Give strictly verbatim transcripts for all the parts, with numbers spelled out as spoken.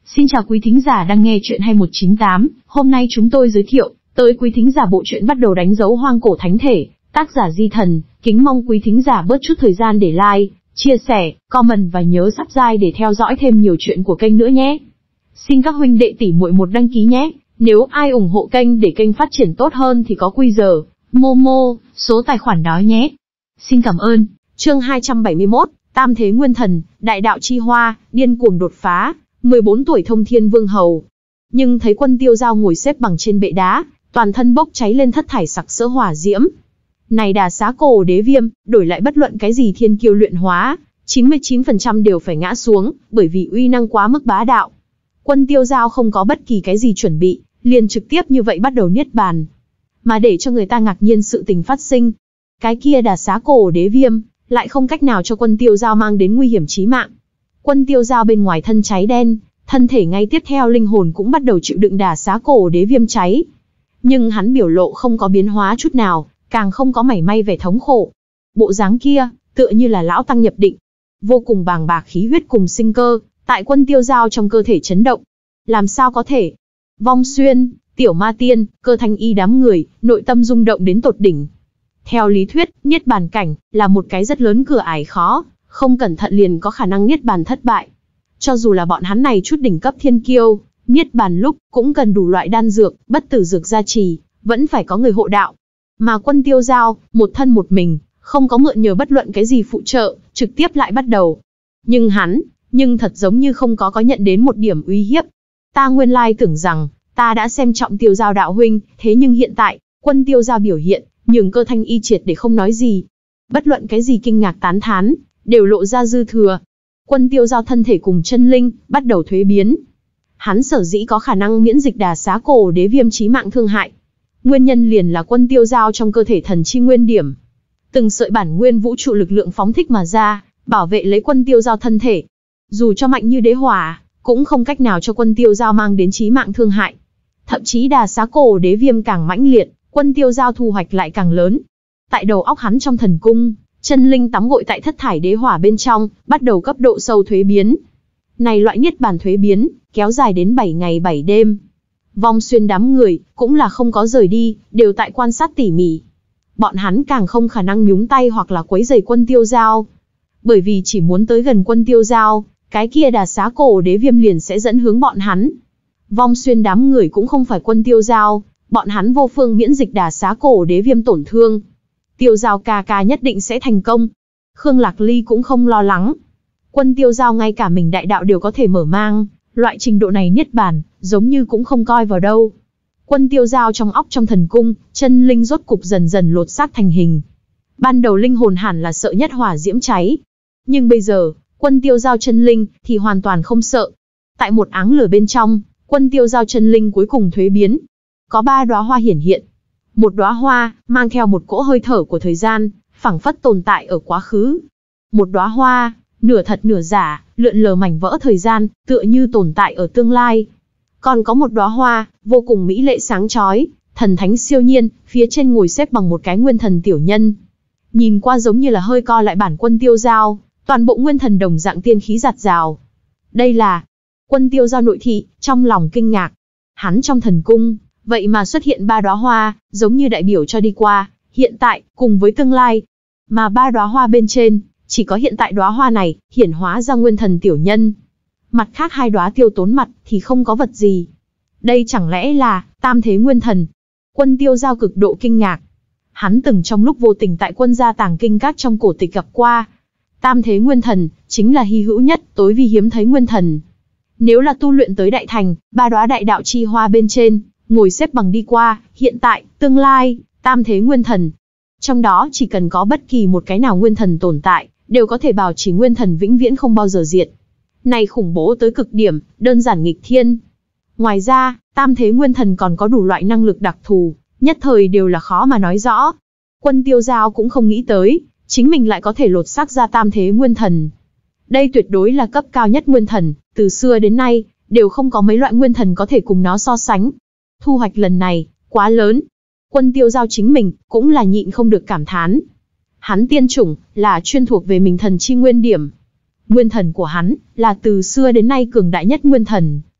Xin chào quý thính giả đang nghe chuyện hai một chín tám, hôm nay chúng tôi giới thiệu tới quý thính giả bộ truyện Bắt đầu đánh dấu hoang cổ thánh thể, tác giả Di Thần, kính mong quý thính giả bớt chút thời gian để like, chia sẻ, comment và nhớ subscribe để theo dõi thêm nhiều chuyện của kênh nữa nhé. Xin các huynh đệ tỷ muội một đăng ký nhé, nếu ai ủng hộ kênh để kênh phát triển tốt hơn thì có quy giờ, Momo, số tài khoản đó nhé. Xin cảm ơn. Chương hai trăm bảy mươi mốt, Tam Thế Nguyên Thần, Đại Đạo Chi Hoa, điên cuồng đột phá. mười bốn tuổi thông thiên vương hầu. Nhưng thấy Quân Tiêu Dao ngồi xếp bằng trên bệ đá, toàn thân bốc cháy lên thất thải sặc sỡ hỏa diễm. Này Đà Xá Cổ Đế Viêm, đổi lại bất luận cái gì thiên kiêu luyện hóa, chín mươi chín phần trăm đều phải ngã xuống, bởi vì uy năng quá mức bá đạo. Quân Tiêu Dao không có bất kỳ cái gì chuẩn bị, liền trực tiếp như vậy bắt đầu niết bàn. Mà để cho người ta ngạc nhiên sự tình phát sinh, cái kia Đà Xá Cổ Đế Viêm lại không cách nào cho Quân Tiêu Dao mang đến nguy hiểm chí mạng. Quân Tiêu Dao bên ngoài thân cháy đen, thân thể ngay tiếp theo linh hồn cũng bắt đầu chịu đựng Đà Xá Cổ Đế Viêm cháy. Nhưng hắn biểu lộ không có biến hóa chút nào, càng không có mảy may vẻ thống khổ. Bộ dáng kia, tựa như là lão tăng nhập định. Vô cùng bàng bạc khí huyết cùng sinh cơ, tại Quân Tiêu Dao trong cơ thể chấn động. Làm sao có thể? Vong Xuyên, Tiểu Ma Tiên, Cơ Thanh Y đám người, nội tâm rung động đến tột đỉnh. Theo lý thuyết, niết bàn cảnh là một cái rất lớn cửa ải khó, không cẩn thận liền có khả năng niết bàn thất bại. Cho dù là bọn hắn này chút đỉnh cấp thiên kiêu, niết bàn lúc cũng cần đủ loại đan dược, bất tử dược gia trì, vẫn phải có người hộ đạo. Mà Quân Tiêu Dao, một thân một mình, không có mượn nhờ bất luận cái gì phụ trợ, trực tiếp lại bắt đầu. Nhưng hắn, nhưng thật giống như không có có nhận đến một điểm uy hiếp. Ta nguyên lai tưởng rằng, ta đã xem trọng Tiêu Dao đạo huynh, thế nhưng hiện tại, Quân Tiêu Dao biểu hiện, nhường Cơ Thanh Y triệt để không nói gì. Bất luận cái gì kinh ngạc tán thán, đều lộ ra dư thừa. Quân Tiêu Dao thân thể cùng chân linh, bắt đầu thuế biến. Hắn sở dĩ có khả năng miễn dịch Đà Xá Cổ Đế Viêm chí mạng thương hại. Nguyên nhân liền là Quân Tiêu Dao trong cơ thể thần chi nguyên điểm. Từng sợi bản nguyên vũ trụ lực lượng phóng thích mà ra, bảo vệ lấy Quân Tiêu Dao thân thể. Dù cho mạnh như đế hỏa, cũng không cách nào cho Quân Tiêu Dao mang đến chí mạng thương hại. Thậm chí Đà Xá Cổ Đế Viêm càng mãnh liệt, Quân Tiêu Dao thu hoạch lại càng lớn. Tại đầu óc hắn trong thần cung, chân linh tắm gội tại thất thải đế hỏa bên trong, bắt đầu cấp độ sâu thuế biến. Này loại niết bàn thuế biến, kéo dài đến bảy ngày bảy đêm. Vong Xuyên đám người, cũng là không có rời đi, đều tại quan sát tỉ mỉ. Bọn hắn càng không khả năng nhúng tay hoặc là quấy rầy Quân Tiêu Dao. Bởi vì chỉ muốn tới gần Quân Tiêu Dao, cái kia Đà Xá Cổ Đế Viêm liền sẽ dẫn hướng bọn hắn. Vong Xuyên đám người cũng không phải Quân Tiêu Dao, bọn hắn vô phương miễn dịch Đà Xá Cổ Đế Viêm tổn thương. Tiêu Dao ca ca nhất định sẽ thành công. Khương Lạc Ly cũng không lo lắng. Quân Tiêu Dao ngay cả mình đại đạo đều có thể mở mang, loại trình độ này niết bàn, giống như cũng không coi vào đâu. Quân Tiêu Dao trong óc trong thần cung, chân linh rốt cục dần dần lột xác thành hình. Ban đầu linh hồn hẳn là sợ nhất hỏa diễm cháy. Nhưng bây giờ, Quân Tiêu Dao chân linh thì hoàn toàn không sợ. Tại một áng lửa bên trong, Quân Tiêu Dao chân linh cuối cùng thuế biến. Có ba đóa hoa hiển hiện. Một đóa hoa, mang theo một cỗ hơi thở của thời gian, phảng phất tồn tại ở quá khứ. Một đóa hoa, nửa thật nửa giả, lượn lờ mảnh vỡ thời gian, tựa như tồn tại ở tương lai. Còn có một đóa hoa, vô cùng mỹ lệ sáng chói, thần thánh siêu nhiên, phía trên ngồi xếp bằng một cái nguyên thần tiểu nhân. Nhìn qua giống như là hơi co lại bản Quân Tiêu Dao, toàn bộ nguyên thần đồng dạng tiên khí giạt rào. Đây là Quân Tiêu Dao nội thị, trong lòng kinh ngạc. Hắn trong thần cung, vậy mà xuất hiện ba đóa hoa, giống như đại biểu cho đi qua, hiện tại, cùng với tương lai. Mà ba đóa hoa bên trên, chỉ có hiện tại đóa hoa này, hiển hóa ra nguyên thần tiểu nhân. Mặt khác hai đóa tiêu tốn mặt, thì không có vật gì. Đây chẳng lẽ là, Tam Thế Nguyên Thần? Quân Tiêu Dao cực độ kinh ngạc. Hắn từng trong lúc vô tình tại Quân gia tàng kinh các trong cổ tịch gặp qua. Tam Thế Nguyên Thần, chính là hy hữu nhất, tối vi hiếm thấy nguyên thần. Nếu là tu luyện tới đại thành, ba đóa đại đạo chi hoa bên trên, ngồi xếp bằng đi qua, hiện tại, tương lai, Tam Thế Nguyên Thần. Trong đó chỉ cần có bất kỳ một cái nào nguyên thần tồn tại, đều có thể bảo trì nguyên thần vĩnh viễn không bao giờ diệt. Này khủng bố tới cực điểm, đơn giản nghịch thiên. Ngoài ra, Tam Thế Nguyên Thần còn có đủ loại năng lực đặc thù, nhất thời đều là khó mà nói rõ. Quân Tiêu Dao cũng không nghĩ tới, chính mình lại có thể lột xác ra Tam Thế Nguyên Thần. Đây tuyệt đối là cấp cao nhất nguyên thần, từ xưa đến nay, đều không có mấy loại nguyên thần có thể cùng nó so sánh. Thu hoạch lần này, quá lớn. Quân Tiêu Dao chính mình, cũng là nhịn không được cảm thán. Hắn tiên chủng, là chuyên thuộc về mình thần chi nguyên điểm. Nguyên thần của hắn, là từ xưa đến nay cường đại nhất nguyên thần,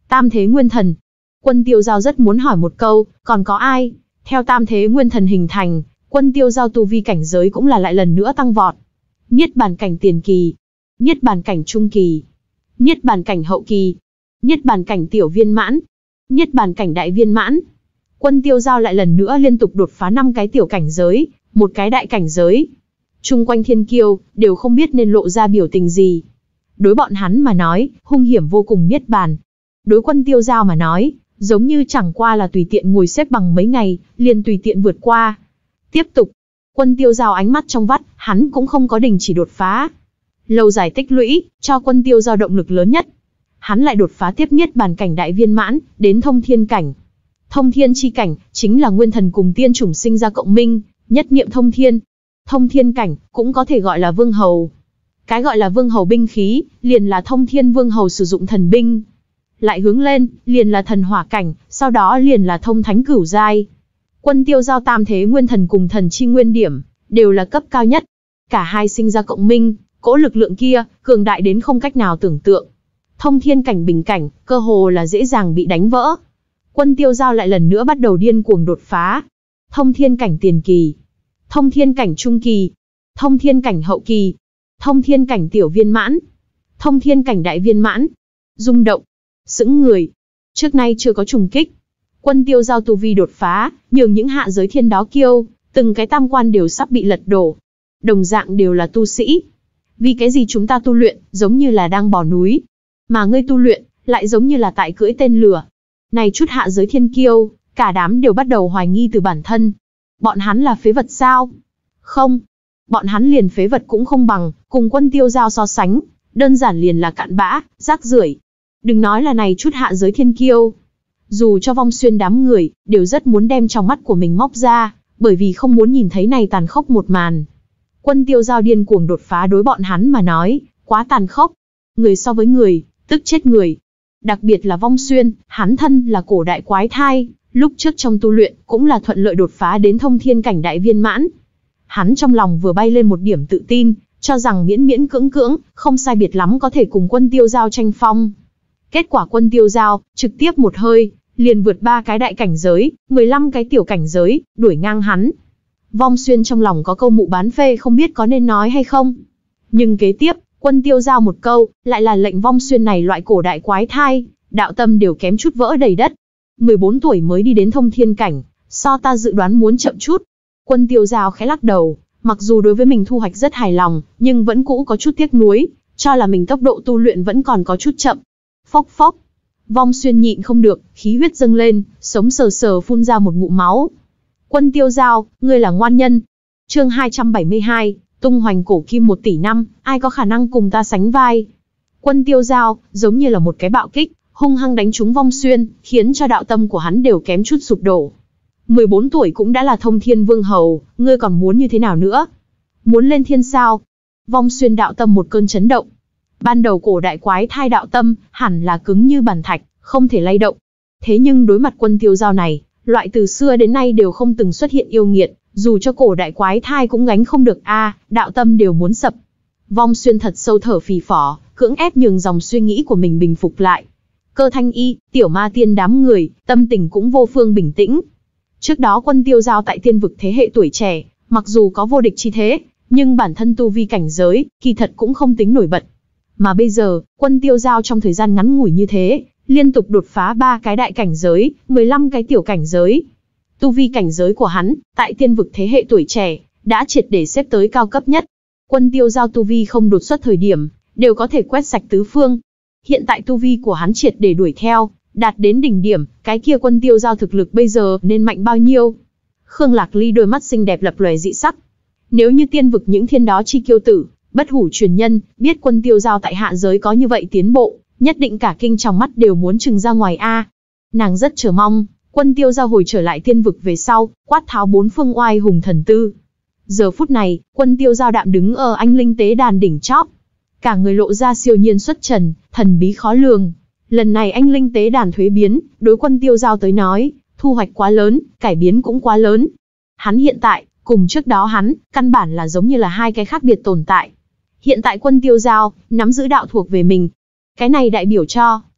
Tam thế nguyên thần. Quân Tiêu Giao rất muốn hỏi một câu, còn có ai? Theo tam thế nguyên thần hình thành, Quân Tiêu Giao tu vi cảnh giới cũng là lại lần nữa tăng vọt. Niết bàn cảnh tiền kỳ, niết bàn cảnh trung kỳ, niết bàn cảnh hậu kỳ, niết bàn cảnh tiểu viên mãn, niết bàn cảnh đại viên mãn. Quân Tiêu Giao lại lần nữa liên tục đột phá năm cái tiểu cảnh giới, một cái đại cảnh giới. Chung quanh thiên kiêu đều không biết nên lộ ra biểu tình gì. Đối bọn hắn mà nói, hung hiểm vô cùng niết bàn. Đối Quân Tiêu Giao mà nói, giống như chẳng qua là tùy tiện ngồi xếp bằng mấy ngày, liền tùy tiện vượt qua. Tiếp tục, Quân Tiêu Giao ánh mắt trong vắt, hắn cũng không có đình chỉ đột phá. Lâu dài tích lũy, cho Quân Tiêu Giao động lực lớn nhất. Hắn lại đột phá tiếp niết bàn cảnh đại viên mãn, đến thông thiên cảnh. Thông thiên chi cảnh, chính là nguyên thần cùng tiên chủng sinh ra cộng minh, nhất niệm thông thiên. Thông thiên cảnh, cũng có thể gọi là vương hầu. Cái gọi là vương hầu binh khí, liền là thông thiên vương hầu sử dụng thần binh. Lại hướng lên, liền là thần hỏa cảnh, sau đó liền là thông thánh cửu giai. Quân Tiêu Giao tam thế nguyên thần cùng thần chi nguyên điểm, đều là cấp cao nhất. Cả hai sinh ra cộng minh, cỗ lực lượng kia, cường đại đến không cách nào tưởng tượng. Thông thiên cảnh bình cảnh, cơ hồ là dễ dàng bị đánh vỡ. Quân Tiêu Giao lại lần nữa bắt đầu điên cuồng đột phá. Thông thiên cảnh tiền kỳ, thông thiên cảnh trung kỳ, thông thiên cảnh hậu kỳ, thông thiên cảnh tiểu viên mãn, thông thiên cảnh đại viên mãn. Rung động, sững người. Trước nay chưa có trùng kích. Quân Tiêu Giao tu vi đột phá, nhường những hạ giới thiên đó kiêu, từng cái tam quan đều sắp bị lật đổ. Đồng dạng đều là tu sĩ. Vì cái gì chúng ta tu luyện, giống như là đang bò núi. Mà ngươi tu luyện, lại giống như là tại cưỡi tên lửa. Này chút hạ giới thiên kiêu, cả đám đều bắt đầu hoài nghi từ bản thân. Bọn hắn là phế vật sao? Không. Bọn hắn liền phế vật cũng không bằng, cùng Quân Tiêu Giao so sánh, đơn giản liền là cặn bã, rác rưởi. Đừng nói là này chút hạ giới thiên kiêu. Dù cho Vong Xuyên đám người, đều rất muốn đem trong mắt của mình móc ra, bởi vì không muốn nhìn thấy này tàn khốc một màn. Quân Tiêu Giao điên cuồng đột phá đối bọn hắn mà nói, quá tàn khốc. Người so với người, tức chết người. Đặc biệt là Vong Xuyên, hắn thân là cổ đại quái thai, lúc trước trong tu luyện, cũng là thuận lợi đột phá đến thông thiên cảnh đại viên mãn. Hắn trong lòng vừa bay lên một điểm tự tin, cho rằng miễn miễn cưỡng cưỡng, không sai biệt lắm có thể cùng Quân Tiêu Giao tranh phong. Kết quả Quân Tiêu Giao, trực tiếp một hơi, liền vượt ba cái đại cảnh giới, mười lăm cái tiểu cảnh giới, đuổi ngang hắn. Vong Xuyên trong lòng có câu mụ bán phê không biết có nên nói hay không. Nhưng kế tiếp, Quân Tiêu Giao một câu, lại là lệnh Vong Xuyên này loại cổ đại quái thai, đạo tâm đều kém chút vỡ đầy đất. mười bốn tuổi mới đi đến thông thiên cảnh, so ta dự đoán muốn chậm chút. Quân Tiêu Giao khẽ lắc đầu, mặc dù đối với mình thu hoạch rất hài lòng, nhưng vẫn cũ có chút tiếc nuối, cho là mình tốc độ tu luyện vẫn còn có chút chậm. Phốc phốc. Vong Xuyên nhịn không được, khí huyết dâng lên, sống sờ sờ phun ra một ngụm máu. Quân Tiêu Giao, ngươi là ngoan nhân. Chương hai trăm bảy mươi hai, tung hoành cổ kim một tỷ năm, ai có khả năng cùng ta sánh vai? Quân Tiêu Giao, giống như là một cái bạo kích, hung hăng đánh trúng Vong Xuyên, khiến cho đạo tâm của hắn đều kém chút sụp đổ. mười bốn tuổi cũng đã là thông thiên vương hầu, ngươi còn muốn như thế nào nữa? Muốn lên thiên sao? Vong Xuyên đạo tâm một cơn chấn động. Ban đầu cổ đại quái thai đạo tâm, hẳn là cứng như bàn thạch, không thể lay động. Thế nhưng đối mặt Quân Tiêu Giao này, loại từ xưa đến nay đều không từng xuất hiện yêu nghiệt, dù cho cổ đại quái thai cũng gánh không được a, à, đạo tâm đều muốn sập. Vong Xuyên thật sâu thở phì phò, cưỡng ép nhường dòng suy nghĩ của mình bình phục lại. Cơ Thanh Y, Tiểu Ma Tiên đám người, tâm tình cũng vô phương bình tĩnh. Trước đó Quân Tiêu Giao tại tiên vực thế hệ tuổi trẻ, mặc dù có vô địch chi thế, nhưng bản thân tu vi cảnh giới, kỳ thật cũng không tính nổi bật. Mà bây giờ, Quân Tiêu Giao trong thời gian ngắn ngủi như thế, liên tục đột phá ba cái đại cảnh giới, mười lăm cái tiểu cảnh giới. Tu vi cảnh giới của hắn, tại tiên vực thế hệ tuổi trẻ, đã triệt để xếp tới cao cấp nhất. Quân Tiêu Giao tu vi không đột xuất thời điểm, đều có thể quét sạch tứ phương. Hiện tại tu vi của hắn triệt để đuổi theo, đạt đến đỉnh điểm, cái kia Quân Tiêu Giao thực lực bây giờ nên mạnh bao nhiêu? Khương Lạc Ly đôi mắt xinh đẹp lập lòe dị sắc. Nếu như tiên vực những thiên đó chi kiêu tử, bất hủ truyền nhân, biết Quân Tiêu Giao tại hạ giới có như vậy tiến bộ, nhất định cả kinh trong mắt đều muốn trừng ra ngoài a. Nàng rất chờ mong, Quân Tiêu Giao hồi trở lại tiên vực về sau, quát tháo bốn phương oai hùng thần tư. Giờ phút này, Quân Tiêu Giao đạm đứng ở anh linh tế đàn đỉnh chóp. Cả người lộ ra siêu nhiên xuất trần, thần bí khó lường. Lần này anh linh tế đàn thuế biến, đối Quân Tiêu Giao tới nói, thu hoạch quá lớn, cải biến cũng quá lớn. Hắn hiện tại, cùng trước đó hắn, căn bản là giống như là hai cái khác biệt tồn tại. Hiện tại Quân Tiêu Giao, nắm giữ đạo thuộc về mình. Cái này đại biểu cho,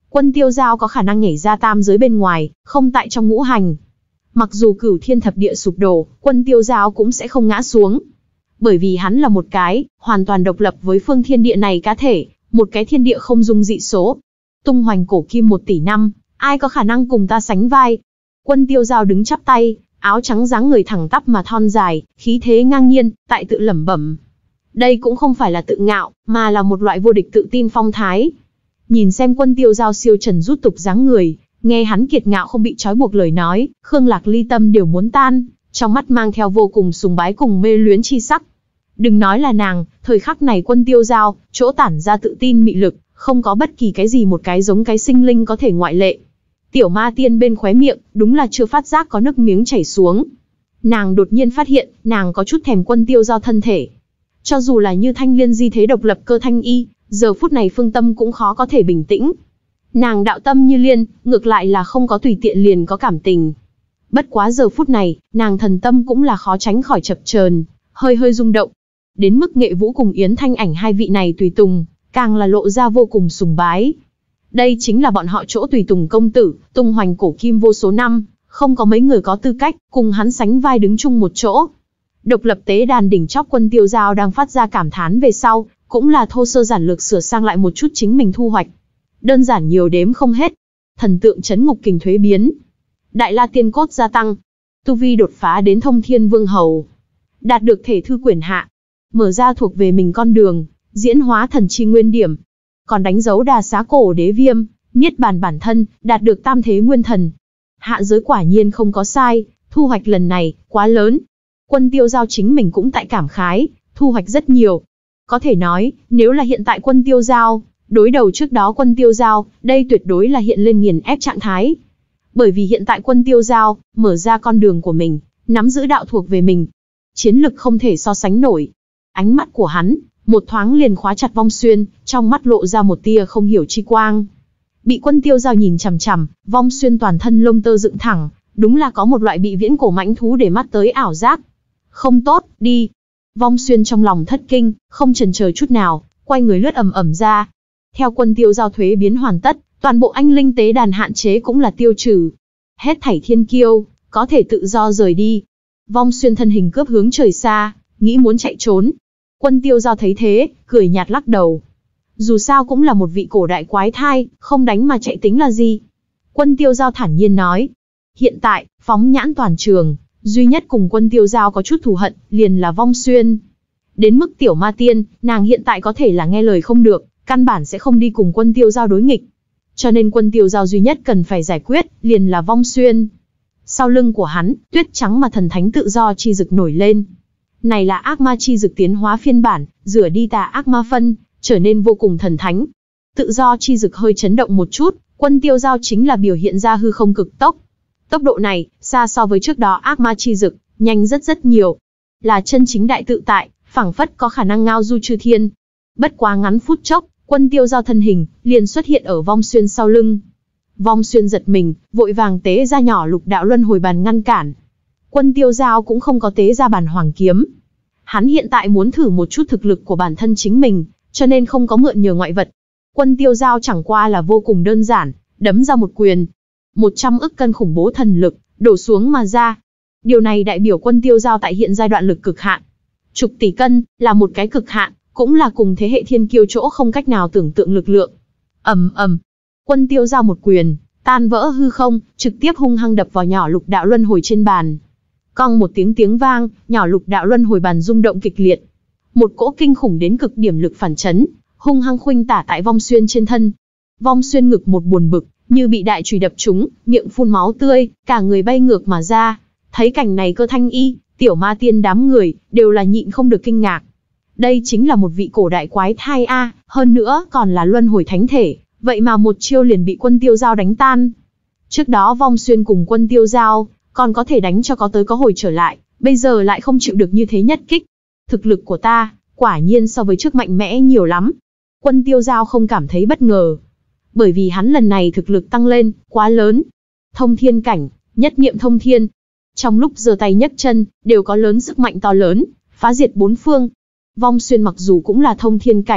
Quân Tiêu Giao có khả năng nhảy ra tam giới bên ngoài, không tại trong ngũ hành. Mặc dù cửu thiên thập địa sụp đổ, Quân Tiêu Giao cũng sẽ không ngã xuống. Bởi vì hắn là một cái, hoàn toàn độc lập với phương thiên địa này cá thể, một cái thiên địa không dung dị số. Tung hoành cổ kim một tỷ năm, ai có khả năng cùng ta sánh vai. Quân Tiêu Giao đứng chắp tay, áo trắng dáng người thẳng tắp mà thon dài, khí thế ngang nhiên, tại tự lẩm bẩm. Đây cũng không phải là tự ngạo, mà là một loại vô địch tự tin phong thái. Nhìn xem Quân Tiêu Giao siêu trần rút tục dáng người, nghe hắn kiệt ngạo không bị trói buộc lời nói, Khương Lạc Ly tâm đều muốn tan, trong mắt mang theo vô cùng sùng bái cùng mê luyến chi sắc. Đừng nói là nàng, thời khắc này Quân Tiêu Giao, chỗ tản ra tự tin mị lực, không có bất kỳ cái gì một cái giống cái sinh linh có thể ngoại lệ. Tiểu Ma Tiên bên khóe miệng, đúng là chưa phát giác có nước miếng chảy xuống. Nàng đột nhiên phát hiện, nàng có chút thèm Quân Tiêu Giao thân thể. Cho dù là như thanh liên di thế độc lập cơ thanh y, giờ phút này phương tâm cũng khó có thể bình tĩnh. Nàng đạo tâm như liên, ngược lại là không có tùy tiện liền có cảm tình. Bất quá giờ phút này, nàng thần tâm cũng là khó tránh khỏi chập chờn, hơi hơi rung động. Đến mức Nghệ Vũ cùng Yến Thanh Ảnh hai vị này tùy tùng, càng là lộ ra vô cùng sùng bái. Đây chính là bọn họ chỗ tùy tùng công tử, tung hoành cổ kim vô số năm, không có mấy người có tư cách cùng hắn sánh vai đứng chung một chỗ. Độc lập tế đàn đỉnh chóp Quân Tiêu Giao đang phát ra cảm thán về sau, cũng là thô sơ giản lược sửa sang lại một chút chính mình thu hoạch. Đơn giản nhiều đếm không hết. Thần tượng chấn ngục kình thuế biến, Đại La Tiên cốt gia tăng, tu vi đột phá đến Thông Thiên Vương hầu, đạt được thể thư quyển hạ, mở ra thuộc về mình con đường, diễn hóa thần chi nguyên điểm. Còn đánh dấu Đà Xá cổ đế viêm, niết bàn bản thân, đạt được tam thế nguyên thần. Hạ giới quả nhiên không có sai, thu hoạch lần này, quá lớn. Quân Tiêu Giao chính mình cũng tại cảm khái, thu hoạch rất nhiều. Có thể nói, nếu là hiện tại Quân Tiêu Giao, đối đầu trước đó Quân Tiêu Giao, đây tuyệt đối là hiện lên nghiền ép trạng thái. Bởi vì hiện tại Quân Tiêu Giao, mở ra con đường của mình, nắm giữ đạo thuộc về mình. Chiến lực không thể so sánh nổi. Ánh mắt của hắn, một thoáng liền khóa chặt Vong Xuyên, trong mắt lộ ra một tia không hiểu chi quang. Bị Quân Tiêu Giao nhìn chằm chằm, Vong Xuyên toàn thân lông tơ dựng thẳng, đúng là có một loại bị viễn cổ mãnh thú để mắt tới ảo giác. Không tốt, đi. Vong Xuyên trong lòng thất kinh, không chần chờ chút nào, quay người lướt ầm ầm ra. Theo Quân Tiêu Giao thuế biến hoàn tất, toàn bộ anh linh tế đàn hạn chế cũng là tiêu trừ. Hết thảy thiên kiêu, có thể tự do rời đi. Vong Xuyên thân hình cướp hướng trời xa, nghĩ muốn chạy trốn. Quân Tiêu Giao thấy thế, cười nhạt lắc đầu. Dù sao cũng là một vị cổ đại quái thai, không đánh mà chạy tính là gì. Quân Tiêu Giao thản nhiên nói. Hiện tại, phóng nhãn toàn trường, duy nhất cùng Quân Tiêu Giao có chút thù hận, liền là Vong Xuyên. Đến mức Tiểu Ma Tiên, nàng hiện tại có thể là nghe lời không được, căn bản sẽ không đi cùng Quân Tiêu Giao đối nghịch. Cho nên Quân Tiêu Giao duy nhất cần phải giải quyết, liền là Vong Xuyên. Sau lưng của hắn, tuyết trắng mà thần thánh tự do chi dực nổi lên. Này là ác ma chi dực tiến hóa phiên bản, rửa đi tà ác ma phân, trở nên vô cùng thần thánh. Tự do chi dực hơi chấn động một chút, Quân Tiêu Giao chính là biểu hiện ra hư không cực tốc. Tốc độ này, xa so với trước đó ác ma chi dực, nhanh rất rất nhiều. Là chân chính đại tự tại, phảng phất có khả năng ngao du chư thiên. Bất quá ngắn phút chốc, Quân Tiêu Giao thân hình, liền xuất hiện ở Vong Xuyên sau lưng. Vong Xuyên giật mình, vội vàng tế ra nhỏ lục đạo luân hồi bàn ngăn cản. Quân Tiêu Giao cũng không có tế ra bàn hoàng kiếm. Hắn hiện tại muốn thử một chút thực lực của bản thân chính mình, cho nên không có mượn nhờ ngoại vật. Quân Tiêu Giao chẳng qua là vô cùng đơn giản, đấm ra một quyền. một trăm ức cân khủng bố thần lực, đổ xuống mà ra. Điều này đại biểu Quân Tiêu Giao tại hiện giai đoạn lực cực hạn. Chục tỷ cân, là một cái cực hạn, cũng là cùng thế hệ thiên kiêu chỗ không cách nào tưởng tượng lực lượng. Ầm ầm. Quân Tiêu Giao một quyền, tan vỡ hư không, trực tiếp hung hăng đập vào nhỏ lục đạo luân hồi trên bàn. Cong một tiếng tiếng vang, nhỏ lục đạo luân hồi bàn rung động kịch liệt. Một cỗ kinh khủng đến cực điểm lực phản chấn, hung hăng khuynh tả tại Vong Xuyên trên thân. Vong Xuyên ngực một buồn bực, như bị đại chùy đập trúng, miệng phun máu tươi, cả người bay ngược mà ra. Thấy cảnh này Cơ Thanh Y, Tiểu Ma Tiên đám người, đều là nhịn không được kinh ngạc. Đây chính là một vị cổ đại quái thai a, hơn nữa còn là luân hồi thánh thể, vậy mà một chiêu liền bị Quân Tiêu Giao đánh tan. Trước đó Vong Xuyên cùng Quân Tiêu Giao, còn có thể đánh cho có tới có hồi trở lại, bây giờ lại không chịu được như thế nhất kích. Thực lực của ta, quả nhiên so với trước mạnh mẽ nhiều lắm. Quân Tiêu Giao không cảm thấy bất ngờ. Bởi vì hắn lần này thực lực tăng lên, quá lớn. Thông thiên cảnh, nhất niệm thông thiên. Trong lúc giơ tay nhấc chân, đều có lớn sức mạnh to lớn, phá diệt bốn phương. Vong Xuyên mặc dù cũng là thông thiên cảnh,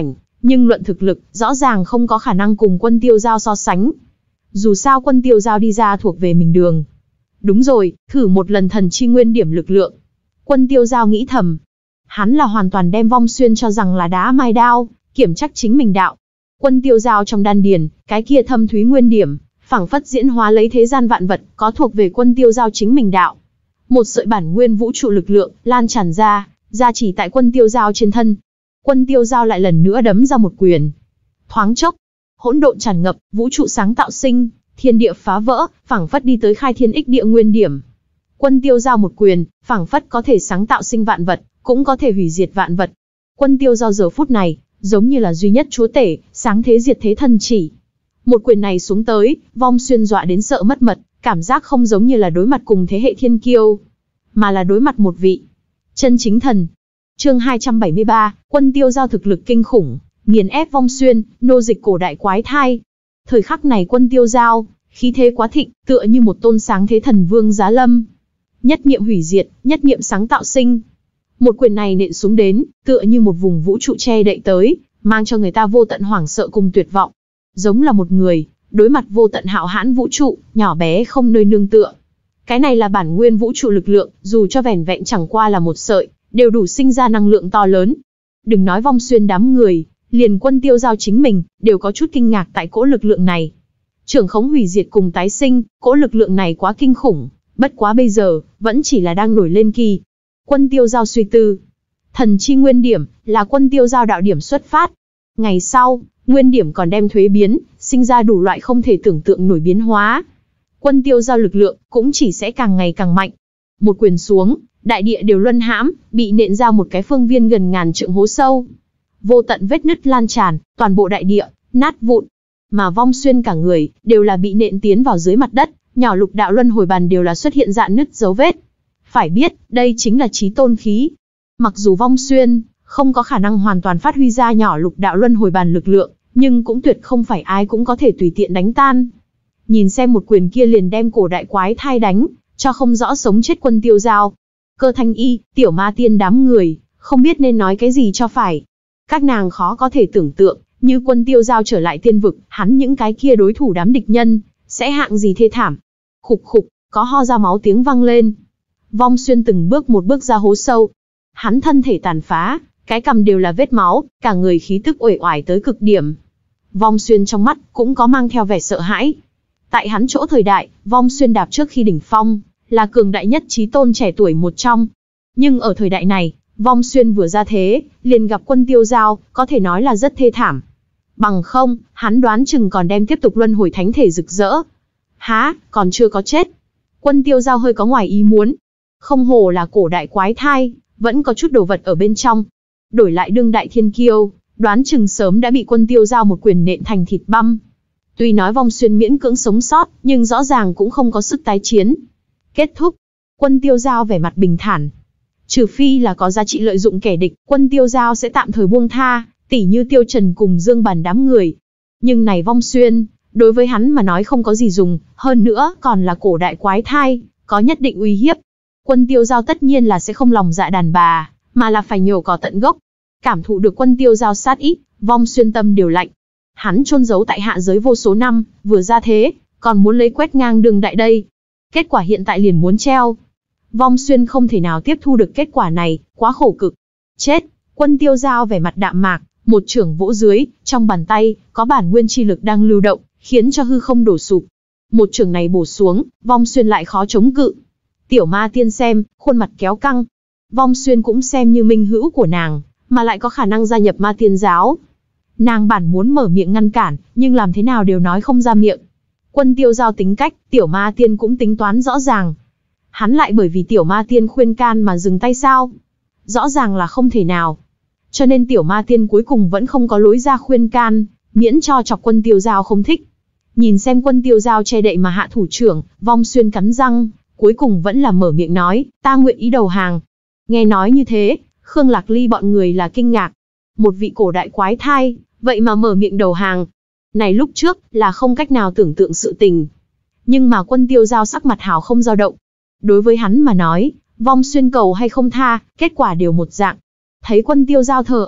Nhưng luận thực lực, rõ ràng không có khả năng cùng Quân Tiêu Giao so sánh. Dù sao Quân Tiêu Giao đi ra thuộc về mình đường. Đúng rồi, thử một lần thần chi nguyên điểm lực lượng. Quân Tiêu Giao nghĩ thầm. Hắn là hoàn toàn đem Vong Xuyên cho rằng là đá mai đao, kiểm chắc chính mình đạo. Quân Tiêu Giao trong đan điền, cái kia thâm thúy nguyên điểm, phảng phất diễn hóa lấy thế gian vạn vật, có thuộc về Quân Tiêu Giao chính mình đạo. Một sợi bản nguyên vũ trụ lực lượng lan tràn ra, gia chỉ tại Quân Tiêu Giao trên thân. Quân Tiêu Giao lại lần nữa đấm ra một quyền. Thoáng chốc, hỗn độn tràn ngập, vũ trụ sáng tạo sinh, thiên địa phá vỡ, phảng phất đi tới khai thiên ích địa nguyên điểm. Quân Tiêu Giao một quyền, phảng phất có thể sáng tạo sinh vạn vật, cũng có thể hủy diệt vạn vật. Quân Tiêu Giao giờ phút này, giống như là duy nhất chúa tể, sáng thế diệt thế thần chỉ. Một quyền này xuống tới, Vong Xuyên dọa đến sợ mất mật, cảm giác không giống như là đối mặt cùng thế hệ thiên kiêu, mà là đối mặt một vị chân chính thần. Chương hai trăm bảy mươi ba, Quân Tiêu Giao thực lực kinh khủng, nghiền ép Vong Xuyên, nô dịch cổ đại quái thai. Thời khắc này Quân Tiêu Giao, khí thế quá thịnh, tựa như một tôn sáng thế thần vương giá lâm. Nhất niệm hủy diệt, nhất niệm sáng tạo sinh. Một quyền này nện xuống đến, tựa như một vùng vũ trụ che đậy tới, mang cho người ta vô tận hoảng sợ cùng tuyệt vọng. Giống là một người, đối mặt vô tận hạo hãn vũ trụ, nhỏ bé không nơi nương tựa. Cái này là bản nguyên vũ trụ lực lượng, dù cho vẻn vẹn chẳng qua là một sợi, đều đủ sinh ra năng lượng to lớn. Đừng nói Vong Xuyên đám người, liền Quân Tiêu Giao chính mình, đều có chút kinh ngạc tại cỗ lực lượng này. Trưởng khống hủy diệt cùng tái sinh, cỗ lực lượng này quá kinh khủng, bất quá bây giờ, vẫn chỉ là đang nổi lên kỳ. Quân Tiêu Giao suy tư. Thần chi nguyên điểm, là Quân Tiêu Giao đạo điểm xuất phát. Ngày sau, nguyên điểm còn đem thuế biến, sinh ra đủ loại không thể tưởng tượng nổi biến hóa. Quân Tiêu Giao lực lượng, cũng chỉ sẽ càng ngày càng mạnh. Một quyền xuống, đại địa đều luân hãm, bị nện ra một cái phương viên gần ngàn trượng hố sâu. Vô tận vết nứt lan tràn, toàn bộ đại địa, nát vụn. Mà Vong Xuyên cả người, đều là bị nện tiến vào dưới mặt đất, nhỏ lục đạo luân hồi bàn đều là xuất hiện rạn nứt dấu vết. Phải biết, đây chính là chí tôn khí. Mặc dù Vong Xuyên, không có khả năng hoàn toàn phát huy ra nhỏ lục đạo luân hồi bàn lực lượng, nhưng cũng tuyệt không phải ai cũng có thể tùy tiện đánh tan. Nhìn xem một quyền kia liền đem cổ đại quái thai đánh, cho không rõ sống chết Quân Tiêu Giao. Cơ Thanh Y, Tiểu Ma Tiên đám người, không biết nên nói cái gì cho phải. Các nàng khó có thể tưởng tượng, như Quân Tiêu Giao trở lại tiên vực, hắn những cái kia đối thủ đám địch nhân, sẽ hạng gì thê thảm. Khục khục, có ho ra máu tiếng vang lên. Vong Xuyên từng bước một bước ra hố sâu. Hắn thân thể tàn phá, cái cằm đều là vết máu, cả người khí tức uể oải tới cực điểm. Vong Xuyên trong mắt, cũng có mang theo vẻ sợ hãi. Tại hắn chỗ thời đại, Vong Xuyên đạp trước khi đỉnh phong, là cường đại nhất chí tôn trẻ tuổi một trong. Nhưng ở thời đại này, Vong Xuyên vừa ra thế, liền gặp Quân Tiêu Giao, có thể nói là rất thê thảm. Bằng không, hắn đoán chừng còn đem tiếp tục luân hồi thánh thể rực rỡ. Há, còn chưa có chết. Quân Tiêu Giao hơi có ngoài ý muốn. Không hổ là cổ đại quái thai, vẫn có chút đồ vật ở bên trong. Đổi lại đương đại thiên kiêu, đoán chừng sớm đã bị Quân Tiêu Giao một quyền nện thành thịt băm. Tuy nói Vong Xuyên miễn cưỡng sống sót, nhưng rõ ràng cũng không có sức tái chiến. Kết thúc. Quân Tiêu Giao vẻ mặt bình thản. Trừ phi là có giá trị lợi dụng kẻ địch, Quân Tiêu Giao sẽ tạm thời buông tha, tỉ như Tiêu Trần cùng Dương Bàn đám người. Nhưng này Vong Xuyên, đối với hắn mà nói không có gì dùng, hơn nữa còn là cổ đại quái thai, có nhất định uy hiếp. Quân Tiêu Giao tất nhiên là sẽ không lòng dạ đàn bà, mà là phải nhổ cỏ tận gốc. Cảm thụ được Quân Tiêu Giao sát ý, Vong Xuyên tâm đều lạnh. Hắn chôn giấu tại hạ giới vô số năm, vừa ra thế, còn muốn lấy quét ngang đường đại đây. Kết quả hiện tại liền muốn treo. Vong Xuyên không thể nào tiếp thu được kết quả này, quá khổ cực. Chết. Quân Tiêu Giao vẻ mặt đạm mạc, một chưởng vỗ dưới, trong bàn tay, có bản nguyên chi lực đang lưu động, khiến cho hư không đổ sụp. Một chưởng này bổ xuống, Vong Xuyên lại khó chống cự. Tiểu Ma Tiên xem, khuôn mặt kéo căng. Vong Xuyên cũng xem như minh hữu của nàng, mà lại có khả năng gia nhập Ma Tiên giáo. Nàng bản muốn mở miệng ngăn cản, nhưng làm thế nào đều nói không ra miệng. Quân Tiêu Giao tính cách, Tiểu Ma Tiên cũng tính toán rõ ràng. Hắn lại bởi vì Tiểu Ma Tiên khuyên can mà dừng tay sao? Rõ ràng là không thể nào. Cho nên Tiểu Ma Tiên cuối cùng vẫn không có lối ra khuyên can, miễn cho chọc Quân Tiêu Giao không thích. Nhìn xem Quân Tiêu Giao che đậy mà hạ thủ trưởng, Vong Xuyên cắn răng, cuối cùng vẫn là mở miệng nói, ta nguyện ý đầu hàng. Nghe nói như thế, Khương Lạc Ly bọn người là kinh ngạc. Một vị cổ đại quái thai, vậy mà mở miệng đầu hàng. Này lúc trước, là không cách nào tưởng tượng sự tình. Nhưng mà Quân Tiêu Giao sắc mặt hào không dao động. Đối với hắn mà nói, Vong Xuyên cầu hay không tha, kết quả đều một dạng. Thấy Quân Tiêu Giao thờ ơ,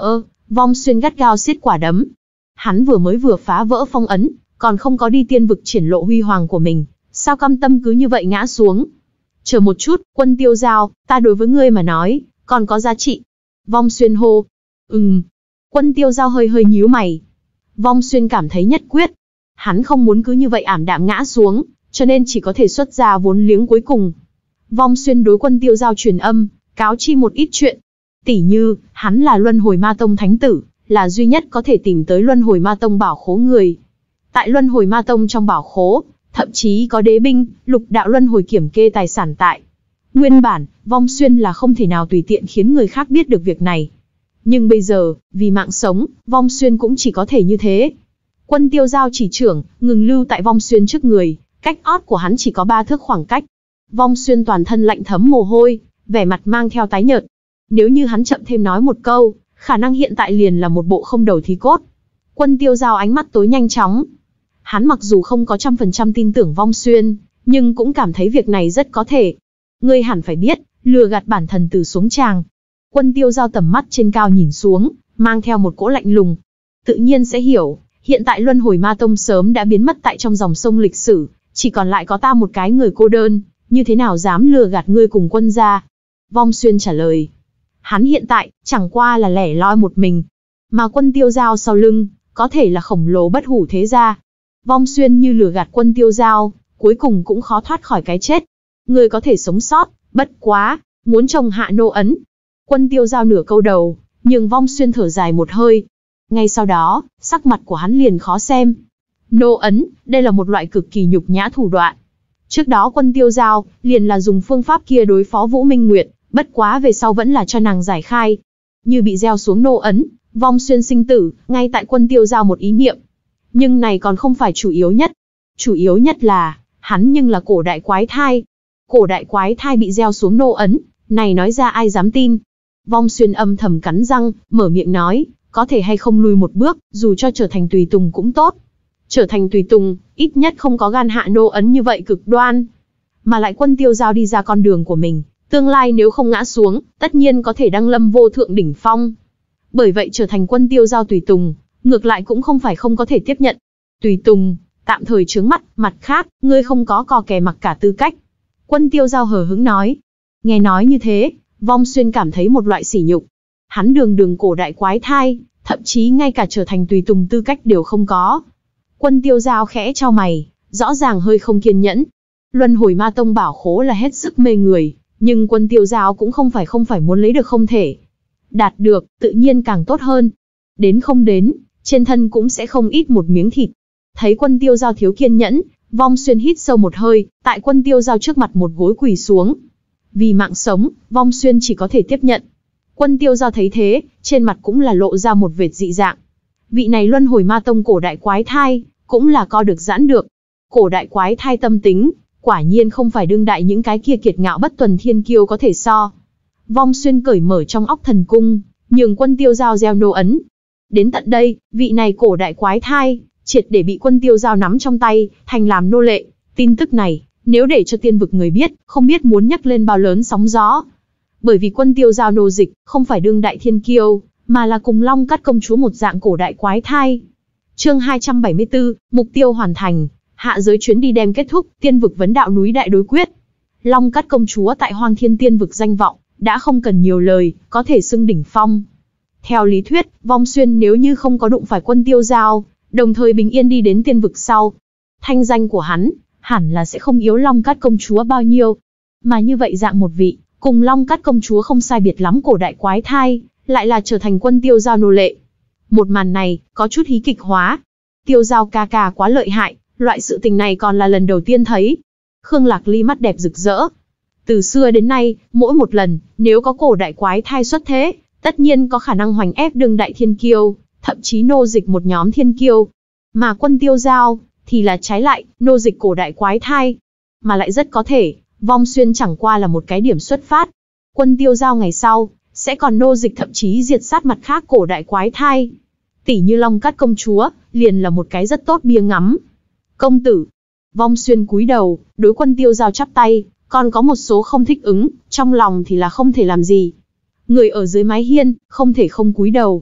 Vong Xuyên gắt gao siết quả đấm. Hắn vừa mới vừa phá vỡ phong ấn, còn không có đi tiên vực triển lộ huy hoàng của mình, sao cam tâm cứ như vậy ngã xuống. Chờ một chút, Quân Tiêu Giao, ta đối với ngươi mà nói, còn có giá trị. Vong Xuyên hô. Ừm. Quân Tiêu Giao hơi hơi nhíu mày. Vong Xuyên cảm thấy nhất quyết. Hắn không muốn cứ như vậy ảm đạm ngã xuống, cho nên chỉ có thể xuất ra vốn liếng cuối cùng. Vong Xuyên đối Quân Tiêu Giao truyền âm, cáo chi một ít chuyện. Tỉ như, hắn là Luân Hồi Ma Tông thánh tử, là duy nhất có thể tìm tới Luân Hồi Ma Tông bảo khố người. Tại Luân Hồi Ma Tông trong bảo khố, thậm chí có đế binh, lục đạo luân hồi kiểm kê tài sản tại. Nguyên bản, Vong Xuyên là không thể nào tùy tiện khiến người khác biết được việc này. Nhưng bây giờ, vì mạng sống, Vong Xuyên cũng chỉ có thể như thế. Quân Tiêu Giao chỉ trưởng, ngừng lưu tại Vong Xuyên trước người, cách ót của hắn chỉ có ba thước khoảng cách. Vong Xuyên toàn thân lạnh thấm mồ hôi, vẻ mặt mang theo tái nhợt. Nếu như hắn chậm thêm nói một câu, khả năng hiện tại liền là một bộ không đầu thì cốt. Quân Tiêu Giao ánh mắt tối nhanh chóng. Hắn mặc dù không có trăm phần trăm tin tưởng Vong Xuyên, nhưng cũng cảm thấy việc này rất có thể. Ngươi hẳn phải biết, lừa gạt bản thần tử xuống tràng. Quân Tiêu Giao tầm mắt trên cao nhìn xuống, mang theo một cỗ lạnh lùng. Tự nhiên sẽ hiểu, hiện tại Luân Hồi Ma Tông sớm đã biến mất tại trong dòng sông lịch sử, chỉ còn lại có ta một cái người cô đơn, như thế nào dám lừa gạt ngươi cùng quân gia? Vong Xuyên trả lời. Hắn hiện tại, chẳng qua là lẻ loi một mình. Mà Quân Tiêu Giao sau lưng, có thể là khổng lồ bất hủ thế gia. Vong Xuyên như lừa gạt Quân Tiêu Giao, cuối cùng cũng khó thoát khỏi cái chết. Ngươi có thể sống sót, bất quá, muốn trồng hạ nô ấn. Quân Tiêu Giao nửa câu đầu, nhưng Vong Xuyên thở dài một hơi. Ngay sau đó, sắc mặt của hắn liền khó xem. Nô ấn, đây là một loại cực kỳ nhục nhã thủ đoạn. Trước đó Quân Tiêu Giao, liền là dùng phương pháp kia đối phó Vũ Minh Nguyệt, bất quá về sau vẫn là cho nàng giải khai. Như bị gieo xuống nô ấn, Vong Xuyên sinh tử, ngay tại Quân Tiêu Giao một ý niệm. Nhưng này còn không phải chủ yếu nhất. Chủ yếu nhất là, hắn nhưng là cổ đại quái thai. Cổ đại quái thai bị gieo xuống nô ấn, này nói ra ai dám tin. Vong Xuyên âm thầm cắn răng, mở miệng nói, có thể hay không lùi một bước, dù cho trở thành tùy tùng cũng tốt. Trở thành tùy tùng, ít nhất không có gan hạ nô ấn như vậy cực đoan. Mà lại Quân Tiêu Giao đi ra con đường của mình, tương lai nếu không ngã xuống, tất nhiên có thể đăng lâm vô thượng đỉnh phong. Bởi vậy trở thành Quân Tiêu Giao tùy tùng, ngược lại cũng không phải không có thể tiếp nhận. Tùy tùng, tạm thời chướng mắt, mặt khác, ngươi không có cò kè mặc cả tư cách. Quân Tiêu Giao hờ hững nói. Nghe nói như thế, Vong Xuyên cảm thấy một loại sỉ nhục. Hắn đường đường cổ đại quái thai, thậm chí ngay cả trở thành tùy tùng tư cách đều không có. Quân Tiêu Giao khẽ chau mày, rõ ràng hơi không kiên nhẫn. Luân Hồi Ma Tông bảo khố là hết sức mê người, nhưng Quân Tiêu Giao cũng không phải không phải muốn lấy được không thể. Đạt được, tự nhiên càng tốt hơn. Đến không đến, trên thân cũng sẽ không ít một miếng thịt. Thấy Quân Tiêu Giao thiếu kiên nhẫn, Vong Xuyên hít sâu một hơi, tại Quân Tiêu Giao trước mặt một gối quỳ xuống. Vì mạng sống, Vong Xuyên chỉ có thể tiếp nhận. Quân Tiêu Giao thấy thế, trên mặt cũng là lộ ra một vệt dị dạng. Vị này Luân Hồi Ma Tông cổ đại quái thai, cũng là co được giãn được. Cổ đại quái thai tâm tính, quả nhiên không phải đương đại những cái kia kiệt ngạo bất tuần thiên kiêu có thể so. Vong Xuyên cởi mở trong óc thần cung, nhường Quân Tiêu Giao gieo nô ấn. Đến tận đây, vị này cổ đại quái thai, triệt để bị Quân Tiêu Giao nắm trong tay, thành làm nô lệ. Tin tức này, nếu để cho tiên vực người biết, không biết muốn nhắc lên bao lớn sóng gió. Bởi vì Quân Tiêu Giao nô dịch, không phải đương đại thiên kiêu, mà là cùng Long Cát công chúa một dạng cổ đại quái thai. Chương hai trăm bảy mươi tư, mục tiêu hoàn thành, hạ giới chuyến đi đem kết thúc, tiên vực vấn đạo núi đại đối quyết. Long Cát công chúa tại Hoang Thiên tiên vực danh vọng, đã không cần nhiều lời, có thể xưng đỉnh phong. Theo lý thuyết, Vong Xuyên nếu như không có đụng phải Quân Tiêu Giao, đồng thời bình yên đi đến tiên vực sau, thanh danh của hắn, hẳn là sẽ không yếu Long Cát công chúa bao nhiêu. Mà như vậy dạng một vị, cùng Long Cát công chúa không sai biệt lắm cổ đại quái thai, lại là trở thành Quân Tiêu Giao nô lệ. Một màn này, có chút hí kịch hóa. Tiêu Giao ca ca quá lợi hại, loại sự tình này còn là lần đầu tiên thấy. Khương Lạc Ly mắt đẹp rực rỡ. Từ xưa đến nay, mỗi một lần, nếu có cổ đại quái thai xuất thế, tất nhiên có khả năng hoành ép đương đại thiên kiêu, thậm chí nô dịch một nhóm thiên kiêu. Mà Quân Tiêu Giao, thì là trái lại, nô dịch cổ đại quái thai. Mà lại rất có thể, Vong Xuyên chẳng qua là một cái điểm xuất phát. Quân Tiêu Giao ngày sau, sẽ còn nô dịch thậm chí diệt sát mặt khác cổ đại quái thai. Tỷ như Long Cát công chúa, liền là một cái rất tốt bia ngắm. Công tử. Vong Xuyên cúi đầu, đối Quân Tiêu Giao chắp tay, còn có một số không thích ứng, trong lòng thì là không thể làm gì. Người ở dưới mái hiên, không thể không cúi đầu.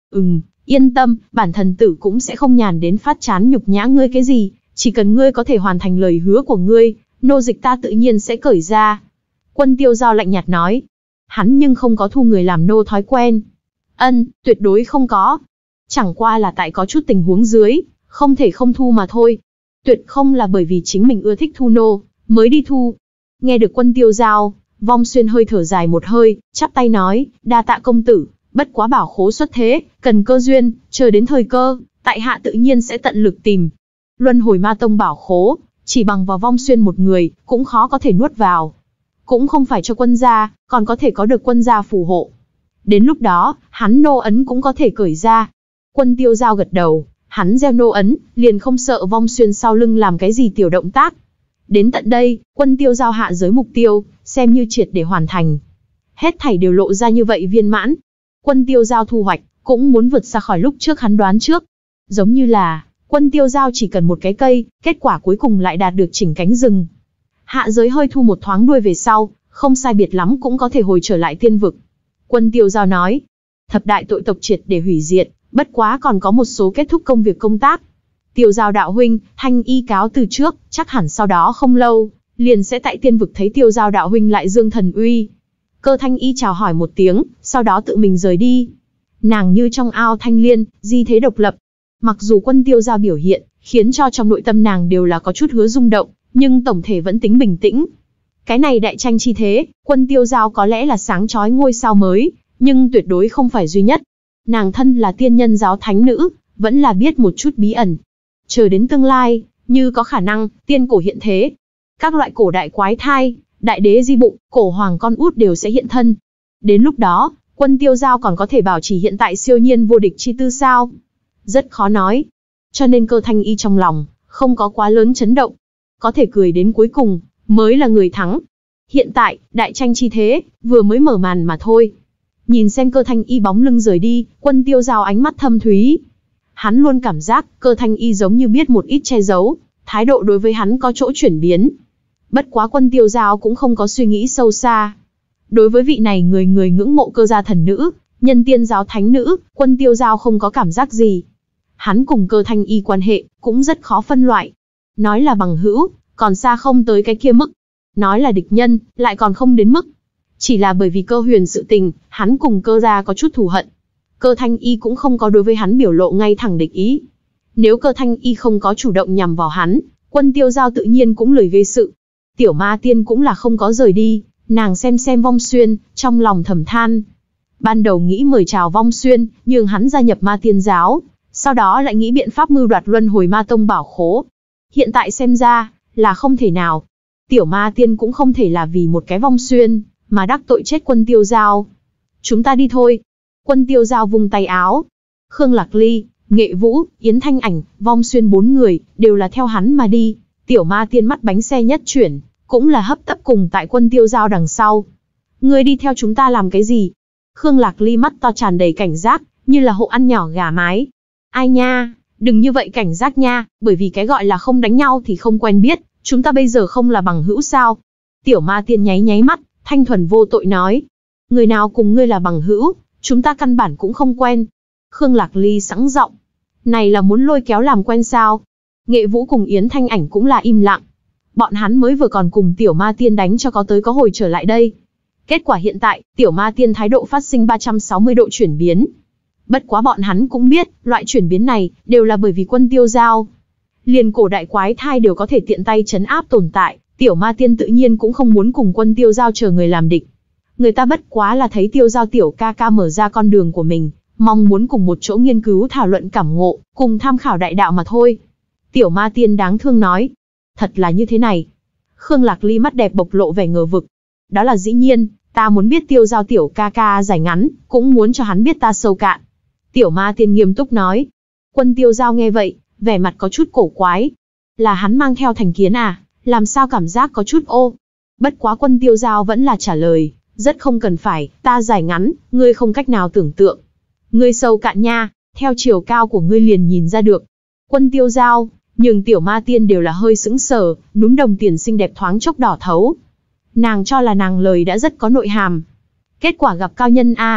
Ừm, yên tâm, bản thần tử cũng sẽ không nhàn đến phát chán nhục nhã ngươi cái gì, chỉ cần ngươi có thể hoàn thành lời hứa của ngươi, nô dịch ta tự nhiên sẽ cởi ra. Quân Tiêu Giao lạnh nhạt nói. Hắn nhưng không có thu người làm nô thói quen. Ân, tuyệt đối không có. Chẳng qua là tại có chút tình huống dưới, không thể không thu mà thôi. Tuyệt không là bởi vì chính mình ưa thích thu nô, mới đi thu. Nghe được Quân Tiêu Giao, Vong Xuyên hơi thở dài một hơi, chắp tay nói, đa tạ công tử, bất quá bảo khố xuất thế, cần cơ duyên, chờ đến thời cơ, tại hạ tự nhiên sẽ tận lực tìm. Luân Hồi Ma Tông bảo khố, chỉ bằng vào Vong Xuyên một người, cũng khó có thể nuốt vào. Cũng không phải cho quân gia, còn có thể có được quân gia phù hộ. Đến lúc đó, hắn nô ấn cũng có thể cởi ra. Quân Tiêu Giao gật đầu, hắn gieo nô ấn, liền không sợ Vong Xuyên sau lưng làm cái gì tiểu động tác. Đến tận đây, Quân Tiêu Giao hạ giới mục tiêu, xem như triệt để hoàn thành. Hết thảy đều lộ ra như vậy viên mãn. Quân Tiêu Giao thu hoạch, cũng muốn vượt xa khỏi lúc trước hắn đoán trước. Giống như là, Quân Tiêu Giao chỉ cần một cái cây, kết quả cuối cùng lại đạt được chỉnh cánh rừng. Hạ giới hơi thu một thoáng đuôi về sau, không sai biệt lắm cũng có thể hồi trở lại tiên vực. Quân Tiêu Giao nói, thập đại tội tộc triệt để hủy diệt, bất quá còn có một số kết thúc công việc công tác. Tiêu Giao đạo huynh, Thanh Y cáo từ trước, chắc hẳn sau đó không lâu, liền sẽ tại tiên vực thấy Tiêu Giao đạo huynh lại dương thần uy. Cơ Thanh Y chào hỏi một tiếng, sau đó tự mình rời đi. Nàng như trong ao thanh liên, di thế độc lập. Mặc dù Quân Tiêu Giao biểu hiện, khiến cho trong nội tâm nàng đều là có chút hứa rung động, nhưng tổng thể vẫn tính bình tĩnh. Cái này đại tranh chi thế, Quân Tiêu Giao có lẽ là sáng chói ngôi sao mới, nhưng tuyệt đối không phải duy nhất. Nàng thân là tiên nhân giáo thánh nữ, vẫn là biết một chút bí ẩn. Chờ đến tương lai, như có khả năng, tiên cổ hiện thế. Các loại cổ đại quái thai, đại đế di bụng, cổ hoàng con út đều sẽ hiện thân. Đến lúc đó, Quân Tiêu Giao còn có thể bảo trì hiện tại siêu nhiên vô địch chi tư sao? Rất khó nói. Cho nên Cơ Thanh Y trong lòng, không có quá lớn chấn động. Có thể cười đến cuối cùng, mới là người thắng. Hiện tại, đại tranh chi thế, vừa mới mở màn mà thôi. Nhìn xem Cơ Thanh Y bóng lưng rời đi, Quân Tiêu Giao ánh mắt thâm thúy. Hắn luôn cảm giác, Cơ Thanh Y giống như biết một ít che giấu, thái độ đối với hắn có chỗ chuyển biến. Bất quá Quân Tiêu Giao cũng không có suy nghĩ sâu xa. Đối với vị này người người ngưỡng mộ cơ gia thần nữ, nhân tiên giáo thánh nữ, Quân Tiêu Giao không có cảm giác gì. Hắn cùng Cơ Thanh Y quan hệ, cũng rất khó phân loại. Nói là bằng hữu, còn xa không tới cái kia mức. Nói là địch nhân, lại còn không đến mức. Chỉ là bởi vì Cơ Huyền sự tình, hắn cùng Cơ gia có chút thù hận. Cơ Thanh Y cũng không có đối với hắn biểu lộ ngay thẳng địch ý. Nếu Cơ Thanh Y không có chủ động nhằm vào hắn, Quân Tiêu Giao tự nhiên cũng lười gây sự. Tiểu Ma Tiên cũng là không có rời đi, nàng xem xem Vong Xuyên, trong lòng thầm than. Ban đầu nghĩ mời chào Vong Xuyên, nhường hắn gia nhập Ma Tiên giáo, sau đó lại nghĩ biện pháp mưu đoạt Luân Hồi Ma Tông bảo khố. Hiện tại xem ra, là không thể nào. Tiểu Ma Tiên cũng không thể là vì một cái Vong Xuyên, mà đắc tội chết Quân Tiêu Giao. Chúng ta đi thôi. Quân Tiêu Giao vung tay áo. Khương Lạc Ly, Nghệ Vũ, Yến Thanh Ảnh, Vong Xuyên bốn người, đều là theo hắn mà đi. Tiểu Ma Tiên mắt bánh xe nhất chuyển, cũng là hấp tấp cùng tại Quân Tiêu Giao đằng sau. Ngươi đi theo chúng ta làm cái gì? Khương Lạc Ly mắt to tràn đầy cảnh giác, như là hộ ăn nhỏ gà mái. Ai nha, đừng như vậy cảnh giác nha, bởi vì cái gọi là không đánh nhau thì không quen biết, chúng ta bây giờ không là bằng hữu sao? Tiểu Ma Tiên nháy nháy mắt, thanh thuần vô tội nói. Người nào cùng ngươi là bằng hữu, chúng ta căn bản cũng không quen. Khương Lạc Ly sẵn giọng. Này là muốn lôi kéo làm quen sao? Nghệ Vũ cùng Yến Thanh Ảnh cũng là im lặng. Bọn hắn mới vừa còn cùng Tiểu Ma Tiên đánh cho có tới có hồi trở lại đây. Kết quả hiện tại, Tiểu Ma Tiên thái độ phát sinh ba trăm sáu mươi độ chuyển biến. Bất quá bọn hắn cũng biết, loại chuyển biến này, đều là bởi vì Quân Tiêu Giao. Liền cổ đại quái thai đều có thể tiện tay trấn áp tồn tại, Tiểu Ma Tiên tự nhiên cũng không muốn cùng Quân Tiêu Giao chờ người làm địch. Người ta bất quá là thấy Tiêu Giao tiểu ca ca mở ra con đường của mình, mong muốn cùng một chỗ nghiên cứu thảo luận cảm ngộ, cùng tham khảo đại đạo mà thôi. Tiểu Ma Tiên đáng thương nói. Thật là như thế này. Khương Lạc Ly mắt đẹp bộc lộ vẻ ngờ vực. Đó là dĩ nhiên, ta muốn biết Tiêu Giao tiểu ca ca dài ngắn, cũng muốn cho hắn biết ta sâu cạn. Tiểu Ma Tiên nghiêm túc nói. Quân Tiêu Giao nghe vậy, vẻ mặt có chút cổ quái. Là hắn mang theo thành kiến à, làm sao cảm giác có chút ô. Bất quá Quân Tiêu Giao vẫn là trả lời. Rất không cần phải, ta dài ngắn, ngươi không cách nào tưởng tượng. Ngươi sâu cạn nha, theo chiều cao của ngươi liền nhìn ra được. Quân Tiêu Giao, nhường Tiểu Ma Tiên đều là hơi sững sờ, núm đồng tiền xinh đẹp thoáng chốc đỏ thấu. Nàng cho là nàng lời đã rất có nội hàm. Kết quả gặp cao nhân a.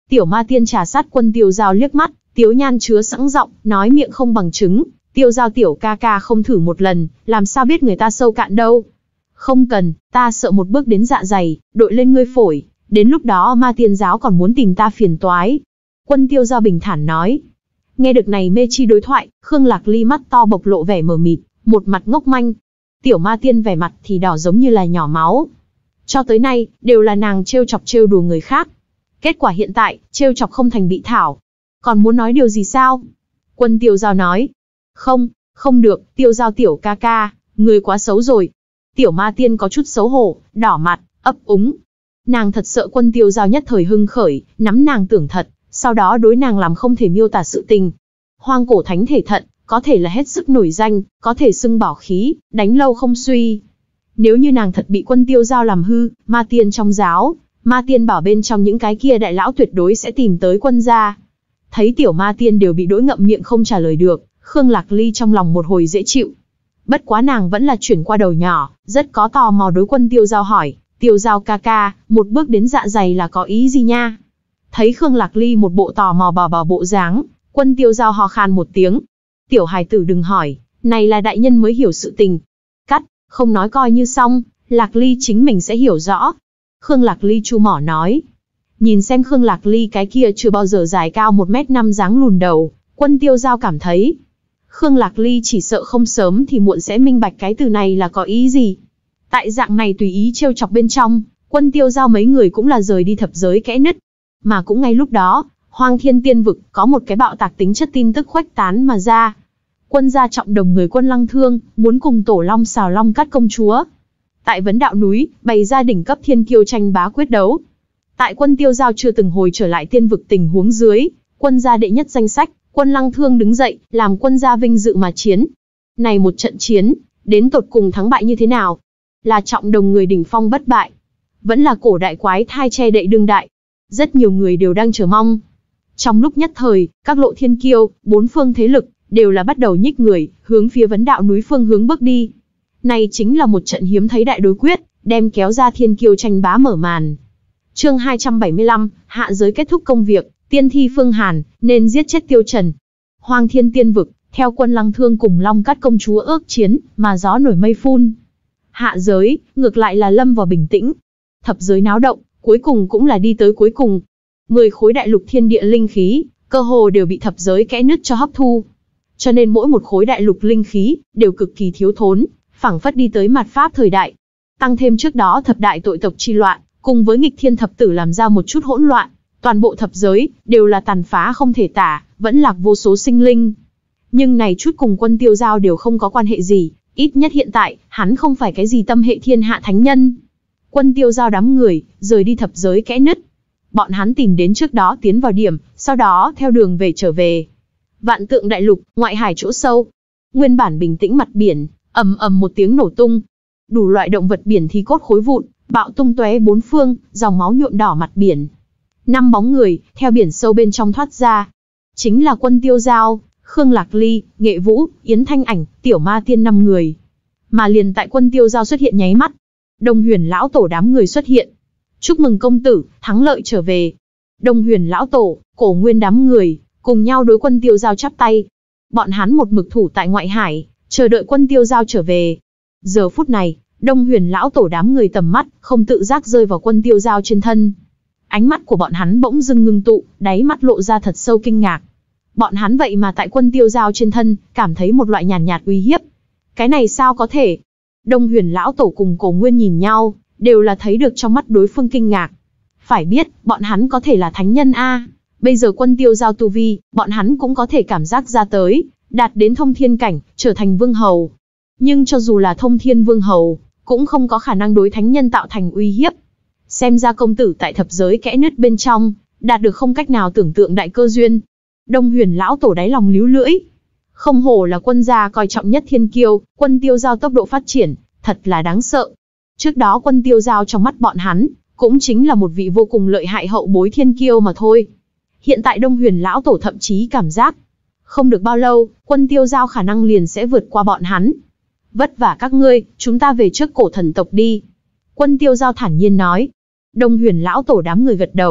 Tiểu Ma Tiên trà sát Quân Tiêu Giao liếc mắt, tiếu nhan chứa sẵn giọng, nói miệng không bằng trứng. Tiêu Giao tiểu ca ca không thử một lần, làm sao biết người ta sâu cạn đâu. Không cần, ta sợ một bước đến dạ dày, đội lên ngươi phổi, đến lúc đó Ma Tiên giáo còn muốn tìm ta phiền toái. Quân Tiêu Giao bình thản nói. Nghe được này mê chi đối thoại, Khương Lạc Ly mắt to bộc lộ vẻ mờ mịt, một mặt ngốc manh. Tiểu Ma Tiên vẻ mặt thì đỏ giống như là nhỏ máu. Cho tới nay, đều là nàng trêu chọc trêu đùa người khác. Kết quả hiện tại, trêu chọc không thành bị thảo. Còn muốn nói điều gì sao? Quân Tiêu Giao nói. Không, không được, Tiêu Giao tiểu ca ca, người quá xấu rồi. Tiểu Ma Tiên có chút xấu hổ, đỏ mặt, ấp úng. Nàng thật sợ Quân Tiêu Giao nhất thời hưng khởi, nắm nàng tưởng thật, sau đó đối nàng làm không thể miêu tả sự tình. Hoang cổ thánh thể thận, có thể là hết sức nổi danh, có thể xưng bảo khí, đánh lâu không suy. Nếu như nàng thật bị Quân Tiêu Giao làm hư, Ma Tiên trong giáo, Ma Tiên bảo bên trong những cái kia đại lão tuyệt đối sẽ tìm tới quân gia. Thấy Tiểu Ma Tiên đều bị đỗi ngậm miệng không trả lời được, Khương Lạc Ly trong lòng một hồi dễ chịu. Bất quá nàng vẫn là chuyển qua đầu nhỏ, rất có tò mò đối Quân Tiêu Giao hỏi, Tiêu Giao ca ca, một bước đến dạ dày là có ý gì nha? Thấy Khương Lạc Ly một bộ tò mò bò bò bộ dáng, Quân Tiêu Giao ho khan một tiếng. Tiểu hài tử đừng hỏi, này là đại nhân mới hiểu sự tình. Cắt, không nói coi như xong, Lạc Ly chính mình sẽ hiểu rõ. Khương Lạc Ly chu mỏ nói. Nhìn xem Khương Lạc Ly cái kia chưa bao giờ dài cao một mét năm dáng lùn đầu, Quân Tiêu Giao cảm thấy. Khương Lạc Ly chỉ sợ không sớm thì muộn sẽ minh bạch cái từ này là có ý gì. Tại dạng này tùy ý trêu chọc bên trong, Quân Tiêu Giao mấy người cũng là rời đi thập giới kẽ nứt. Mà cũng ngay lúc đó, Hoang Thiên Tiên Vực có một cái bạo tạc tính chất tin tức khuếch tán mà ra. Quân gia trọng đồng người Quân Lăng Thương, muốn cùng Tổ Long xào Long Cát công chúa. Tại Vấn Đạo núi, bày ra đỉnh cấp thiên kiêu tranh bá quyết đấu. Tại Quân Tiêu Giao chưa từng hồi trở lại tiên vực tình huống dưới, quân gia đệ nhất danh sách, Quân Lăng Thương đứng dậy, làm quân gia vinh dự mà chiến. Này một trận chiến, đến tột cùng thắng bại như thế nào? Là trọng đồng người đỉnh phong bất bại, vẫn là cổ đại quái thai che đậy đương đại? Rất nhiều người đều đang chờ mong. Trong lúc nhất thời, các lộ thiên kiêu, bốn phương thế lực, đều là bắt đầu nhích người, hướng phía Vấn Đạo núi phương hướng bước đi. Này chính là một trận hiếm thấy đại đối quyết, đem kéo ra thiên kiêu tranh bá mở màn. Chương hai trăm bảy mươi lăm, hạ giới kết thúc công việc, tiên thi Phương Hàn, nên giết chết Tiêu Trần. Hoang Thiên Tiên Vực, theo Quân Lăng Thương cùng Long Cát công chúa ước chiến, mà gió nổi mây phun. Hạ giới, ngược lại là lâm vào bình tĩnh. Thập giới náo động, cuối cùng cũng là đi tới cuối cùng. Mười khối đại lục thiên địa linh khí, cơ hồ đều bị thập giới kẽ nứt cho hấp thu. Cho nên mỗi một khối đại lục linh khí, đều cực kỳ thiếu thốn, phảng phất đi tới mạt Pháp thời đại. Tăng thêm trước đó thập đại tội tộc chi loạn, cùng với nghịch thiên thập tử làm ra một chút hỗn loạn. Toàn bộ thập giới, đều là tàn phá không thể tả, vẫn lạc vô số sinh linh. Nhưng này chút cùng Quân Tiêu Giao đều không có quan hệ gì, ít nhất hiện tại, hắn không phải cái gì tâm hệ thiên hạ thánh nhân. Quân Tiêu Giao đám người, rời đi thập giới kẽ nứt. Bọn hắn tìm đến trước đó tiến vào điểm, sau đó theo đường về trở về. Vạn Tượng đại lục, ngoại hải chỗ sâu. Nguyên bản bình tĩnh mặt biển, ầm ầm một tiếng nổ tung. Đủ loại động vật biển thi cốt khối vụn, bạo tung tóe bốn phương, dòng máu nhuộm đỏ mặt biển. Năm bóng người, theo biển sâu bên trong thoát ra. Chính là Quân Tiêu Giao, Khương Lạc Ly, Nghệ Vũ, Yến Thanh Ảnh, Tiểu Ma Tiên năm người. Mà liền tại Quân Tiêu Giao xuất hiện nháy mắt, Đông Huyền lão tổ đám người xuất hiện. Chúc mừng công tử, thắng lợi trở về. Đông Huyền lão tổ, Cổ Nguyên đám người, cùng nhau đối Quân Tiêu Giao chắp tay. Bọn hắn một mực thủ tại ngoại hải, chờ đợi Quân Tiêu Giao trở về. Giờ phút này, Đông Huyền lão tổ đám người tầm mắt, không tự giác rơi vào Quân Tiêu Giao trên thân. Ánh mắt của bọn hắn bỗng dưng ngưng tụ, đáy mắt lộ ra thật sâu kinh ngạc. Bọn hắn vậy mà tại Quân Tiêu Giao trên thân, cảm thấy một loại nhàn nhạt, nhạt uy hiếp. Cái này sao có thể? Đông Huyền lão tổ cùng Cổ Nguyên nhìn nhau, đều là thấy được trong mắt đối phương kinh ngạc. Phải biết, bọn hắn có thể là thánh nhân a. Bây giờ Quân Tiêu Giao tu vi, bọn hắn cũng có thể cảm giác ra tới, đạt đến thông thiên cảnh, trở thành vương hầu. Nhưng cho dù là thông thiên vương hầu, cũng không có khả năng đối thánh nhân tạo thành uy hiếp. Xem ra công tử tại thập giới kẽ nứt bên trong, đạt được không cách nào tưởng tượng đại cơ duyên. Đông Huyền lão tổ đáy lòng líu lưỡi. Không hổ là quân gia coi trọng nhất thiên kiêu, Quân Tiêu Giao tốc độ phát triển, thật là đáng sợ. Trước đó Quân Tiêu Giao trong mắt bọn hắn, cũng chính là một vị vô cùng lợi hại hậu bối thiên kiêu mà thôi. Hiện tại Đông Huyền lão tổ thậm chí cảm giác, không được bao lâu, Quân Tiêu Giao khả năng liền sẽ vượt qua bọn hắn. Vất vả các ngươi, chúng ta về trước Cổ thần tộc đi. Quân Tiêu Giao thản nhiên nói. Đông Huyền lão tổ đám người gật đầu,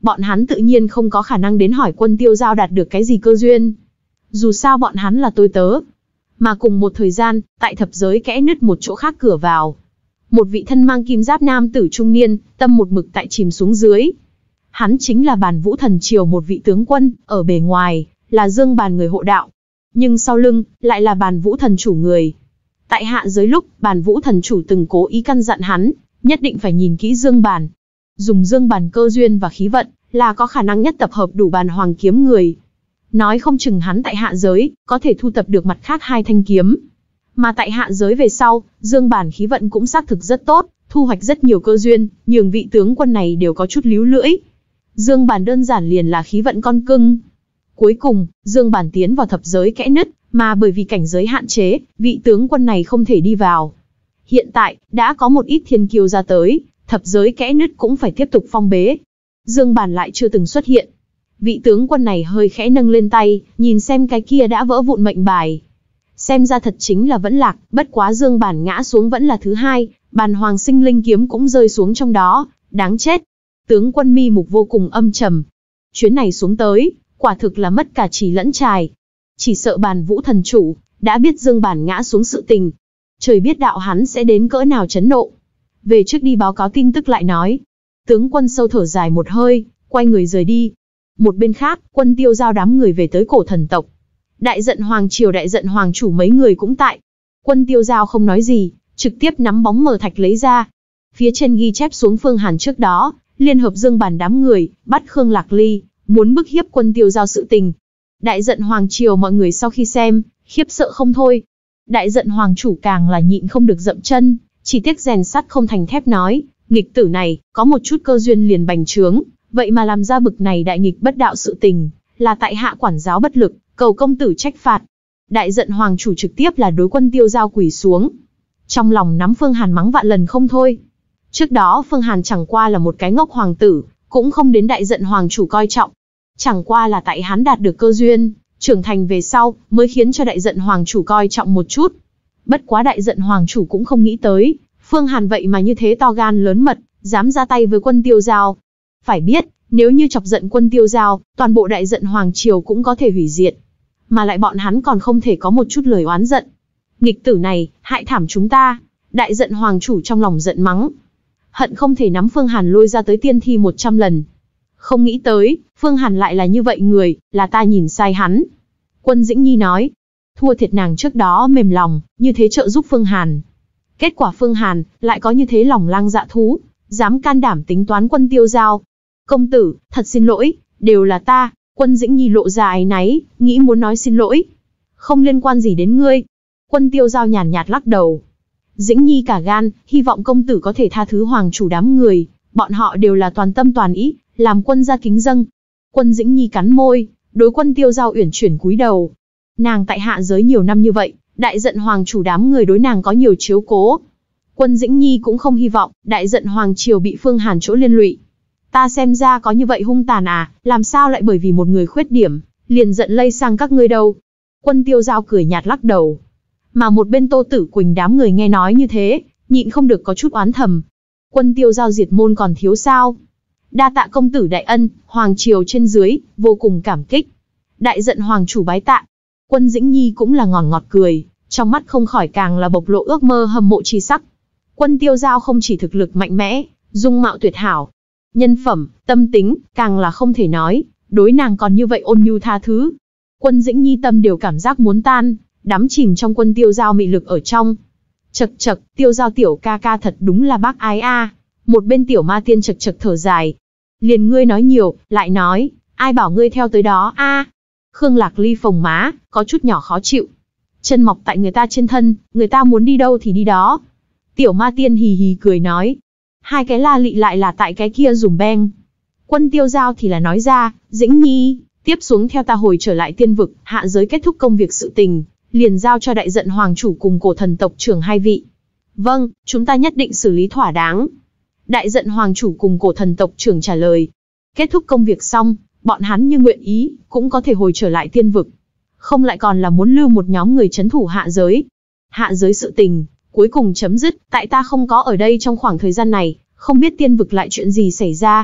bọn hắn tự nhiên không có khả năng đến hỏi Quân Tiêu Giao đạt được cái gì cơ duyên. Dù sao bọn hắn là tôi tớ. Mà cùng một thời gian, tại thập giới kẽ nứt một chỗ khác cửa vào, một vị thân mang kim giáp nam tử trung niên, tâm một mực tại chìm xuống dưới. Hắn chính là Bàn Vũ Thần Triều một vị tướng quân, ở bề ngoài là Dương Bàn người hộ đạo, nhưng sau lưng lại là Bàn Vũ Thần chủ người. Tại hạ giới lúc, Bàn Vũ Thần chủ từng cố ý căn dặn hắn, nhất định phải nhìn kỹ Dương Bàn. Dùng Dương Bàn cơ duyên và khí vận, là có khả năng nhất tập hợp đủ Bàn Hoàng kiếm người. Nói không chừng hắn tại hạ giới, có thể thu tập được mặt khác hai thanh kiếm. Mà tại hạ giới về sau, Dương Bàn khí vận cũng xác thực rất tốt, thu hoạch rất nhiều cơ duyên, nhường vị tướng quân này đều có chút líu lưỡi. Dương Bàn đơn giản liền là khí vận con cưng. Cuối cùng, Dương Bàn tiến vào thập giới kẽ nứt, mà bởi vì cảnh giới hạn chế, vị tướng quân này không thể đi vào. Hiện tại, đã có một ít thiên kiêu ra tới, thập giới kẽ nứt cũng phải tiếp tục phong bế. Dương Bàn lại chưa từng xuất hiện. Vị tướng quân này hơi khẽ nâng lên tay, nhìn xem cái kia đã vỡ vụn mệnh bài. Xem ra thật chính là vẫn lạc, bất quá Dương Bàn ngã xuống vẫn là thứ hai, Bàn Hoàng sinh linh kiếm cũng rơi xuống trong đó, đáng chết. Tướng quân mi mục vô cùng âm trầm. Chuyến này xuống tới, quả thực là mất cả trì lẫn trài. Chỉ sợ Bàn Vũ Thần chủ đã biết Dương Bàn ngã xuống sự tình. Trời biết đạo hắn sẽ đến cỡ nào chấn nộ. Về trước đi báo cáo tin tức lại nói. Tướng quân sâu thở dài một hơi, quay người rời đi. Một bên khác, Quân Tiêu Giao đám người về tới cổ thần tộc. Đại giận Hoàng triều đại giận Hoàng chủ mấy người cũng tại. Quân Tiêu Giao không nói gì, trực tiếp nắm bóng mờ thạch lấy ra. Phía trên ghi chép xuống Phương Hàn trước đó, liên hợp Dương Bàn đám người, bắt Khương Lạc Ly, muốn bức hiếp Quân Tiêu Giao sự tình. Đại giận Hoàng triều mọi người sau khi xem, khiếp sợ không thôi. Đại giận Hoàng chủ càng là nhịn không được dậm chân, chỉ tiếc rèn sắt không thành thép nói, nghịch tử này, có một chút cơ duyên liền bành trướng, vậy mà làm ra bực này đại nghịch bất đạo sự tình, là tại hạ quản giáo bất lực, cầu công tử trách phạt. Đại giận Hoàng chủ trực tiếp là đối Quân Tiêu Giao quỳ xuống. Trong lòng nắm Phương Hàn mắng vạn lần không thôi. Trước đó Phương Hàn chẳng qua là một cái ngốc hoàng tử, cũng không đến đại giận Hoàng chủ coi trọng. Chẳng qua là tại hắn đạt được cơ duyên, trưởng thành về sau, mới khiến cho đại giận Hoàng chủ coi trọng một chút. Bất quá đại giận Hoàng chủ cũng không nghĩ tới, Phương Hàn vậy mà như thế to gan lớn mật, dám ra tay với Quân Tiêu Giao. Phải biết, nếu như chọc giận Quân Tiêu Giao, toàn bộ đại giận Hoàng triều cũng có thể hủy diệt. Mà lại bọn hắn còn không thể có một chút lời oán giận. Nghịch tử này, hại thảm chúng ta. Đại giận Hoàng chủ trong lòng giận mắng. Hận không thể nắm Phương Hàn lôi ra tới tiên thi một trăm lần. Không nghĩ tới, Phương Hàn lại là như vậy người, là ta nhìn sai hắn. Quân Dĩnh Nhi nói, thua thiệt nàng trước đó mềm lòng, như thế trợ giúp Phương Hàn. Kết quả Phương Hàn, lại có như thế lòng lang dạ thú, dám can đảm tính toán Quân Tiêu Giao. Công tử, thật xin lỗi, đều là ta. Quân Dĩnh Nhi lộ ra áy náy, nghĩ muốn nói xin lỗi. Không liên quan gì đến ngươi. Quân Tiêu Giao nhàn nhạt lắc đầu. Dĩnh Nhi cả gan, hy vọng công tử có thể tha thứ hoàng chủ đám người, bọn họ đều là toàn tâm toàn ý, làm quân gia kính dâng. Quân Dĩnh Nhi cắn môi, đối Quân Tiêu Giao uyển chuyển cúi đầu. Nàng tại hạ giới nhiều năm như vậy, đại giận hoàng chủ đám người đối nàng có nhiều chiếu cố. Quân Dĩnh Nhi cũng không hy vọng, đại giận hoàng triều bị Phương Hàn chỗ liên lụy. Ta xem ra có như vậy hung tàn à, làm sao lại bởi vì một người khuyết điểm, liền giận lây sang các ngươi đâu. Quân Tiêu Giao cười nhạt lắc đầu. Mà một bên Tô Tử Quỳnh đám người nghe nói như thế, nhịn không được có chút oán thầm. Quân Tiêu Giao diệt môn còn thiếu sao? Đa tạ công tử đại ân, hoàng triều trên dưới, vô cùng cảm kích. Đại giận hoàng chủ bái tạ. Quân Dĩnh Nhi cũng là ngọt ngọt cười, trong mắt không khỏi càng là bộc lộ ước mơ hâm mộ chi sắc. Quân Tiêu Giao không chỉ thực lực mạnh mẽ, dung mạo tuyệt hảo, nhân phẩm, tâm tính, càng là không thể nói, đối nàng còn như vậy ôn nhu tha thứ. Quân Dĩnh Nhi tâm đều cảm giác muốn tan, đắm chìm trong Quân Tiêu Giao mị lực ở trong. Chậc chậc, Tiêu Giao tiểu ca ca thật đúng là bác ái a. Một bên tiểu ma tiên chậc chậc thở dài. Liền ngươi nói nhiều, lại nói, ai bảo ngươi theo tới đó a? Khương Lạc Ly phồng má, có chút nhỏ khó chịu. Chân mọc tại người ta trên thân, người ta muốn đi đâu thì đi đó. Tiểu ma tiên hì hì cười nói. Hai cái la lị lại là tại cái kia dùm beng. Quân Tiêu Giao thì là nói ra, Dĩnh Nhi, tiếp xuống theo ta hồi trở lại tiên vực, hạ giới kết thúc công việc sự tình, liền giao cho đại giận hoàng chủ cùng cổ thần tộc trưởng hai vị. Vâng, chúng ta nhất định xử lý thỏa đáng. Đại giận hoàng chủ cùng cổ thần tộc trưởng trả lời. Kết thúc công việc xong, bọn hắn như nguyện ý, cũng có thể hồi trở lại tiên vực. Không lại còn là muốn lưu một nhóm người trấn thủ hạ giới. Hạ giới sự tình, cuối cùng chấm dứt, tại ta không có ở đây trong khoảng thời gian này, không biết tiên vực lại chuyện gì xảy ra.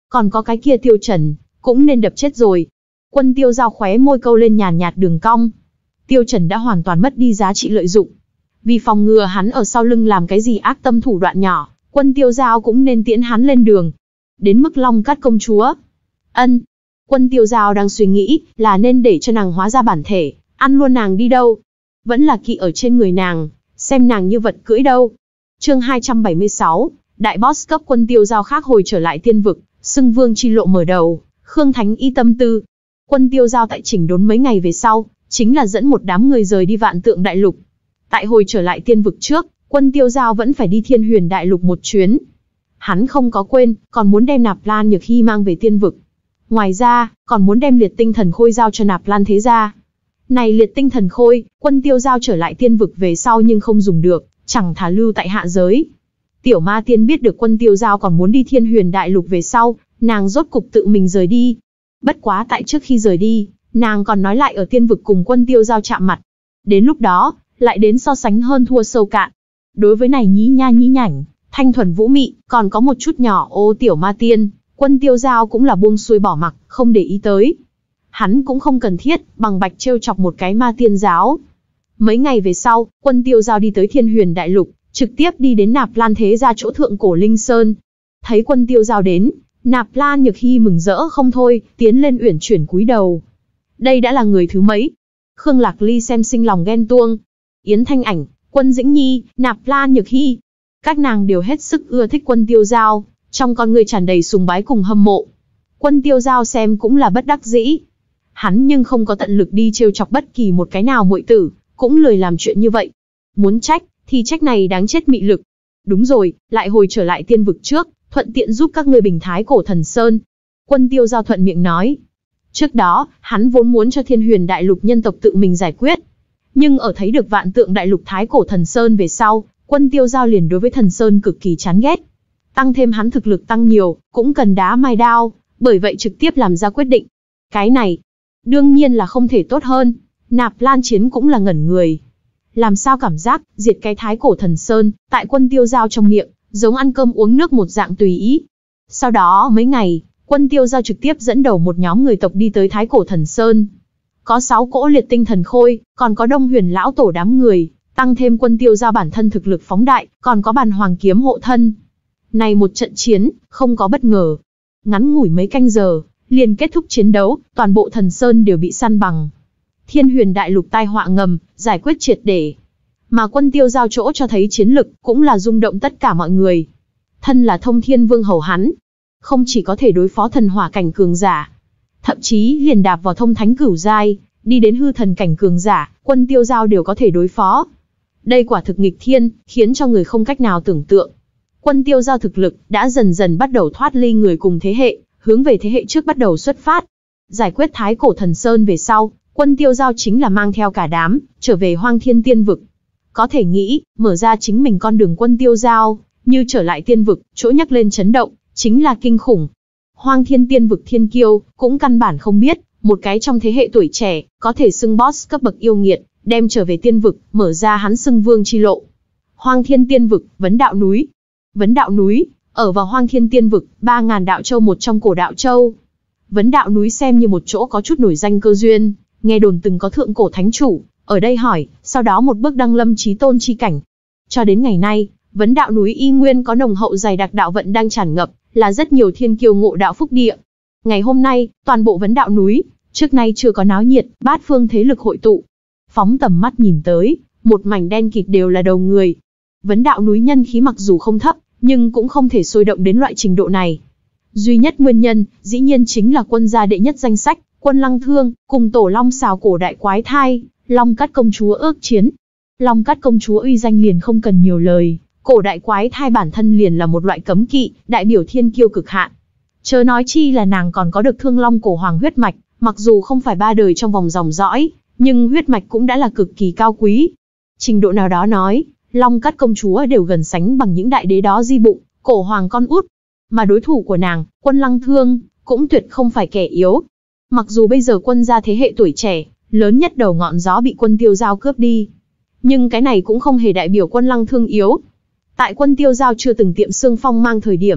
Còn có cái kia Tiêu Trần, cũng nên đập chết rồi. Quân Tiêu Giao khóe môi câu lên nhàn nhạt đường cong. Tiêu Trần đã hoàn toàn mất đi giá trị lợi dụng. Vì phòng ngừa hắn ở sau lưng làm cái gì ác tâm thủ đoạn nhỏ, Quân Tiêu Giao cũng nên tiễn hắn lên đường. Đến mức Long Cát công chúa. Ân. Quân Tiêu Giao đang suy nghĩ là nên để cho nàng hóa ra bản thể, ăn luôn nàng đi đâu. Vẫn là kỵ ở trên người nàng, xem nàng như vật cưỡi đâu. Chương hai trăm bảy mươi sáu, đại boss cấp Quân Tiêu Giao khác hồi trở lại tiên vực, xưng vương chi lộ mở đầu, Khương Thánh Y tâm tư. Quân Tiêu Giao tại chỉnh đốn mấy ngày về sau, chính là dẫn một đám người rời đi Vạn Tượng Đại Lục. Tại hồi trở lại tiên vực trước, Quân Tiêu Giao vẫn phải đi Thiên Huyền Đại Lục một chuyến. Hắn không có quên, còn muốn đem Nạp Lan Nhược Hy mang về tiên vực. Ngoài ra, còn muốn đem liệt tinh thần khôi giao cho Nạp Lan thế gia. Này liệt tinh thần khôi, Quân Tiêu Giao trở lại tiên vực về sau nhưng không dùng được, chẳng thà lưu tại hạ giới. Tiểu Ma Tiên biết được Quân Tiêu Giao còn muốn đi Thiên Huyền Đại Lục về sau, nàng rốt cục tự mình rời đi. Bất quá tại trước khi rời đi, nàng còn nói lại ở tiên vực cùng Quân Tiêu Giao chạm mặt. Đến lúc đó, lại đến so sánh hơn thua sâu cạn. Đối với này nhí nha nhí nhảnh, thanh thuần vũ mị, còn có một chút nhỏ ô Tiểu Ma Tiên, Quân Tiêu Giao cũng là buông xuôi bỏ mặc, không để ý tới. Hắn cũng không cần thiết, bằng bạch trêu chọc một cái Ma Tiên giáo. Mấy ngày về sau, Quân Tiêu Giao đi tới Thiên Huyền Đại Lục, trực tiếp đi đến Nạp Lan thế gia chỗ thượng cổ Linh Sơn. Thấy Quân Tiêu Giao đến, Nạp Lan Nhược Hy mừng rỡ không thôi, tiến lên uyển chuyển cúi đầu. Đây đã là người thứ mấy? Khương Lạc Ly xem sinh lòng ghen tuông. Yến Thanh Ảnh, Quân Dĩnh Nhi, Nạp Lan Nhược Hy, các nàng đều hết sức ưa thích Quân Tiêu Giao, trong con người tràn đầy sùng bái cùng hâm mộ. Quân Tiêu Giao xem cũng là bất đắc dĩ. Hắn nhưng không có tận lực đi trêu chọc bất kỳ một cái nào muội tử, cũng lười làm chuyện như vậy. Muốn trách, thì trách này đáng chết mị lực. Đúng rồi, lại hồi trở lại tiên vực trước, thuận tiện giúp các ngươi bình thái cổ thần sơn. Quân Tiêu Giao thuận miệng nói. Trước đó, hắn vốn muốn cho Thiên Huyền Đại Lục nhân tộc tự mình giải quyết. Nhưng ở thấy được Vạn Tượng Đại Lục thái cổ thần sơn về sau, Quân Tiêu Giao liền đối với thần sơn cực kỳ chán ghét. Tăng thêm hắn thực lực tăng nhiều, cũng cần đá mai đao, bởi vậy trực tiếp làm ra quyết định. Cái này, đương nhiên là không thể tốt hơn. Nạp Lan Chiến cũng là ngẩn người. Làm sao cảm giác, diệt cái thái cổ thần sơn, tại Quân Tiêu Giao trong miệng, giống ăn cơm uống nước một dạng tùy ý. Sau đó mấy ngày, Quân Tiêu Giao trực tiếp dẫn đầu một nhóm người tộc đi tới thái cổ thần sơn. Có sáu cỗ liệt tinh thần khôi, còn có Đông Huyền lão tổ đám người, tăng thêm Quân Tiêu Giao bản thân thực lực phóng đại, còn có bàn hoàng kiếm hộ thân. Này một trận chiến, không có bất ngờ. Ngắn ngủi mấy canh giờ, liền kết thúc chiến đấu, toàn bộ thần sơn đều bị săn bằng. Thiên Huyền Đại Lục tai họa ngầm, giải quyết triệt để. Mà Quân Tiêu Giao chỗ cho thấy chiến lực, cũng là rung động tất cả mọi người. Thân là Thông Thiên Vương hầu hắn, không chỉ có thể đối phó thần hỏa cảnh cường giả, thậm chí liền đạp vào thông thánh cửu giai, đi đến hư thần cảnh cường giả, Quân Tiêu Giao đều có thể đối phó. Đây quả thực nghịch thiên, khiến cho người không cách nào tưởng tượng. Quân Tiêu Giao thực lực đã dần dần bắt đầu thoát ly người cùng thế hệ, hướng về thế hệ trước bắt đầu xuất phát. Giải quyết thái cổ thần sơn về sau, Quân Tiêu Giao chính là mang theo cả đám, trở về Hoang Thiên Tiên Vực. Có thể nghĩ, mở ra chính mình con đường Quân Tiêu Giao, như trở lại tiên vực, chỗ nhắc lên chấn động, chính là kinh khủng. Hoang Thiên Tiên Vực thiên kiêu, cũng căn bản không biết, một cái trong thế hệ tuổi trẻ, có thể xưng boss cấp bậc yêu nghiệt, đem trở về tiên vực, mở ra hắn xưng vương chi lộ. Hoang Thiên Tiên Vực, Vấn Đạo Núi. Vấn Đạo Núi, ở vào Hoang Thiên Tiên Vực, ba ngàn đạo châu một trong cổ đạo châu. Vấn Đạo Núi xem như một chỗ có chút nổi danh cơ duyên, nghe đồn từng có thượng cổ thánh chủ, ở đây hỏi, sau đó một bước đăng lâm chí tôn chi cảnh. Cho đến ngày nay, Vấn Đạo Núi y nguyên có nồng hậu dày đặc đạo vận đang tràn ngập, là rất nhiều thiên kiêu ngộ đạo phúc địa. Ngày hôm nay, toàn bộ Vấn Đạo Núi, trước nay chưa có náo nhiệt, bát phương thế lực hội tụ. Phóng tầm mắt nhìn tới, một mảnh đen kịt đều là đầu người. Vấn Đạo Núi nhân khí mặc dù không thấp, nhưng cũng không thể sôi động đến loại trình độ này. Duy nhất nguyên nhân, dĩ nhiên chính là quân gia đệ nhất danh sách, Quân Lăng Thương, cùng tổ long xào cổ đại quái thai, Long Cát công chúa ước chiến. Long Cát công chúa uy danh liền không cần nhiều lời, cổ đại quái thai bản thân liền là một loại cấm kỵ, đại biểu thiên kiêu cực hạn. Chớ nói chi là nàng còn có được Thương Long cổ hoàng huyết mạch, mặc dù không phải ba đời trong vòng dòng dõi, nhưng huyết mạch cũng đã là cực kỳ cao quý. Trình độ nào đó nói, Long Cát công chúa đều gần sánh bằng những đại đế đó di bụng, cổ hoàng con út. Mà đối thủ của nàng, Quân Lăng Thương, cũng tuyệt không phải kẻ yếu. Mặc dù bây giờ quân gia thế hệ tuổi trẻ, lớn nhất đầu ngọn gió bị Quân Tiêu Giao cướp đi, nhưng cái này cũng không hề đại biểu Quân Lăng Thương yếu. Tại Quân Tiêu Giao chưa từng tiệm xương phong mang thời điểm,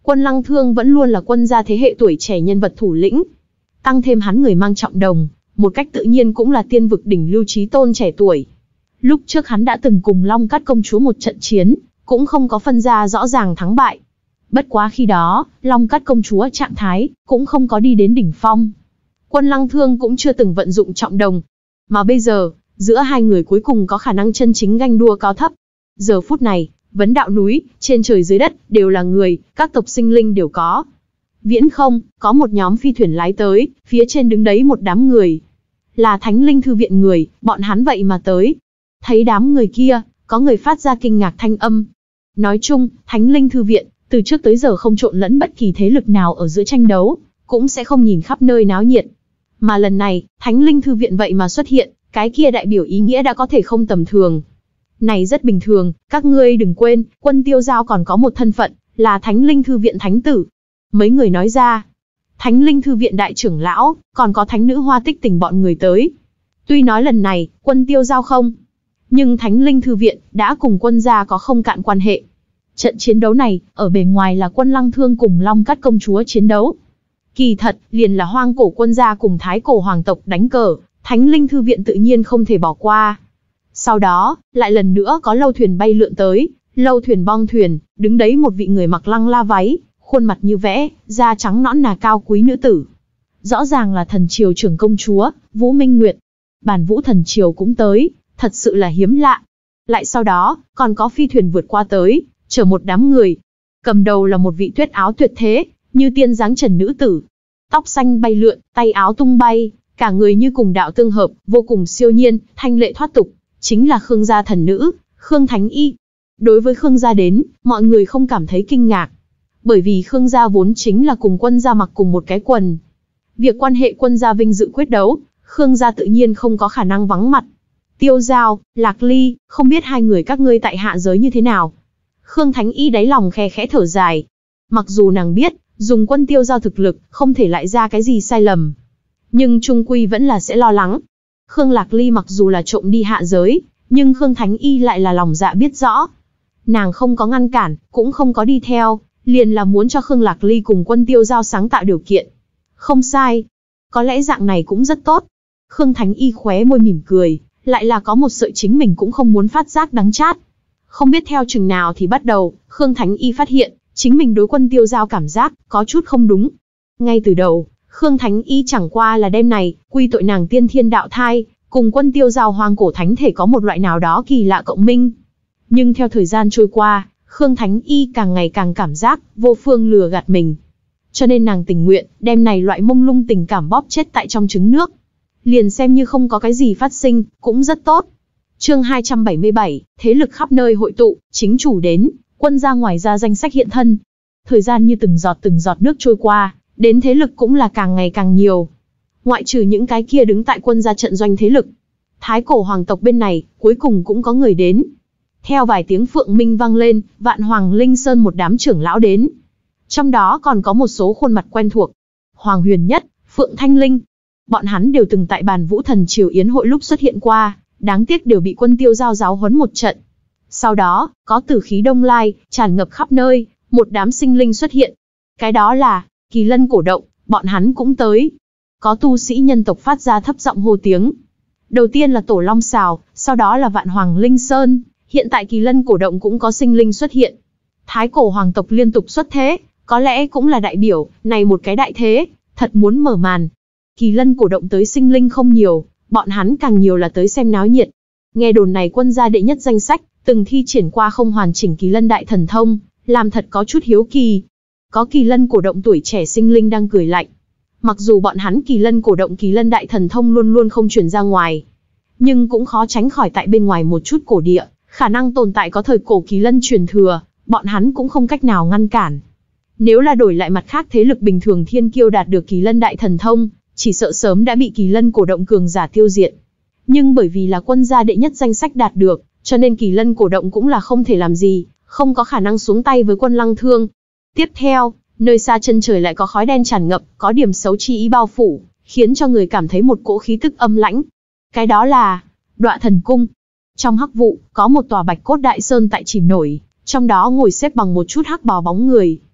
Quân Lăng Thương vẫn luôn là quân gia thế hệ tuổi trẻ nhân vật thủ lĩnh. Tăng thêm hắn người mang trọng đồng, một cách tự nhiên cũng là tiên vực đỉnh lưu chí tôn trẻ tuổi. Lúc trước hắn đã từng cùng Long Cát công chúa một trận chiến, cũng không có phân ra rõ ràng thắng bại. Bất quá khi đó, Long Cát công chúa trạng thái, cũng không có đi đến đỉnh phong. Quân Lăng Thương cũng chưa từng vận dụng trọng đồng. Mà bây giờ, giữa hai người cuối cùng có khả năng chân chính ganh đua cao thấp. Giờ phút này, vấn đạo núi, trên trời dưới đất, đều là người, các tộc sinh linh đều có. Viễn không, có một nhóm phi thuyền lái tới, phía trên đứng đấy một đám người. Là Thánh Linh Thư Viện người, bọn hắn vậy mà tới. Thấy đám người kia, có người phát ra kinh ngạc thanh âm. Nói chung, Thánh Linh Thư Viện, từ trước tới giờ không trộn lẫn bất kỳ thế lực nào ở giữa tranh đấu, cũng sẽ không nhìn khắp nơi náo nhiệt. Mà lần này, Thánh Linh Thư Viện vậy mà xuất hiện, cái kia đại biểu ý nghĩa đã có thể không tầm thường. Này rất bình thường, các ngươi đừng quên, Quân Tiêu Giao còn có một thân phận, là Thánh Linh Thư Viện Thánh Tử. Mấy người nói ra, Thánh Linh Thư Viện Đại trưởng lão, còn có Thánh Nữ Hoa Tích Tình bọn người tới. Tuy nói lần này, Quân Tiêu Giao không, nhưng Thánh Linh Thư Viện đã cùng quân gia có không cạn quan hệ. Trận chiến đấu này, ở bề ngoài là Quân Lăng Thương cùng Long Cát công chúa chiến đấu. Kỳ thật, liền là Hoang Cổ quân gia cùng Thái Cổ hoàng tộc đánh cờ, Thánh Linh Thư Viện tự nhiên không thể bỏ qua. Sau đó, lại lần nữa có lâu thuyền bay lượn tới, lâu thuyền bong thuyền, đứng đấy một vị người mặc lăng la váy, khuôn mặt như vẽ, da trắng nõn nà cao quý nữ tử. Rõ ràng là thần triều trưởng công chúa, Vũ Minh Nguyệt. Bản Vũ thần triều cũng tới, thật sự là hiếm lạ. Lại sau đó, còn có phi thuyền vượt qua tới, chở một đám người. Cầm đầu là một vị tuyết áo tuyệt thế, như tiên dáng trần nữ tử. Tóc xanh bay lượn, tay áo tung bay, cả người như cùng đạo tương hợp, vô cùng siêu nhiên, thanh lệ thoát tục. Chính là Khương gia thần nữ, Khương Thánh Y. Đối với Khương gia đến, mọi người không cảm thấy kinh ngạc. Bởi vì Khương gia vốn chính là cùng quân gia mặc cùng một cái quần. Việc quan hệ quân gia vinh dự quyết đấu, Khương gia tự nhiên không có khả năng vắng mặt. Tiêu Giao, Lạc Ly, không biết hai người các ngươi tại hạ giới như thế nào. Khương Thánh Y đáy lòng khe khẽ thở dài. Mặc dù nàng biết, dùng Quân Tiêu Giao thực lực, không thể lại ra cái gì sai lầm. Nhưng trung quy vẫn là sẽ lo lắng. Khương Lạc Ly mặc dù là trộm đi hạ giới, nhưng Khương Thánh Y lại là lòng dạ biết rõ. Nàng không có ngăn cản, cũng không có đi theo, liền là muốn cho Khương Lạc Ly cùng Quân Tiêu Giao sáng tạo điều kiện. Không sai. Có lẽ dạng này cũng rất tốt. Khương Thánh Y khóe môi mỉm cười, lại là có một sợi chính mình cũng không muốn phát giác đắng chát. Không biết theo chừng nào thì bắt đầu, Khương Thánh Y phát hiện, chính mình đối Quân Tiêu Giao cảm giác, có chút không đúng. Ngay từ đầu, Khương Thánh Y chẳng qua là đêm này, quy tội nàng tiên thiên đạo thai, cùng Quân Tiêu Giao hoang cổ thánh thể có một loại nào đó kỳ lạ cộng minh. Nhưng theo thời gian trôi qua, Khương Thánh Y càng ngày càng cảm giác, vô phương lừa gạt mình. Cho nên nàng tình nguyện, đem này loại mông lung tình cảm bóp chết tại trong trứng nước. Liền xem như không có cái gì phát sinh, cũng rất tốt. Chương hai trăm bảy mươi bảy, thế lực khắp nơi hội tụ, chính chủ đến, quân gia ngoài ra danh sách hiện thân. Thời gian như từng giọt từng giọt nước trôi qua, đến thế lực cũng là càng ngày càng nhiều. Ngoại trừ những cái kia đứng tại quân gia trận doanh thế lực, Thái Cổ hoàng tộc bên này, cuối cùng cũng có người đến. Theo vài tiếng phượng minh vang lên, Vạn Hoàng Linh Sơn một đám trưởng lão đến. Trong đó còn có một số khuôn mặt quen thuộc. Hoàng Huyền Nhất, Phượng Thanh Linh. Bọn hắn đều từng tại Bàn Vũ Thần Triều Yến hội lúc xuất hiện qua, đáng tiếc đều bị Quân Tiêu Giao giáo huấn một trận. Sau đó, có tử khí đông lai, tràn ngập khắp nơi, một đám sinh linh xuất hiện. Cái đó là, Kỳ Lân cổ động, bọn hắn cũng tới. Có tu sĩ nhân tộc phát ra thấp giọng hô tiếng. Đầu tiên là Tổ Long Sào, sau đó là Vạn Hoàng Linh Sơn, hiện tại Kỳ Lân cổ động cũng có sinh linh xuất hiện. Thái Cổ hoàng tộc liên tục xuất thế, có lẽ cũng là đại biểu, này một cái đại thế, thật muốn mở màn. Kỳ Lân cổ động tới sinh linh không nhiều, bọn hắn càng nhiều là tới xem náo nhiệt. Nghe đồn này quân gia đệ nhất danh sách, từng thi triển qua không hoàn chỉnh Kỳ Lân đại thần thông, làm thật có chút hiếu kỳ. Có Kỳ Lân cổ động tuổi trẻ sinh linh đang cười lạnh. Mặc dù bọn hắn Kỳ Lân cổ động Kỳ Lân đại thần thông luôn luôn không truyền ra ngoài, nhưng cũng khó tránh khỏi tại bên ngoài một chút cổ địa, khả năng tồn tại có thời cổ Kỳ Lân truyền thừa, bọn hắn cũng không cách nào ngăn cản. Nếu là đổi lại mặt khác thế lực bình thường thiên kiêu đạt được Kỳ Lân đại thần thông, chỉ sợ sớm đã bị Kỳ Lân cổ động cường giả tiêu diệt. Nhưng bởi vì là quân gia đệ nhất danh sách đạt được, cho nên Kỳ Lân cổ động cũng là không thể làm gì, không có khả năng xuống tay với Quân Lăng Thương. Tiếp theo, nơi xa chân trời lại có khói đen tràn ngập, có điểm xấu chi ý bao phủ, khiến cho người cảm thấy một cỗ khí tức âm lãnh. Cái đó là Đoạ Thần Cung. Trong hắc vụ, có một tòa bạch cốt đại sơn tại chìm nổi, trong đó ngồi xếp bằng một chút hắc bào bóng người.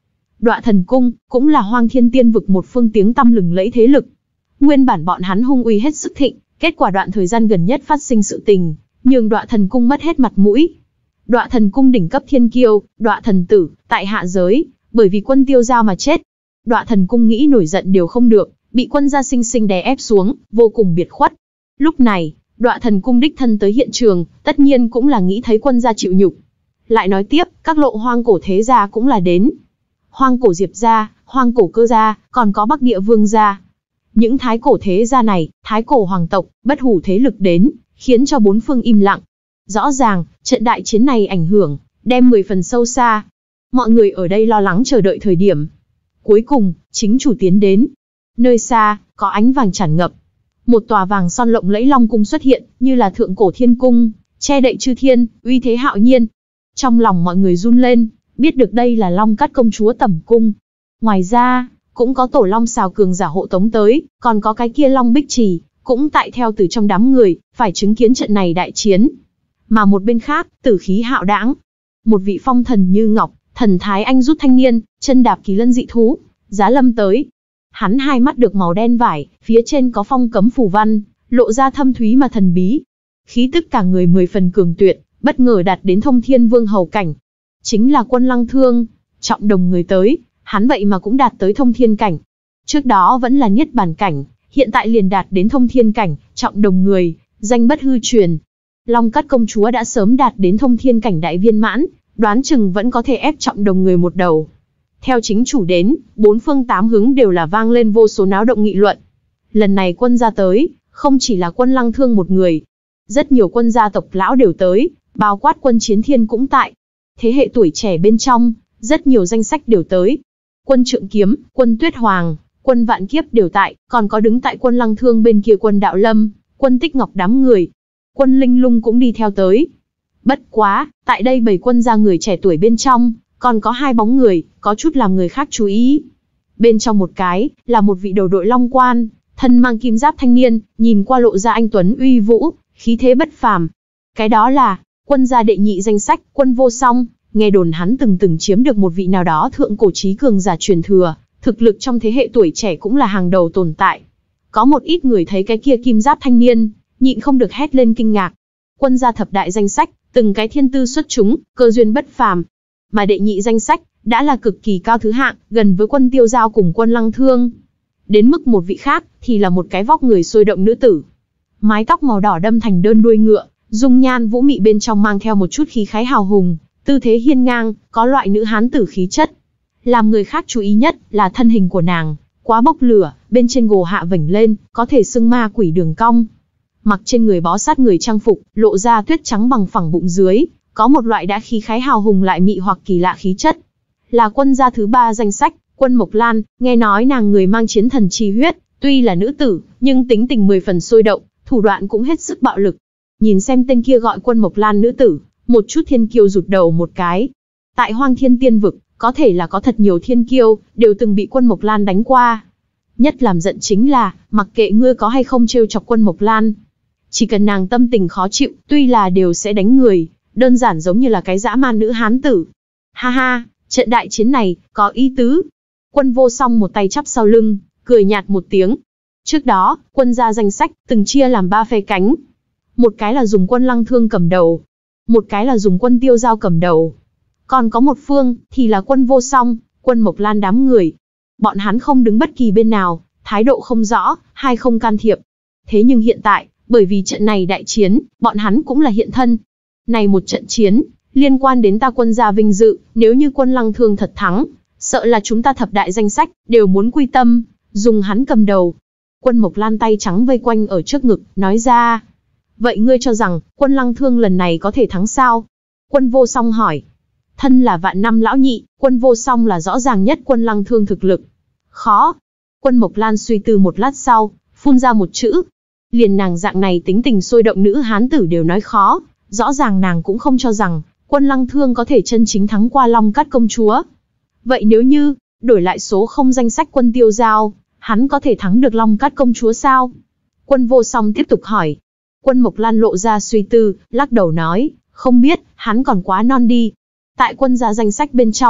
Đọa Thần Cung cũng là Hoang Thiên Tiên vực một phương tiếng tăm lừng lẫy thế lực. Nguyên bản bọn hắn hung uy hết sức thịnh, kết quả đoạn thời gian gần nhất phát sinh sự tình, nhường Đọa Thần Cung mất hết mặt mũi. Đọa Thần Cung đỉnh cấp thiên kiêu, Đọa Thần Tử, tại hạ giới, bởi vì quân Tiêu Giao mà chết. Đọa Thần Cung nghĩ nổi giận đều không được, bị quân gia sinh sinh đè ép xuống, vô cùng biệt khuất. Lúc này, Đọa Thần Cung đích thân tới hiện trường, tất nhiên cũng là nghĩ thấy quân gia chịu nhục. Lại nói tiếp, các lộ hoang cổ thế gia cũng là đến. Hoang cổ Diệp gia, hoang cổ Cơ gia, còn có Bắc Địa Vương gia. Những thái cổ thế gia này, thái cổ hoàng tộc, bất hủ thế lực đến, khiến cho bốn phương im lặng. Rõ ràng, trận đại chiến này ảnh hưởng, đem mười phần sâu xa. Mọi người ở đây lo lắng chờ đợi thời điểm. Cuối cùng, chính chủ tiến đến. Nơi xa, có ánh vàng tràn ngập. Một tòa vàng son lộng lẫy long cung xuất hiện, như là thượng cổ thiên cung, che đậy chư thiên, uy thế hạo nhiên. Trong lòng mọi người run lên, biết được đây là Long Cát công chúa tẩm cung. Ngoài ra, cũng có tổ long xào cường giả hộ tống tới, còn có cái kia Long Bích Trì, cũng tại theo từ trong đám người, phải chứng kiến trận này đại chiến. Mà một bên khác, tử khí hạo đãng. Một vị phong thần như ngọc, thần thái anh rút thanh niên, chân đạp kỳ lân dị thú, giá lâm tới. Hắn hai mắt được màu đen vải, phía trên có phong cấm phù văn, lộ ra thâm thúy mà thần bí. Khí tức cả người mười phần cường tuyệt, bất ngờ đạt đến thông thiên vương hầu cảnh. Chính là Quân Lăng Thương, trọng đồng người tới, hắn vậy mà cũng đạt tới thông thiên cảnh. Trước đó vẫn là niết bàn cảnh, hiện tại liền đạt đến thông thiên cảnh, trọng đồng người, danh bất hư truyền. Long Cát công chúa đã sớm đạt đến thông thiên cảnh đại viên mãn, đoán chừng vẫn có thể ép trọng đồng người một đầu. Theo chính chủ đến, bốn phương tám hướng đều là vang lên vô số náo động nghị luận. Lần này quân gia tới, không chỉ là Quân Lăng Thương một người. Rất nhiều quân gia tộc lão đều tới, bao quát Quân Chiến Thiên cũng tại. Thế hệ tuổi trẻ bên trong, rất nhiều danh sách đều tới. Quân Trượng Kiếm, Quân Tuyết Hoàng, Quân Vạn Kiếp đều tại, còn có đứng tại Quân Lăng Thương bên kia Quân Đạo Lâm, Quân Tích Ngọc đám người. Quân Linh Lung cũng đi theo tới. Bất quá, tại đây bảy quân gia người trẻ tuổi bên trong, còn có hai bóng người, có chút làm người khác chú ý. Bên trong một cái, là một vị đầu đội long quan, thân mang kim giáp thanh niên, nhìn qua lộ ra anh tuấn uy vũ, khí thế bất phàm. Cái đó là quân gia đệ nhị danh sách, Quân Vô Song. Nghe đồn hắn từng từng chiếm được một vị nào đó thượng cổ chí cường giả truyền thừa, thực lực trong thế hệ tuổi trẻ cũng là hàng đầu tồn tại. Có một ít người thấy cái kia kim giáp thanh niên, nhịn không được hét lên kinh ngạc. Quân gia thập đại danh sách, từng cái thiên tư xuất chúng, cơ duyên bất phàm. Mà đệ nhị danh sách, đã là cực kỳ cao thứ hạng, gần với Quân Tiêu Giao cùng Quân Lăng Thương. Đến mức một vị khác, thì là một cái vóc người sôi động nữ tử. Mái tóc màu đỏ đâm thành đơn đuôi ngựa, dung nhan vũ mị bên trong mang theo một chút khí khái hào hùng, tư thế hiên ngang, có loại nữ hán tử khí chất. Làm người khác chú ý nhất là thân hình của nàng, quá bốc lửa, bên trên gồ hạ vểnh lên, có thể xưng ma quỷ đường cong. Mặc trên người bó sát người trang phục, lộ ra tuyết trắng bằng phẳng bụng dưới, có một loại đã khí khái hào hùng lại mị hoặc kỳ lạ khí chất. Là quân gia thứ ba danh sách, Quân Mộc Lan, nghe nói nàng người mang chiến thần chi huyết, tuy là nữ tử, nhưng tính tình mười phần sôi động, thủ đoạn cũng hết sức bạo lực. Nhìn xem tên kia gọi Quân Mộc Lan nữ tử, một chút thiên kiêu rụt đầu một cái. Tại Hoang Thiên Tiên vực, có thể là có thật nhiều thiên kiêu, đều từng bị Quân Mộc Lan đánh qua. Nhất làm giận chính là, mặc kệ ngươi có hay không trêu chọc Quân Mộc Lan, chỉ cần nàng tâm tình khó chịu, tuy là đều sẽ đánh người, đơn giản giống như là cái dã man nữ hán tử. Ha ha, trận đại chiến này, có ý tứ. Quân Vô Song một tay chắp sau lưng, cười nhạt một tiếng. Trước đó, quân gia danh sách, từng chia làm ba phe cánh. Một cái là dùng Quân Lăng Thương cầm đầu. Một cái là dùng Quân Tiêu Giao cầm đầu. Còn có một phương, thì là Quân Vô Song, Quân Mộc Lan đám người. Bọn hắn không đứng bất kỳ bên nào, thái độ không rõ, hay không can thiệp. Thế nhưng hiện tại, bởi vì trận này đại chiến, bọn hắn cũng là hiện thân. Này một trận chiến, liên quan đến ta quân gia vinh dự, nếu như Quân Lăng Thương thật thắng, sợ là chúng ta thập đại danh sách, đều muốn quy tâm, dùng hắn cầm đầu. Quân Mộc Lan tay trắng vây quanh ở trước ngực, nói ra. Vậy ngươi cho rằng, Quân Lăng Thương lần này có thể thắng sao? Quân Vô Song hỏi. Thân là vạn năm lão nhị, Quân Vô Song là rõ ràng nhất Quân Lăng Thương thực lực. Khó. Quân Mộc Lan suy tư một lát sau, phun ra một chữ. Liền nàng dạng này tính tình sôi động nữ hán tử đều nói khó, rõ ràng nàng cũng không cho rằng, Quân Lăng Thương có thể chân chính thắng qua Long Cát công chúa. Vậy nếu như, đổi lại số không danh sách Quân Tiêu Giao, hắn có thể thắng được Long Cát công chúa sao? Quân Vô Song tiếp tục hỏi. Quân Mộc Lan lộ ra suy tư, lắc đầu nói, không biết, hắn còn quá non đi. Tại quân gia danh sách bên trong,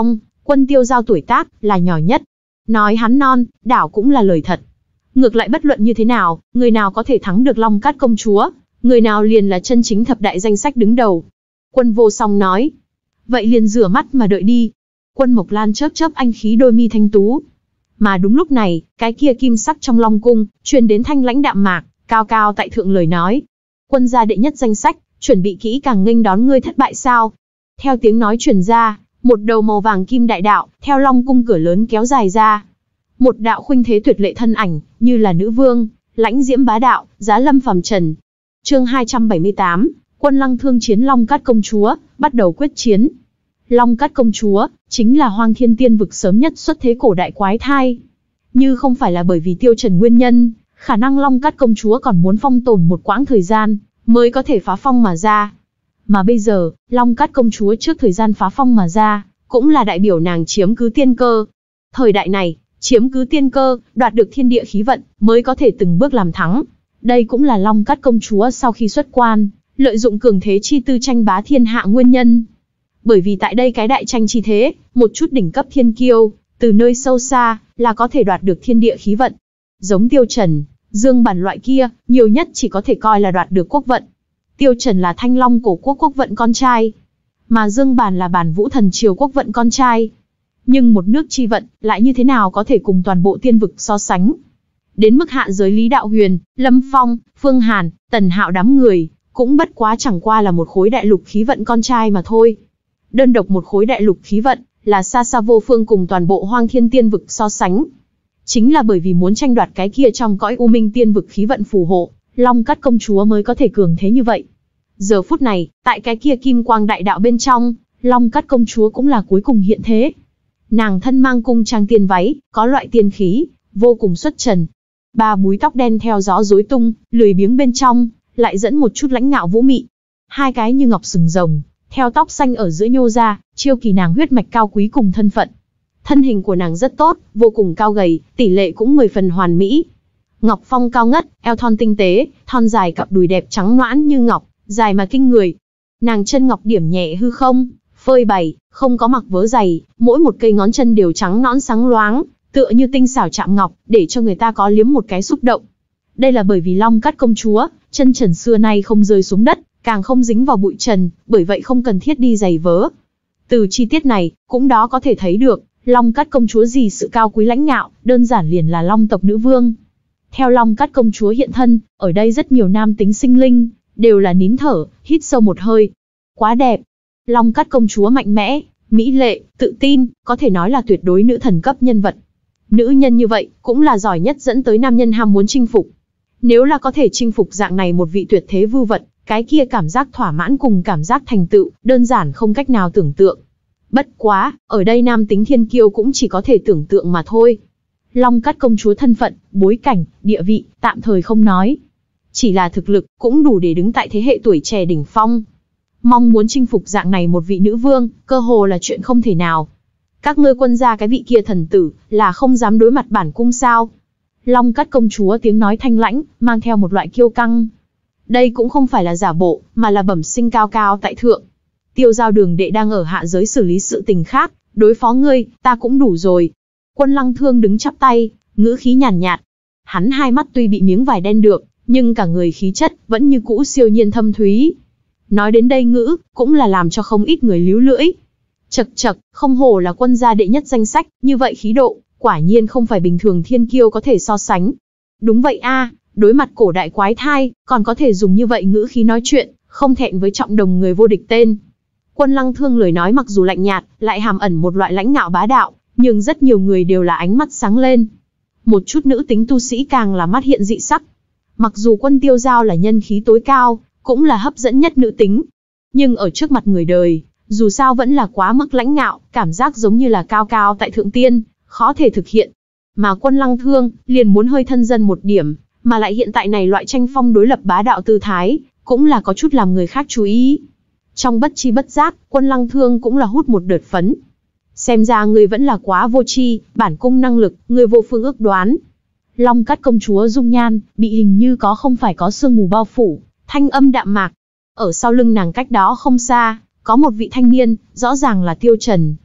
Quân Tiêu Giao tuổi tác, là nhỏ nhất. Nói hắn non, đảo cũng là lời thật. Ngược lại bất luận như thế nào, người nào có thể thắng được Long Cát công chúa, người nào liền là chân chính thập đại danh sách đứng đầu. Quân Vô Song nói. Vậy liền rửa mắt mà đợi đi. Quân Mộc Lan chớp chớp anh khí đôi mi thanh tú. Mà đúng lúc này, cái kia kim sắc trong Long cung, truyền đến thanh lãnh đạm mạc, cao cao tại thượng lời nói. Quân gia đệ nhất danh sách, chuẩn bị kỹ càng nghênh đón ngươi thất bại sao? Theo tiếng nói truyền ra, một đầu màu vàng kim đại đạo, theo Long cung cửa lớn kéo dài ra. Một đạo khuynh thế tuyệt lệ thân ảnh, như là nữ vương, lãnh diễm bá đạo, giá lâm phàm trần. Chương hai trăm bảy mươi tám, Quân Lăng Thương chiến Long Cát công chúa, bắt đầu quyết chiến. Long Cát công chúa, chính là Hoang Thiên Tiên vực sớm nhất xuất thế cổ đại quái thai. Như không phải là bởi vì Tiêu Trần nguyên nhân, khả năng Long Cát công chúa còn muốn phong tồn một quãng thời gian, mới có thể phá phong mà ra. Mà bây giờ, Long Cát công chúa trước thời gian phá phong mà ra, cũng là đại biểu nàng chiếm cứ tiên cơ. Thời đại này, chiếm cứ tiên cơ, đoạt được thiên địa khí vận, mới có thể từng bước làm thắng. Đây cũng là Long Cát công chúa sau khi xuất quan, lợi dụng cường thế chi tư tranh bá thiên hạ nguyên nhân. Bởi vì tại đây cái đại tranh chi thế, một chút đỉnh cấp thiên kiêu, từ nơi sâu xa, là có thể đoạt được thiên địa khí vận. Giống Tiêu Trần, Dương Bản loại kia, nhiều nhất chỉ có thể coi là đoạt được quốc vận. Tiêu Trần là Thanh Long cổ quốc quốc vận con trai, mà Dương Bản là Bản Vũ thần triều quốc vận con trai. Nhưng một nước chi vận, lại như thế nào có thể cùng toàn bộ tiên vực so sánh. Đến mức hạ giới Lý Đạo Huyền, Lâm Phong, Phương Hàn, Tần Hạo đám người, cũng bất quá chẳng qua là một khối đại lục khí vận con trai mà thôi. Đơn độc một khối đại lục khí vận, là xa xa vô phương cùng toàn bộ Hoang Thiên Tiên vực so sánh. Chính là bởi vì muốn tranh đoạt cái kia trong cõi U Minh Tiên vực khí vận phù hộ, Long Cát công chúa mới có thể cường thế như vậy. Giờ phút này, tại cái kia kim quang đại đạo bên trong, Long Cát công chúa cũng là cuối cùng hiện thế. Nàng thân mang cung trang tiên váy, có loại tiên khí, vô cùng xuất trần. Ba búi tóc đen theo gió rối tung, lười biếng bên trong, lại dẫn một chút lãnh ngạo vũ mị. Hai cái như ngọc sừng rồng, theo tóc xanh ở giữa nhô ra, chiêu kỳ nàng huyết mạch cao quý cùng thân phận. Thân hình của nàng rất tốt, vô cùng cao gầy, tỷ lệ cũng mười phần hoàn mỹ. Ngọc phong cao ngất, eo thon tinh tế, thon dài cặp đùi đẹp trắng nõn như ngọc, dài mà kinh người. Nàng chân ngọc điểm nhẹ hư không, phơi bày, không có mặc vớ giày, mỗi một cây ngón chân đều trắng nõn sáng loáng, tựa như tinh xảo chạm ngọc, để cho người ta có liếm một cái xúc động. Đây là bởi vì Long Cát công chúa, chân trần xưa nay không rơi xuống đất, càng không dính vào bụi trần, bởi vậy không cần thiết đi giày vớ. Từ chi tiết này, cũng đó có thể thấy được, Long Cát công chúa gì sự cao quý lãnh ngạo, đơn giản liền là Long tộc nữ vương. Theo Long Cát công chúa hiện thân, ở đây rất nhiều nam tính sinh linh, đều là nín thở, hít sâu một hơi. Quá đẹp. Long Cát công chúa mạnh mẽ, mỹ lệ, tự tin, có thể nói là tuyệt đối nữ thần cấp nhân vật. Nữ nhân như vậy, cũng là giỏi nhất dẫn tới nam nhân ham muốn chinh phục. Nếu là có thể chinh phục dạng này một vị tuyệt thế vưu vật, cái kia cảm giác thỏa mãn cùng cảm giác thành tựu, đơn giản không cách nào tưởng tượng. Bất quá, ở đây nam tính thiên kiêu cũng chỉ có thể tưởng tượng mà thôi. Long Cát công chúa thân phận, bối cảnh, địa vị, tạm thời không nói. Chỉ là thực lực, cũng đủ để đứng tại thế hệ tuổi trẻ đỉnh phong. Mong muốn chinh phục dạng này một vị nữ vương, cơ hồ là chuyện không thể nào. Các ngươi quân gia cái vị kia thần tử, là không dám đối mặt bản cung sao? Long Cát công chúa tiếng nói thanh lãnh, mang theo một loại kiêu căng. Đây cũng không phải là giả bộ, mà là bẩm sinh cao cao tại thượng. Tiêu Giao đường đệ đang ở hạ giới xử lý sự tình khác, đối phó ngươi, ta cũng đủ rồi. Quân Lăng Thương đứng chắp tay, ngữ khí nhàn nhạt. Hắn hai mắt tuy bị miếng vải đen được, nhưng cả người khí chất vẫn như cũ siêu nhiên thâm thúy. Nói đến đây ngữ, cũng là làm cho không ít người líu lưỡi. Chậc chậc, không hổ là quân gia đệ nhất danh sách, như vậy khí độ, quả nhiên không phải bình thường thiên kiêu có thể so sánh. Đúng vậy a, đối mặt cổ đại quái thai, còn có thể dùng như vậy ngữ khí nói chuyện, không thẹn với trọng đồng người vô địch tên. Quân Lăng Thương lời nói mặc dù lạnh nhạt, lại hàm ẩn một loại lãnh ngạo bá đạo, nhưng rất nhiều người đều là ánh mắt sáng lên. Một chút nữ tính tu sĩ càng là mắt hiện dị sắc. Mặc dù Quân Tiêu Giao là nhân khí tối cao, cũng là hấp dẫn nhất nữ tính, nhưng ở trước mặt người đời, dù sao vẫn là quá mức lãnh ngạo, cảm giác giống như là cao cao tại thượng tiên, khó thể thực hiện. Mà Quân Lăng Thương liền muốn hơi thân dân một điểm, mà lại hiện tại này loại tranh phong đối lập bá đạo tư thái, cũng là có chút làm người khác chú ý. Trong bất chi bất giác, Quân Lăng Thương cũng là hút một đợt phấn. Xem ra ngươi vẫn là quá vô tri, bản cung năng lực, ngươi vô phương ước đoán. Long Cát công chúa dung nhan, bị hình như có không phải có sương mù bao phủ, thanh âm đạm mạc. Ở sau lưng nàng cách đó không xa, có một vị thanh niên, rõ ràng là Tiêu Trần.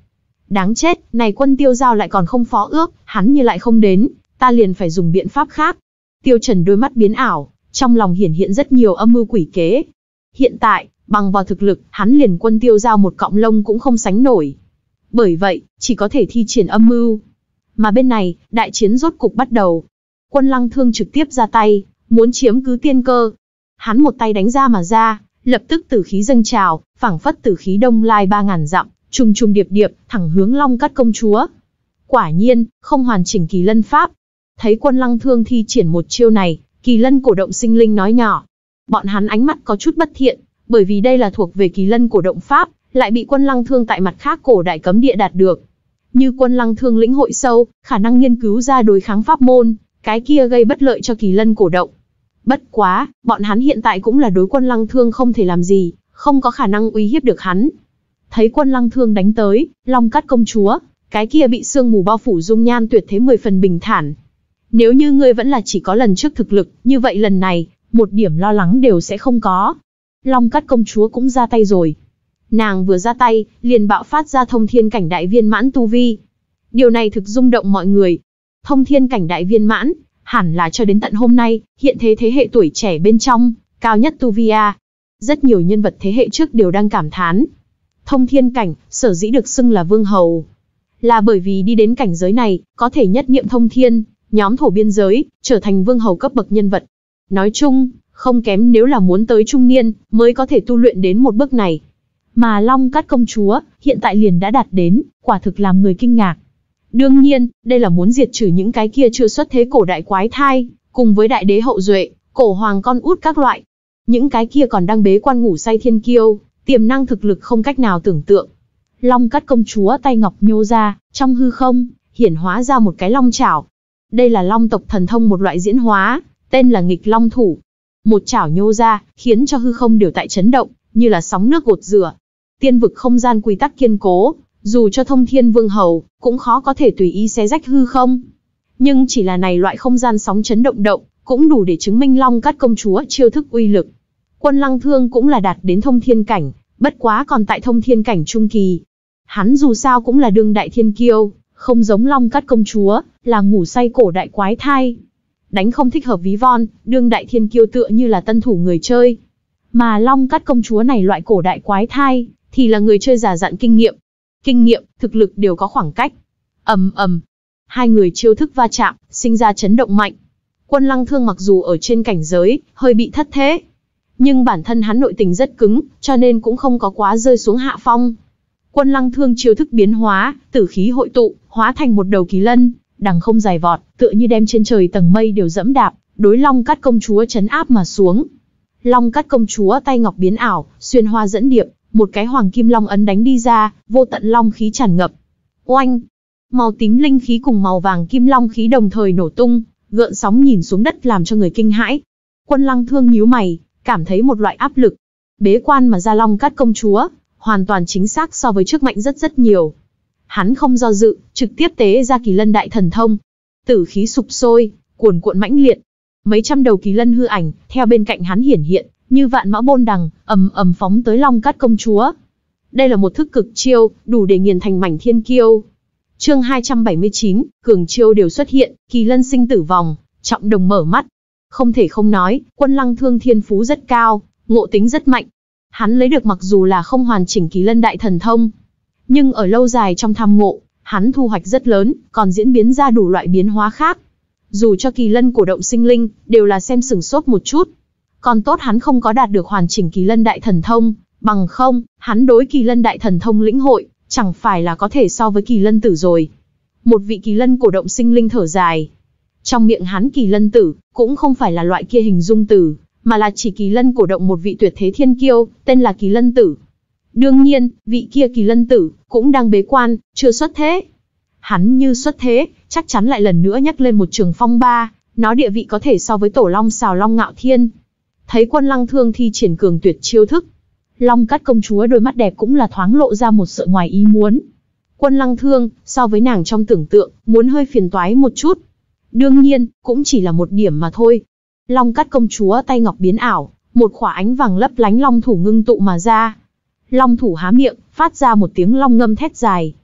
Đáng chết, này Quân Tiêu Giao lại còn không phó ước, hắn như lại không đến, ta liền phải dùng biện pháp khác. Tiêu Trần đôi mắt biến ảo, trong lòng hiển hiện rất nhiều âm mưu quỷ kế. Hiện tại, bằng vào thực lực, hắn liền Quân Tiêu Giao một cọng lông cũng không sánh nổi. Bởi vậy, chỉ có thể thi triển âm mưu. Mà bên này, đại chiến rốt cục bắt đầu. Quân Lăng Thương trực tiếp ra tay, muốn chiếm cứ tiên cơ. Hắn một tay đánh ra mà ra, lập tức tử khí dâng trào, phảng phất tử khí đông lai ba ngàn dặm, trùng trùng điệp điệp, thẳng hướng Long Cát công chúa. Quả nhiên, không hoàn chỉnh Kỳ Lân pháp. Thấy Quân Lăng Thương thi triển một chiêu này, Kỳ Lân cổ động sinh linh nói nhỏ. Bọn hắn ánh mắt có chút bất thiện, bởi vì đây là thuộc về Kỳ Lân cổ động pháp, lại bị Quân Lăng Thương tại mặt khác cổ đại cấm địa đạt được. Như Quân Lăng Thương lĩnh hội sâu, khả năng nghiên cứu ra đối kháng pháp môn, cái kia gây bất lợi cho Kỳ Lân cổ động. Bất quá, bọn hắn hiện tại cũng là đối Quân Lăng Thương không thể làm gì, không có khả năng uy hiếp được hắn. Thấy Quân Lăng Thương đánh tới, Long Cát công chúa, cái kia bị sương mù bao phủ dung nhan tuyệt thế mười phần bình thản. Nếu như ngươi vẫn là chỉ có lần trước thực lực, như vậy lần này, một điểm lo lắng đều sẽ không có. Long Cát công chúa cũng ra tay rồi. Nàng vừa ra tay, liền bạo phát ra thông thiên cảnh đại viên mãn tu vi. Điều này thực rung động mọi người. Thông thiên cảnh đại viên mãn, hẳn là cho đến tận hôm nay, hiện thế thế hệ tuổi trẻ bên trong, cao nhất tu vi a. Rất nhiều nhân vật thế hệ trước đều đang cảm thán. Thông thiên cảnh, sở dĩ được xưng là vương hầu. Là bởi vì đi đến cảnh giới này, có thể nhất niệm thông thiên, nhóm thổ biên giới, trở thành vương hầu cấp bậc nhân vật. Nói chung, không kém nếu là muốn tới trung niên, mới có thể tu luyện đến một bước này. Mà Long Cát công chúa, hiện tại liền đã đạt đến, quả thực làm người kinh ngạc. Đương nhiên, đây là muốn diệt trừ những cái kia chưa xuất thế cổ đại quái thai, cùng với đại đế hậu duệ, cổ hoàng con út các loại. Những cái kia còn đang bế quan ngủ say thiên kiêu, tiềm năng thực lực không cách nào tưởng tượng. Long Cát công chúa tay ngọc nhô ra, trong hư không, hiển hóa ra một cái long chảo. Đây là long tộc thần thông một loại diễn hóa, tên là nghịch long thủ. Một chảo nhô ra, khiến cho hư không đều tại chấn động, như là sóng nước gột rửa. Tiên vực không gian quy tắc kiên cố, dù cho thông thiên vương hầu, cũng khó có thể tùy ý xé rách hư không. Nhưng chỉ là này loại không gian sóng chấn động động, cũng đủ để chứng minh Long Cát công chúa chiêu thức uy lực. Quân Lăng Thương cũng là đạt đến thông thiên cảnh, bất quá còn tại thông thiên cảnh trung kỳ. Hắn dù sao cũng là đương đại thiên kiêu, không giống Long Cát công chúa, là ngủ say cổ đại quái thai. Đánh không thích hợp ví von, đương đại thiên kiêu tựa như là tân thủ người chơi. Mà Long Cát công chúa này loại cổ đại quái thai, thì là người chơi già dặn kinh nghiệm. Kinh nghiệm, thực lực đều có khoảng cách. Ầm ầm, hai người chiêu thức va chạm, sinh ra chấn động mạnh. Quân Lăng Thương mặc dù ở trên cảnh giới, hơi bị thất thế. Nhưng bản thân hắn nội tình rất cứng, cho nên cũng không có quá rơi xuống hạ phong. Quân Lăng Thương chiêu thức biến hóa, tử khí hội tụ, hóa thành một đầu kỳ lân, đằng không dài vọt, tựa như đem trên trời tầng mây đều dẫm đạp, đối Long Cát công chúa trấn áp mà xuống. Long Cát công chúa tay ngọc biến ảo, xuyên hoa dẫn điệp, một cái hoàng kim long ấn đánh đi ra, vô tận long khí tràn ngập. Oanh! Màu tím linh khí cùng màu vàng kim long khí đồng thời nổ tung, gợn sóng nhìn xuống đất làm cho người kinh hãi. Quân Lăng Thương nhíu mày, cảm thấy một loại áp lực. Bế quan mà ra Long Cát công chúa, hoàn toàn chính xác so với trước mạnh rất rất nhiều. Hắn không do dự, trực tiếp tế ra Kỳ Lân đại thần thông. Tử khí sục sôi, cuồn cuộn mãnh liệt. Mấy trăm đầu kỳ lân hư ảnh, theo bên cạnh hắn hiển hiện, như vạn mã bôn đằng, ầm ầm phóng tới Long Cát công chúa. Đây là một thức cực chiêu, đủ để nghiền thành mảnh thiên kiêu. Chương hai trăm bảy mươi chín, cường chiêu đều xuất hiện, kỳ lân sinh tử vòng, trọng đồng mở mắt. Không thể không nói, Quân Lăng Thương thiên phú rất cao, ngộ tính rất mạnh. Hắn lấy được mặc dù là không hoàn chỉnh Kỳ Lân đại thần thông, nhưng ở lâu dài trong tham ngộ, hắn thu hoạch rất lớn, còn diễn biến ra đủ loại biến hóa khác. Dù cho Kỳ Lân cổ động sinh linh, đều là xem sửng sốt một chút. Còn tốt hắn không có đạt được hoàn chỉnh Kỳ Lân đại thần thông, bằng không, hắn đối Kỳ Lân đại thần thông lĩnh hội, chẳng phải là có thể so với Kỳ Lân tử rồi. Một vị Kỳ Lân cổ động sinh linh thở dài. Trong miệng hắn Kỳ Lân tử, cũng không phải là loại kia hình dung tử, mà là chỉ Kỳ Lân cổ động một vị tuyệt thế thiên kiêu, tên là Kỳ Lân tử. Đương nhiên, vị kia Kỳ Lân tử, cũng đang bế quan, chưa xuất thế. Hắn như xuất thế, chắc chắn lại lần nữa nhắc lên một trường phong ba, nó địa vị có thể so với tổ long xào long ngạo thiên. Thấy Quân Lăng Thương thi triển cường tuyệt chiêu thức, Long Cát công chúa đôi mắt đẹp cũng là thoáng lộ ra một sự ngoài ý muốn. Quân Lăng Thương, so với nàng trong tưởng tượng, muốn hơi phiền toái một chút. Đương nhiên, cũng chỉ là một điểm mà thôi. Long Cát công chúa tay ngọc biến ảo, một khỏa ánh vàng lấp lánh long thủ ngưng tụ mà ra. Long thủ há miệng, phát ra một tiếng long ngâm thét dài.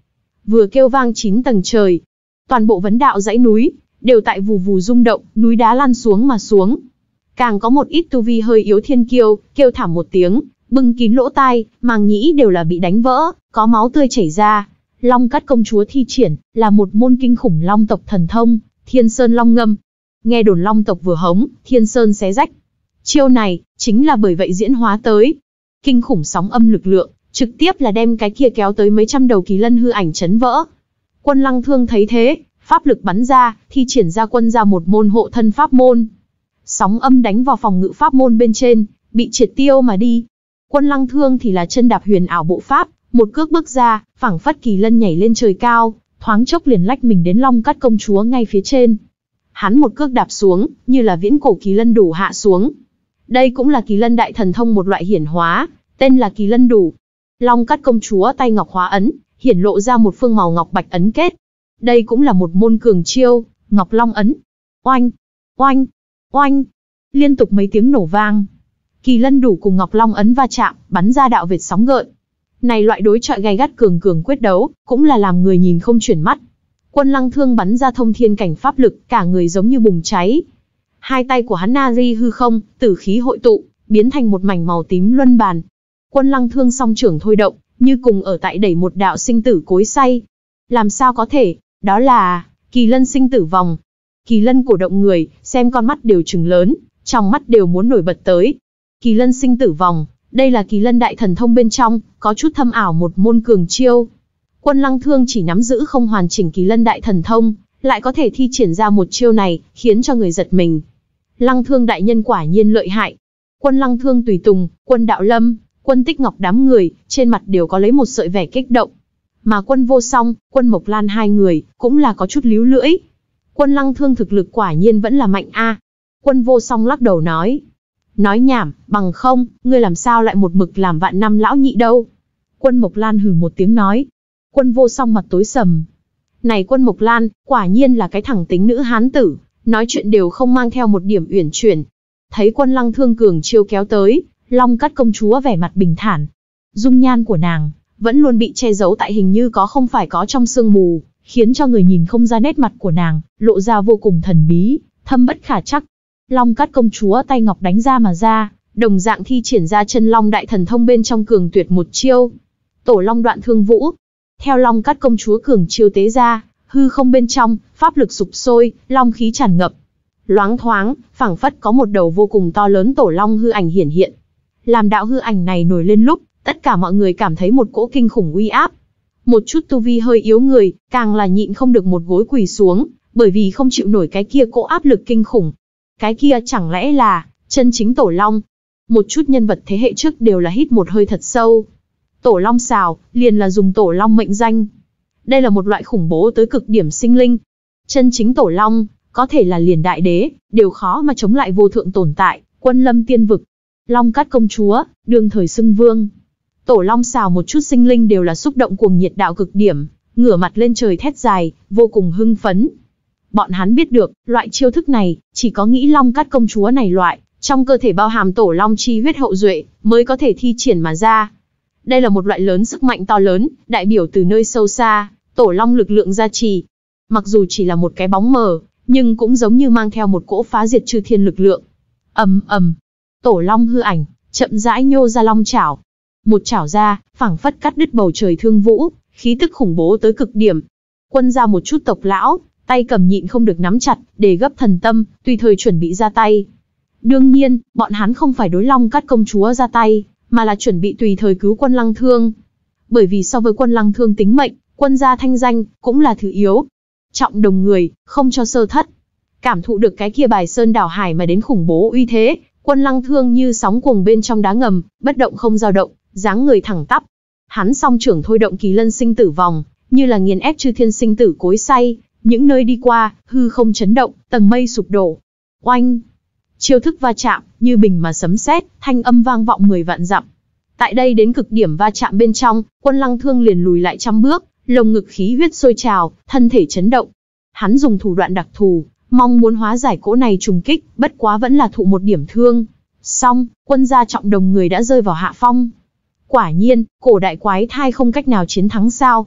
vừa kêu vang chín tầng trời. Toàn bộ vấn đạo dãy núi, đều tại vù vù rung động, núi đá lăn xuống mà xuống. Càng có một ít tu vi hơi yếu thiên kiêu, kêu thảm một tiếng, bưng kín lỗ tai, màng nhĩ đều là bị đánh vỡ, có máu tươi chảy ra. Long Cát công chúa thi triển, là một môn kinh khủng long tộc thần thông, Thiên Sơn Long Ngâm. Nghe đồn long tộc vừa hống, Thiên Sơn xé rách. Chiêu này, chính là bởi vậy diễn hóa tới. Kinh khủng sóng âm lực lượng, trực tiếp là đem cái kia kéo tới mấy trăm đầu kỳ lân hư ảnh chấn vỡ. Quân Lăng Thương thấy thế, pháp lực bắn ra, thi triển ra quân ra một môn hộ thân pháp môn. Sóng âm đánh vào phòng ngự pháp môn bên trên, bị triệt tiêu mà đi. Quân Lăng Thương thì là chân đạp huyền ảo bộ pháp, một cước bước ra, phảng phất kỳ lân nhảy lên trời cao, thoáng chốc liền lách mình đến Long Cát công chúa ngay phía trên. Hắn một cước đạp xuống, như là viễn cổ kỳ lân đủ hạ xuống. Đây cũng là kỳ lân đại thần thông một loại hiển hóa, tên là kỳ lân đủ. Long Cát công chúa tay ngọc hóa ấn, hiển lộ ra một phương màu ngọc bạch ấn kết. Đây cũng là một môn cường chiêu, Ngọc Long ấn. Oanh, oanh, oanh, liên tục mấy tiếng nổ vang. Kỳ lân đủ cùng Ngọc Long ấn va chạm, bắn ra đạo vệt sóng gợn. Này loại đối chọi gay gắt cường cường quyết đấu, cũng là làm người nhìn không chuyển mắt. Quân Lăng Thương bắn ra thông thiên cảnh pháp lực, cả người giống như bùng cháy. Hai tay của hắn nari hư không, tử khí hội tụ, biến thành một mảnh màu tím luân bàn. Quân Lăng Thương song trưởng thôi động, như cùng ở tại đẩy một đạo sinh tử cối xay. Làm sao có thể, đó là kỳ lân sinh tử vòng. Kỳ lân cổ động người, xem con mắt đều trừng lớn, trong mắt đều muốn nổi bật tới. Kỳ lân sinh tử vòng, đây là kỳ lân đại thần thông bên trong, có chút thâm ảo một môn cường chiêu. Quân Lăng Thương chỉ nắm giữ không hoàn chỉnh kỳ lân đại thần thông, lại có thể thi triển ra một chiêu này, khiến cho người giật mình. Lăng Thương đại nhân quả nhiên lợi hại. Quân Lăng Thương tùy tùng, Quân Đạo Lâm, Quân Tích Ngọc đám người, trên mặt đều có lấy một sợi vẻ kích động. Mà Quân Vô Song, Quân Mộc Lan hai người, cũng là có chút líu lưỡi. Quân Lăng Thương thực lực quả nhiên vẫn là mạnh a. Quân Vô Song lắc đầu nói. Nói nhảm, bằng không, ngươi làm sao lại một mực làm vạn năm lão nhị đâu. Quân Mộc Lan hừ một tiếng nói. Quân Vô Song mặt tối sầm. Này Quân Mộc Lan, quả nhiên là cái thẳng tính nữ hán tử, nói chuyện đều không mang theo một điểm uyển chuyển. Thấy Quân Lăng Thương cường chiêu kéo tới, Long Cát công chúa vẻ mặt bình thản. Dung nhan của nàng, vẫn luôn bị che giấu tại hình như có không phải có trong sương mù, khiến cho người nhìn không ra nét mặt của nàng, lộ ra vô cùng thần bí, thâm bất khả trắc. Long Cát công chúa tay ngọc đánh ra mà ra, đồng dạng thi triển ra chân long đại thần thông bên trong cường tuyệt một chiêu. Tổ long đoạn thương vũ. Theo Long Cát công chúa cường chiêu tế ra, hư không bên trong, pháp lực sục sôi, long khí tràn ngập. Loáng thoáng, phảng phất có một đầu vô cùng to lớn tổ long hư ảnh hiển hiện. Làm đạo hư ảnh này nổi lên lúc, tất cả mọi người cảm thấy một cỗ kinh khủng uy áp. Một chút tu vi hơi yếu người, càng là nhịn không được một gối quỳ xuống, bởi vì không chịu nổi cái kia cỗ áp lực kinh khủng. Cái kia chẳng lẽ là chân chính tổ long? Một chút nhân vật thế hệ trước đều là hít một hơi thật sâu. Tổ long xào, liền là dùng tổ long mệnh danh. Đây là một loại khủng bố tới cực điểm sinh linh. Chân chính tổ long, có thể là liền đại đế, đều khó mà chống lại vô thượng tồn tại, quân lâm tiên vực. Long Cát công chúa, đương thời xưng vương. Tổ long xào một chút sinh linh đều là xúc động cuồng nhiệt đạo cực điểm, ngửa mặt lên trời thét dài, vô cùng hưng phấn. Bọn hắn biết được, loại chiêu thức này, chỉ có nghĩ Long Cát công chúa này loại, trong cơ thể bao hàm tổ long chi huyết hậu duệ, mới có thể thi triển mà ra. Đây là một loại lớn sức mạnh to lớn, đại biểu từ nơi sâu xa, tổ long lực lượng gia trì. Mặc dù chỉ là một cái bóng mờ, nhưng cũng giống như mang theo một cỗ phá diệt chư thiên lực lượng. Ầm ầm, tổ long hư ảnh, chậm rãi nhô ra long chảo. Một chảo ra, phảng phất cắt đứt bầu trời thương vũ, khí tức khủng bố tới cực điểm. Quân ra một chút tộc lão, tay cầm nhịn không được nắm chặt, để gấp thần tâm, tùy thời chuẩn bị ra tay. Đương nhiên, bọn hắn không phải đối Long Cát công chúa ra tay, mà là chuẩn bị tùy thời cứu Quân Lăng Thương. Bởi vì so với Quân Lăng Thương tính mệnh, Quân gia thanh danh, cũng là thứ yếu. Trọng đồng người, không cho sơ thất. Cảm thụ được cái kia bài sơn đảo hải mà đến khủng bố uy thế, Quân Lăng Thương như sóng cuồng bên trong đá ngầm, bất động không dao động, dáng người thẳng tắp. Hắn song trưởng thôi động kỳ lân sinh tử vòng, như là nghiền ép chư thiên sinh tử cối xay, những nơi đi qua, hư không chấn động, tầng mây sụp đổ. Oanh! Chiêu thức va chạm, như bình mà sấm sét, thanh âm vang vọng mười vạn dặm. Tại đây đến cực điểm va chạm bên trong, Quân Lăng Thương liền lùi lại trăm bước, lồng ngực khí huyết sôi trào, thân thể chấn động. Hắn dùng thủ đoạn đặc thù, mong muốn hóa giải cỗ này trùng kích, bất quá vẫn là thụ một điểm thương. Xong, Quân gia trọng đồng người đã rơi vào hạ phong. Quả nhiên, cổ đại quái thai không cách nào chiến thắng sao?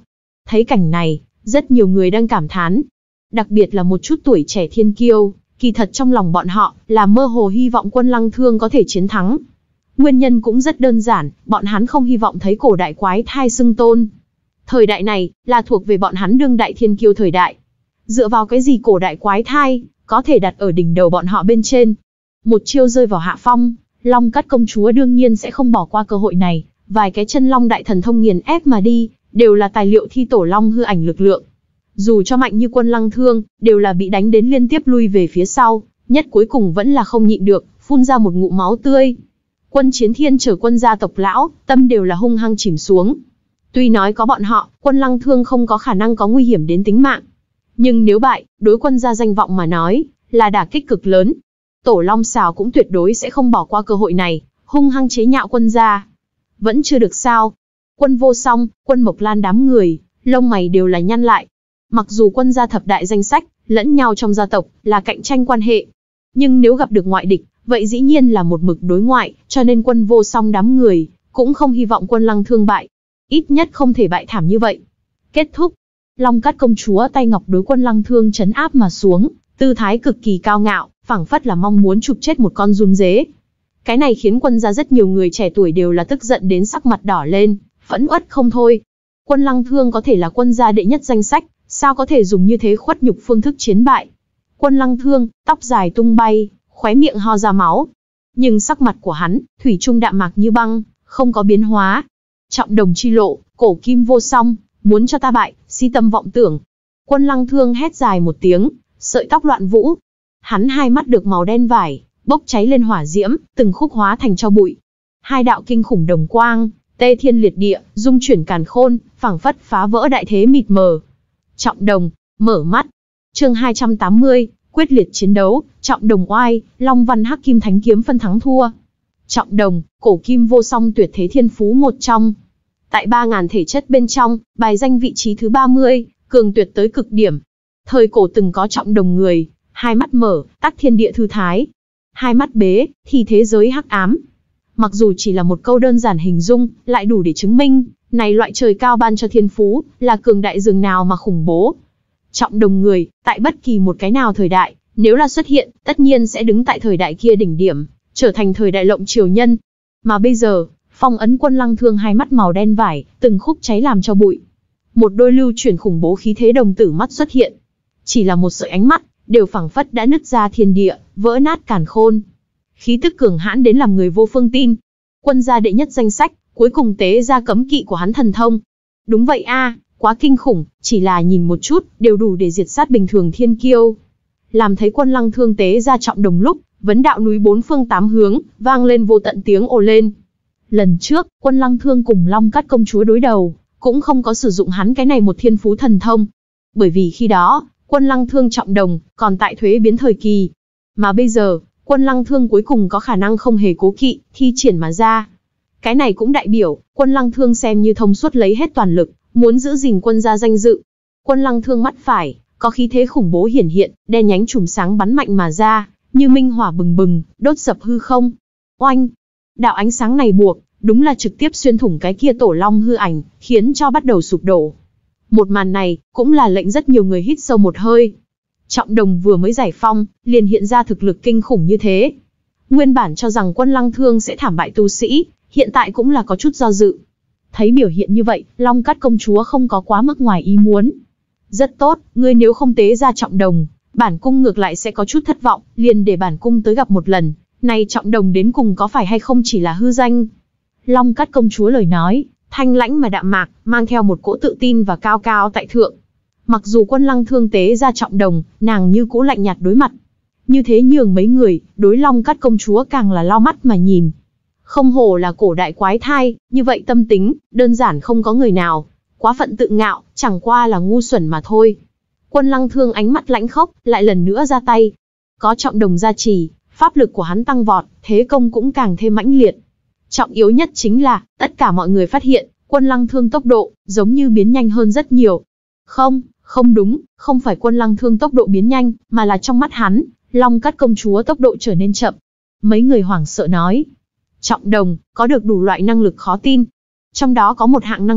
Thấy cảnh này, rất nhiều người đang cảm thán. Đặc biệt là một chút tuổi trẻ thiên kiêu, kỳ thật trong lòng bọn họ là mơ hồ hy vọng Quân Lăng Thương có thể chiến thắng. Nguyên nhân cũng rất đơn giản, bọn hắn không hy vọng thấy cổ đại quái thai xưng tôn. Thời đại này, là thuộc về bọn hắn đương đại thiên kiêu thời đại. Dựa vào cái gì cổ đại quái thai, có thể đặt ở đỉnh đầu bọn họ bên trên. Một chiêu rơi vào hạ phong, Long Cát công chúa đương nhiên sẽ không bỏ qua cơ hội này, vài cái chân long đại thần thông nghiền ép mà đi, đều là tài liệu thi tổ long hư ảnh lực lượng. Dù cho mạnh như Quân Lăng Thương, đều là bị đánh đến liên tiếp lui về phía sau, nhất cuối cùng vẫn là không nhịn được, phun ra một ngụm máu tươi. Quân Chiến Thiên chở quân gia tộc lão, tâm đều là hung hăng chìm xuống. Tuy nói có bọn họ, Quân Lăng Thương không có khả năng có nguy hiểm đến tính mạng. Nhưng nếu bại, đối quân gia danh vọng mà nói, là đả kích cực lớn. Tổ Long Xào cũng tuyệt đối sẽ không bỏ qua cơ hội này, hung hăng chế nhạo quân gia. Vẫn chưa được sao. Quân Vô Song, Quân Mộc Lan đám người, lông mày đều là nhăn lại. Mặc dù quân gia thập đại danh sách, lẫn nhau trong gia tộc, là cạnh tranh quan hệ. Nhưng nếu gặp được ngoại địch, vậy dĩ nhiên là một mực đối ngoại, cho nên Quân Vô Song đám người, cũng không hy vọng Quân Lăng Thương bại. Ít nhất không thể bại thảm như vậy. Kết thúc. Long Cát công chúa tay ngọc đối Quân Lăng Thương trấn áp mà xuống, tư thái cực kỳ cao ngạo, phảng phất là mong muốn chụp chết một con giun dế. Cái này khiến quân gia rất nhiều người trẻ tuổi đều là tức giận đến sắc mặt đỏ lên, phẫn uất không thôi. Quân Lăng Thương có thể là quân gia đệ nhất danh sách, sao có thể dùng như thế khuất nhục phương thức chiến bại. Quân Lăng Thương, tóc dài tung bay, khóe miệng ho ra máu. Nhưng sắc mặt của hắn, thủy chung đạm mạc như băng, không có biến hóa. Trọng đồng chi lộ, cổ kim vô song, muốn cho ta bại, si tâm vọng tưởng. Quân Lăng Thương hét dài một tiếng, sợi tóc loạn vũ. Hắn hai mắt được màu đen vải, bốc cháy lên hỏa diễm, từng khúc hóa thành tro bụi. Hai đạo kinh khủng đồng quang, tê thiên liệt địa, dung chuyển càn khôn, phảng phất phá vỡ đại thế mịt mờ. Trọng đồng, mở mắt. Chương hai trăm tám mươi, quyết liệt chiến đấu, Trọng đồng oai, Long Văn Hắc Kim Thánh Kiếm phân thắng thua. Trọng đồng, cổ kim vô song tuyệt thế thiên phú một trong. Tại ba ngàn thể chất bên trong, bài danh vị trí thứ ba mươi, cường tuyệt tới cực điểm. Thời cổ từng có Trọng đồng người, hai mắt mở, tắc thiên địa thư thái. Hai mắt bế, thì thế giới hắc ám. Mặc dù chỉ là một câu đơn giản hình dung, lại đủ để chứng minh, này loại trời cao ban cho thiên phú, là cường đại dường nào mà khủng bố. Trọng đồng người, tại bất kỳ một cái nào thời đại, nếu là xuất hiện, tất nhiên sẽ đứng tại thời đại kia đỉnh điểm, trở thành thời đại lộng triều nhân. Mà bây giờ, phong ấn Quân Lăng Thương hai mắt màu đen vải, từng khúc cháy làm cho bụi. Một đôi lưu chuyển khủng bố khí thế đồng tử mắt xuất hiện. Chỉ là một sợi ánh mắt, đều phảng phất đã nứt ra thiên địa, vỡ nát càn khôn. Khí tức cường hãn đến làm người vô phương tin. Quân gia đệ nhất danh sách, cuối cùng tế ra cấm kỵ của hắn thần thông. Đúng vậy a, quá kinh khủng, chỉ là nhìn một chút, đều đủ để diệt sát bình thường thiên kiêu. Làm thấy Quân Lăng Thương tế ra Trọng đồng lúc, vấn đạo núi bốn phương tám hướng, vang lên vô tận tiếng ồ lên. Lần trước, Quân Lăng Thương cùng Long Cát công chúa đối đầu, cũng không có sử dụng hắn cái này một thiên phú thần thông. Bởi vì khi đó, Quân Lăng Thương Trọng đồng, còn tại thuế biến thời kỳ. Mà bây giờ, Quân Lăng Thương cuối cùng có khả năng không hề cố kỵ, thi triển mà ra. Cái này cũng đại biểu, Quân Lăng Thương xem như thông suốt lấy hết toàn lực, muốn giữ gìn quân gia danh dự. Quân Lăng Thương mắt phải, có khí thế khủng bố hiển hiện, đen nhánh chùm sáng bắn mạnh mà ra, như minh hỏa bừng bừng, đốt sập hư không. Oanh! Đạo ánh sáng này buộc, đúng là trực tiếp xuyên thủng cái kia tổ long hư ảnh, khiến cho bắt đầu sụp đổ. Một màn này, cũng là lệnh rất nhiều người hít sâu một hơi. Trọng đồng vừa mới giải phong, liền hiện ra thực lực kinh khủng như thế. Nguyên bản cho rằng Quân Lăng Thương sẽ thảm bại tu sĩ, hiện tại cũng là có chút do dự. Thấy biểu hiện như vậy, Long Cát công chúa không có quá mức ngoài ý muốn. Rất tốt, ngươi nếu không tế ra Trọng đồng, bản cung ngược lại sẽ có chút thất vọng, liền để bản cung tới gặp một lần. Này Trọng đồng đến cùng có phải hay không chỉ là hư danh. Long Cát công chúa lời nói, thanh lãnh mà đạm mạc, mang theo một cỗ tự tin và cao cao tại thượng. Mặc dù Quân Lăng Thương tế ra Trọng đồng, nàng như cũ lạnh nhạt đối mặt. Như thế nhường mấy người, đối Long Cát công chúa càng là lau mắt mà nhìn. Không hổ là cổ đại quái thai, như vậy tâm tính, đơn giản không có người nào. Quá phận tự ngạo, chẳng qua là ngu xuẩn mà thôi. Quân Lăng Thương ánh mắt lãnh khốc, lại lần nữa ra tay. Có Trọng đồng gia trì, pháp lực của hắn tăng vọt, thế công cũng càng thêm mãnh liệt. Trọng yếu nhất chính là, tất cả mọi người phát hiện, Quân Lăng Thương tốc độ, giống như biến nhanh hơn rất nhiều. Không, không đúng, không phải Quân Lăng Thương tốc độ biến nhanh, mà là trong mắt hắn, Long Cát công chúa tốc độ trở nên chậm. Mấy người hoảng sợ nói. Trọng đồng, có được đủ loại năng lực khó tin. Trong đó có một hạng năng lực,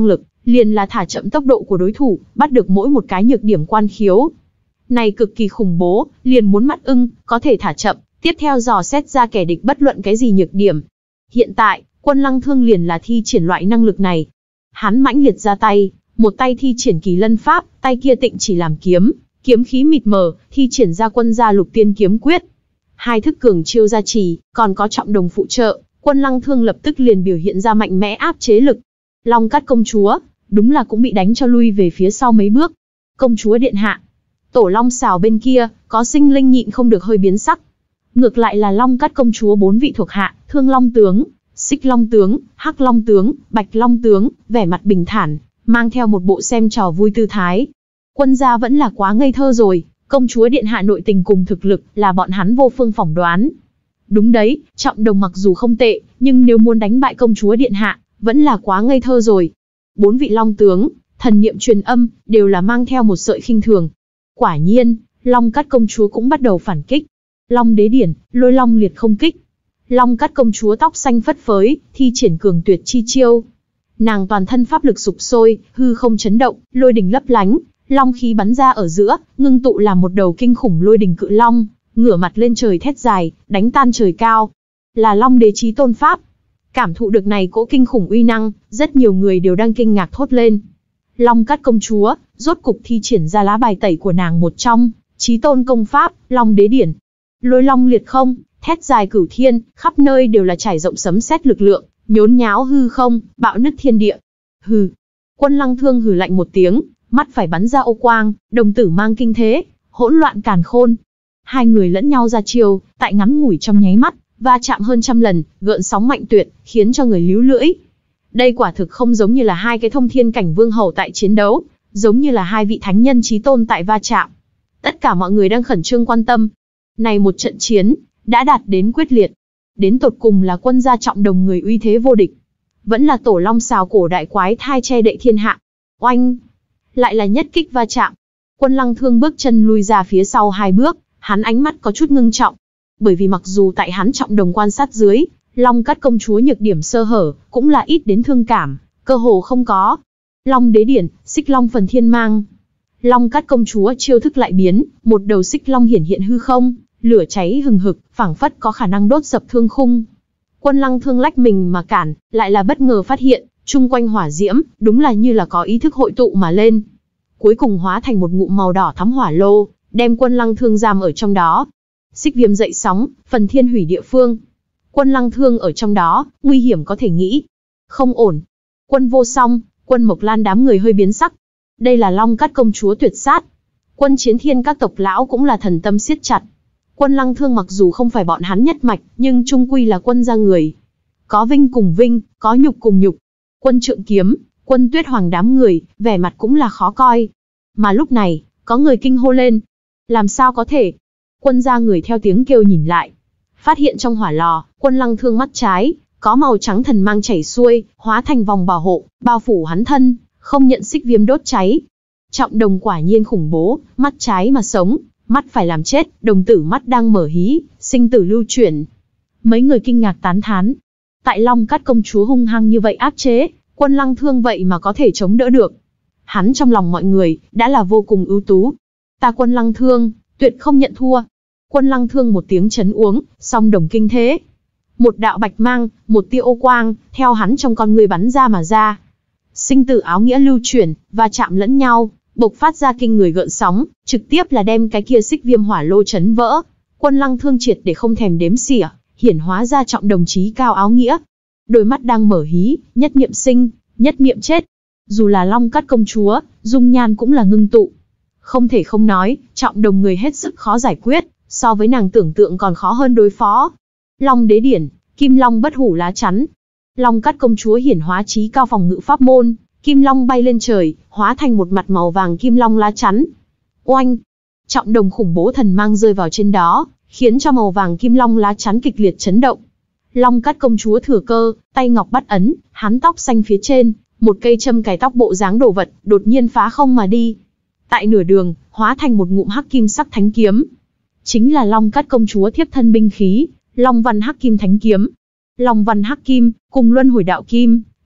liền là thả chậm tốc độ của đối thủ, bắt được mỗi một cái nhược điểm quan khiếu. Này cực kỳ khủng bố, liền muốn mắt ưng, có thể thả chậm, tiếp theo dò xét ra kẻ địch bất luận cái gì nhược điểm. Hiện tại, Quân Lăng Thương liền là thi triển loại năng lực này. Hắn mãnh liệt ra tay, một tay thi triển Kỳ Lân Pháp, tay kia tịnh chỉ làm kiếm, kiếm khí mịt mờ, thi triển ra Quân gia Lục Tiên Kiếm Quyết. Hai thức cường chiêu gia trì, còn có Trọng Đồng phụ trợ, Quân Lăng Thương lập tức liền biểu hiện ra mạnh mẽ áp chế lực. Long Cát công chúa, đúng là cũng bị đánh cho lui về phía sau mấy bước. Công chúa điện hạ. Tổ Long Xào bên kia, có sinh linh nhịn không được hơi biến sắc. Ngược lại là Long Cát công chúa bốn vị thuộc hạ, Thương Long tướng, Xích Long tướng, Hắc Long tướng, Bạch Long tướng, vẻ mặt bình thản, mang theo một bộ xem trò vui tư thái. Quân gia vẫn là quá ngây thơ rồi, công chúa điện hạ nội tình cùng thực lực là bọn hắn vô phương phỏng đoán. Đúng đấy, Trọng Đồng mặc dù không tệ, nhưng nếu muốn đánh bại công chúa điện hạ, vẫn là quá ngây thơ rồi. Bốn vị Long tướng, thần niệm truyền âm, đều là mang theo một sợi khinh thường. Quả nhiên, Long Cát công chúa cũng bắt đầu phản kích. Long đế điển, Lôi Long liệt không kích. Long Cát công chúa tóc xanh phất phới, thi triển cường tuyệt chi chiêu. Nàng toàn thân pháp lực sục sôi, hư không chấn động, lôi đình lấp lánh, long khí bắn ra ở giữa, ngưng tụ làm một đầu kinh khủng lôi đình cự long, ngửa mặt lên trời thét dài, đánh tan trời cao. Là Long đế chí tôn pháp. Cảm thụ được này cỗ kinh khủng uy năng, rất nhiều người đều đang kinh ngạc thốt lên. Long Cát công chúa, rốt cục thi triển ra lá bài tẩy của nàng một trong, chí tôn công pháp, Long đế điển. Lôi long liệt không, thét dài cửu thiên, khắp nơi đều là trải rộng sấm sét lực lượng, nhốn nháo hư không, bạo nứt thiên địa. Hừ. Quân Lăng Thương hừ lạnh một tiếng, mắt phải bắn ra ô quang, đồng tử mang kinh thế, hỗn loạn càn khôn. Hai người lẫn nhau ra chiêu, tại ngắn ngủi trong nháy mắt, va chạm hơn trăm lần, gợn sóng mạnh tuyệt, khiến cho người líu lưỡi. Đây quả thực không giống như là hai cái thông thiên cảnh vương hầu tại chiến đấu, giống như là hai vị thánh nhân chí tôn tại va chạm. Tất cả mọi người đang khẩn trương quan tâm. Này một trận chiến, đã đạt đến quyết liệt. Đến tột cùng là Quân gia Trọng Đồng người uy thế vô địch. Vẫn là Tổ Long Xào cổ đại quái thai che đậy thiên hạ. Oanh! Lại là nhất kích va chạm. Quân Lăng Thương bước chân lui ra phía sau hai bước, hắn ánh mắt có chút ngưng trọng. Bởi vì mặc dù tại hắn Trọng Đồng quan sát dưới, Long Cát công chúa nhược điểm sơ hở, cũng là ít đến thương cảm, cơ hồ không có. Long đế điển, Xích Long phần thiên mang. Long Cát công chúa chiêu thức lại biến, một đầu xích long hiển hiện hư không, lửa cháy hừng hực, phảng phất có khả năng đốt sập thương khung. Quân Lăng Thương lách mình mà cản, lại là bất ngờ phát hiện, chung quanh hỏa diễm, đúng là như là có ý thức hội tụ mà lên. Cuối cùng hóa thành một ngụm màu đỏ thắm hỏa lô, đem Quân Lăng Thương giam ở trong đó. Xích viêm dậy sóng, phần thiên hủy địa phương. Quân Lăng Thương ở trong đó, nguy hiểm có thể nghĩ. Không ổn. Quân Vô Song, Quân Mộc Lan đám người hơi biến sắc. Đây là Long Cát công chúa tuyệt sát. Quân Chiến Thiên các tộc lão cũng là thần tâm siết chặt. Quân Lăng Thương mặc dù không phải bọn hắn nhất mạch, nhưng chung quy là Quân gia người. Có vinh cùng vinh, có nhục cùng nhục. Quân Trượng Kiếm, Quân Tuyết Hoàng đám người, vẻ mặt cũng là khó coi. Mà lúc này, có người kinh hô lên. Làm sao có thể? Quân gia người theo tiếng kêu nhìn lại. Phát hiện trong hỏa lò, Quân Lăng Thương mắt trái, có màu trắng thần mang chảy xuôi, hóa thành vòng bảo hộ, bao phủ hắn thân, không nhận xích viêm đốt cháy. Trọng Đồng quả nhiên khủng bố, mắt trái mà sống, mắt phải làm chết, đồng tử mắt đang mở hí, sinh tử lưu chuyển. Mấy người kinh ngạc tán thán. Tại Long Cát công chúa hung hăng như vậy áp chế, Quân Lăng Thương vậy mà có thể chống đỡ được. Hắn trong lòng mọi người, đã là vô cùng ưu tú. Ta Quân Lăng Thương, tuyệt không nhận thua. Quân Lăng Thương một tiếng chấn uống, song đồng kinh thế. Một đạo bạch mang, một tia ô quang, theo hắn trong con người bắn ra mà ra. Sinh tử áo nghĩa lưu chuyển, và chạm lẫn nhau, bộc phát ra kinh người gợn sóng, trực tiếp là đem cái kia xích viêm hỏa lô chấn vỡ. Quân Lăng Thương triệt để không thèm đếm xỉa, hiển hóa ra Trọng Đồng chí cao áo nghĩa. Đôi mắt đang mở hí, nhất niệm sinh, nhất niệm chết. Dù là Long Cát công chúa, dung nhan cũng là ngưng tụ. Không thể không nói, Trọng Đồng người hết sức khó giải quyết, so với nàng tưởng tượng còn khó hơn đối phó. Long đế điển, Kim Long bất hủ lá chắn. Long Cát công chúa hiển hóa chí cao phòng ngự pháp môn, Kim Long bay lên trời, hóa thành một mặt màu vàng Kim Long lá chắn. Oanh! Trọng Đồng khủng bố thần mang rơi vào trên đó, khiến cho màu vàng Kim Long lá chắn kịch liệt chấn động. Long Cát công chúa thừa cơ, tay ngọc bắt ấn, hắn tóc xanh phía trên, một cây châm cài tóc bộ dáng đồ vật, đột nhiên phá không mà đi. Tại nửa đường, hóa thành một ngụm hắc kim sắc thánh kiếm. Chính là Long Cát công chúa thiếp thân binh khí, Long Văn Hắc Kim Thánh Kiếm. Long Văn Hắc Kim, cùng Luân Hồi Đạo Kim,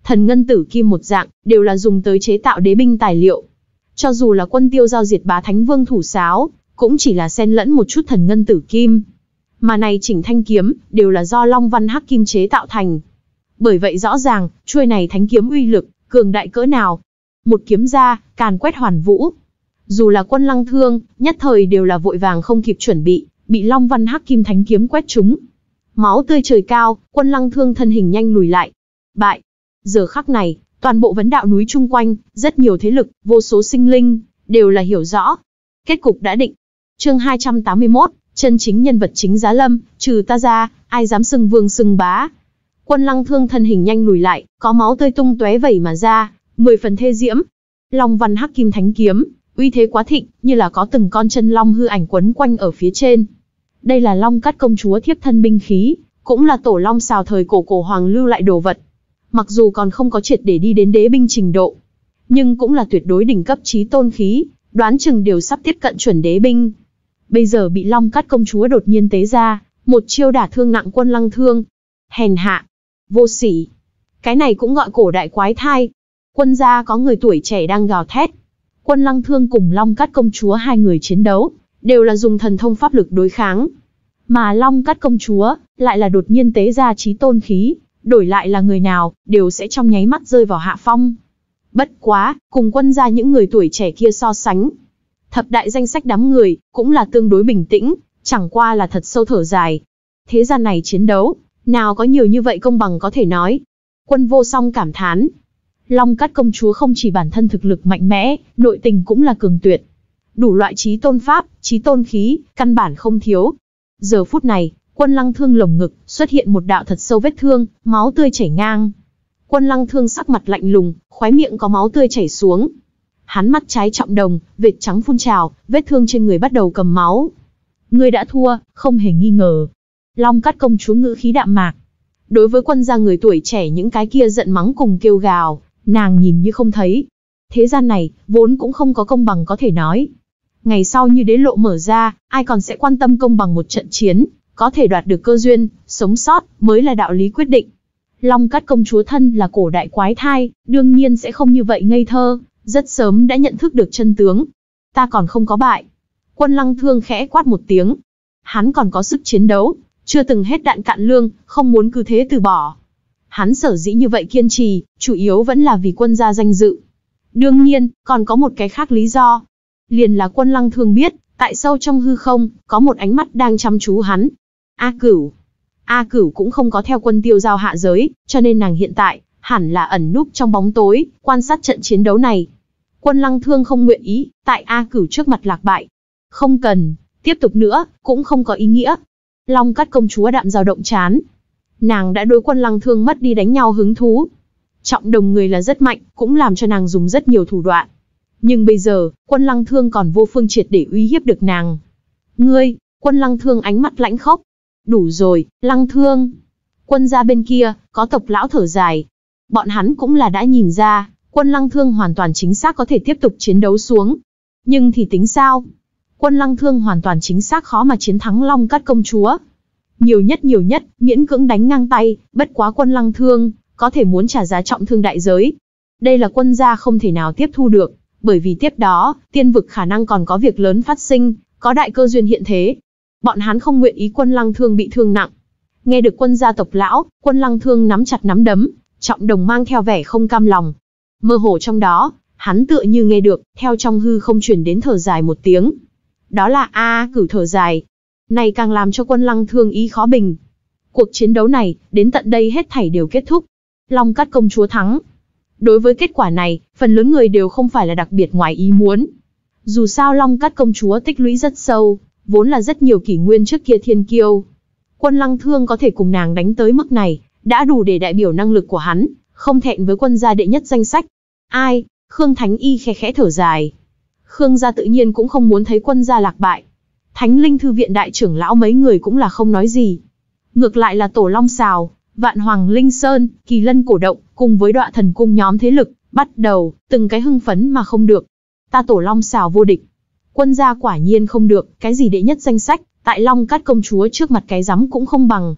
thần ngân tử kim một dạng, đều là dùng tới chế tạo đế binh tài liệu. Cho dù là quân tiêu giao diệt bá thánh vương thủ sáo, cũng chỉ là xen lẫn một chút thần ngân tử kim. Mà này chỉnh thanh kiếm, đều là do long văn hắc kim chế tạo thành. Bởi vậy rõ ràng, chuôi này thánh kiếm uy lực, cường đại cỡ nào. Một kiếm ra, càn quét hoàn vũ. Dù là quân Lăng Thương, nhất thời đều là vội vàng không kịp chuẩn bị, bị long văn hắc kim thánh kiếm quét trúng. Máu tươi trời cao, quân Lăng Thương thân hình nhanh lùi lại. Bại. Giờ khắc này, toàn bộ vấn đạo núi chung quanh, rất nhiều thế lực, vô số sinh linh, đều là hiểu rõ. Kết cục đã định. Chương hai trăm tám mươi mốt, chân chính nhân vật chính giá lâm, trừ ta ra, ai dám xưng vương xưng bá. Quân Lăng Thương thân hình nhanh lùi lại, có máu tươi tung tóe vẩy mà ra, mười phần thê diễm. Long văn hắc kim thánh kiếm, uy thế quá thịnh, như là có từng con chân long hư ảnh quấn quanh ở phía trên. Đây là Long Cát công chúa thiếp thân binh khí, cũng là tổ long xào thời cổ cổ hoàng lưu lại đồ vật. Mặc dù còn không có triệt để đi đến đế binh trình độ, nhưng cũng là tuyệt đối đỉnh cấp chí tôn khí, đoán chừng đều sắp tiếp cận chuẩn đế binh. Bây giờ bị Long Cát công chúa đột nhiên tế ra, một chiêu đả thương nặng quân Lăng Thương. Hèn hạ, vô sỉ. Cái này cũng gọi cổ đại quái thai. Quân gia có người tuổi trẻ đang gào thét. Quân Lăng Thương cùng Long Cát công chúa hai người chiến đấu, đều là dùng thần thông pháp lực đối kháng. Mà Long Cát công chúa, lại là đột nhiên tế ra chí tôn khí, đổi lại là người nào, đều sẽ trong nháy mắt rơi vào hạ phong. Bất quá, cùng quân gia những người tuổi trẻ kia so sánh, thập đại danh sách đám người, cũng là tương đối bình tĩnh, chẳng qua là thật sâu thở dài. Thế gian này chiến đấu, nào có nhiều như vậy công bằng có thể nói. Quân Vô Song cảm thán. Long Cát công chúa không chỉ bản thân thực lực mạnh mẽ, nội tình cũng là cường tuyệt. Đủ loại chí tôn pháp, chí tôn khí, căn bản không thiếu. Giờ phút này, quân Lăng Thương lồng ngực, xuất hiện một đạo thật sâu vết thương, máu tươi chảy ngang. Quân Lăng Thương sắc mặt lạnh lùng, khóe miệng có máu tươi chảy xuống. Hắn mắt trái trọng đồng, vệt trắng phun trào, vết thương trên người bắt đầu cầm máu. Ngươi đã thua, không hề nghi ngờ. Long Cát công chúa ngữ khí đạm mạc. Đối với quân gia người tuổi trẻ những cái kia giận mắng cùng kêu gào, nàng nhìn như không thấy. Thế gian này, vốn cũng không có công bằng có thể nói. Ngày sau như đế lộ mở ra, ai còn sẽ quan tâm công bằng một trận chiến, có thể đoạt được cơ duyên, sống sót, mới là đạo lý quyết định. Long Cát công chúa thân là cổ đại quái thai, đương nhiên sẽ không như vậy ngây thơ, rất sớm đã nhận thức được chân tướng. Ta còn không có bại. Quân Lăng Thương khẽ quát một tiếng. Hắn còn có sức chiến đấu, chưa từng hết đạn cạn lương, không muốn cứ thế từ bỏ. Hắn sở dĩ như vậy kiên trì, chủ yếu vẫn là vì quân gia danh dự. Đương nhiên, còn có một cái khác lý do. Liền là quân Lăng Thương biết, tại sâu trong hư không, có một ánh mắt đang chăm chú hắn. A Cửu. A Cửu cũng không có theo quân tiêu giao hạ giới, cho nên nàng hiện tại, hẳn là ẩn núp trong bóng tối, quan sát trận chiến đấu này. Quân Lăng Thương không nguyện ý, tại A Cửu trước mặt lạc bại. Không cần, tiếp tục nữa, cũng không có ý nghĩa. Long Cát công chúa đạm dao động chán. Nàng đã đối quân Lăng Thương mất đi đánh nhau hứng thú. Trọng đồng người là rất mạnh, cũng làm cho nàng dùng rất nhiều thủ đoạn. Nhưng bây giờ, quân Lăng Thương còn vô phương triệt để uy hiếp được nàng. Ngươi, quân Lăng Thương ánh mắt lãnh khốc. Đủ rồi, Lăng Thương. Quân gia bên kia, có tộc lão thở dài. Bọn hắn cũng là đã nhìn ra, quân Lăng Thương hoàn toàn chính xác có thể tiếp tục chiến đấu xuống. Nhưng thì tính sao? Quân Lăng Thương hoàn toàn chính xác khó mà chiến thắng Long Cát công chúa. Nhiều nhất nhiều nhất, miễn cưỡng đánh ngang tay, bất quá quân Lăng Thương, có thể muốn trả giá trọng thương đại giới. Đây là quân gia không thể nào tiếp thu được, bởi vì tiếp đó, tiên vực khả năng còn có việc lớn phát sinh, có đại cơ duyên hiện thế. Bọn hắn không nguyện ý quân Lăng Thương bị thương nặng. Nghe được quân gia tộc lão, quân Lăng Thương nắm chặt nắm đấm, trọng đồng mang theo vẻ không cam lòng. Mơ hồ trong đó, hắn tựa như nghe được, theo trong hư không truyền đến thở dài một tiếng. Đó là A Cửu thở dài. Này càng làm cho quân Lăng Thương ý khó bình. Cuộc chiến đấu này, đến tận đây hết thảy đều kết thúc. Long Cát công chúa thắng. Đối với kết quả này, phần lớn người đều không phải là đặc biệt ngoài ý muốn. Dù sao Long Cát công chúa tích lũy rất sâu, vốn là rất nhiều kỷ nguyên trước kia thiên kiêu. Quân Lăng Thương có thể cùng nàng đánh tới mức này, đã đủ để đại biểu năng lực của hắn, không thẹn với quân gia đệ nhất danh sách. Ai? Khương Thánh Y khẽ khẽ thở dài. Khương gia tự nhiên cũng không muốn thấy quân gia lạc bại. Thánh Linh Thư viện đại trưởng lão mấy người cũng là không nói gì. Ngược lại là Tổ Long Sào, Vạn Hoàng Linh Sơn, Kỳ Lân Cổ Động, cùng với Đọa Thần Cung nhóm thế lực, bắt đầu, từng cái hưng phấn mà không được. Ta Tổ Long Sào vô địch. Quân gia quả nhiên không được, cái gì đệ nhất danh sách, tại Long Cát công chúa trước mặt cái rắm cũng không bằng.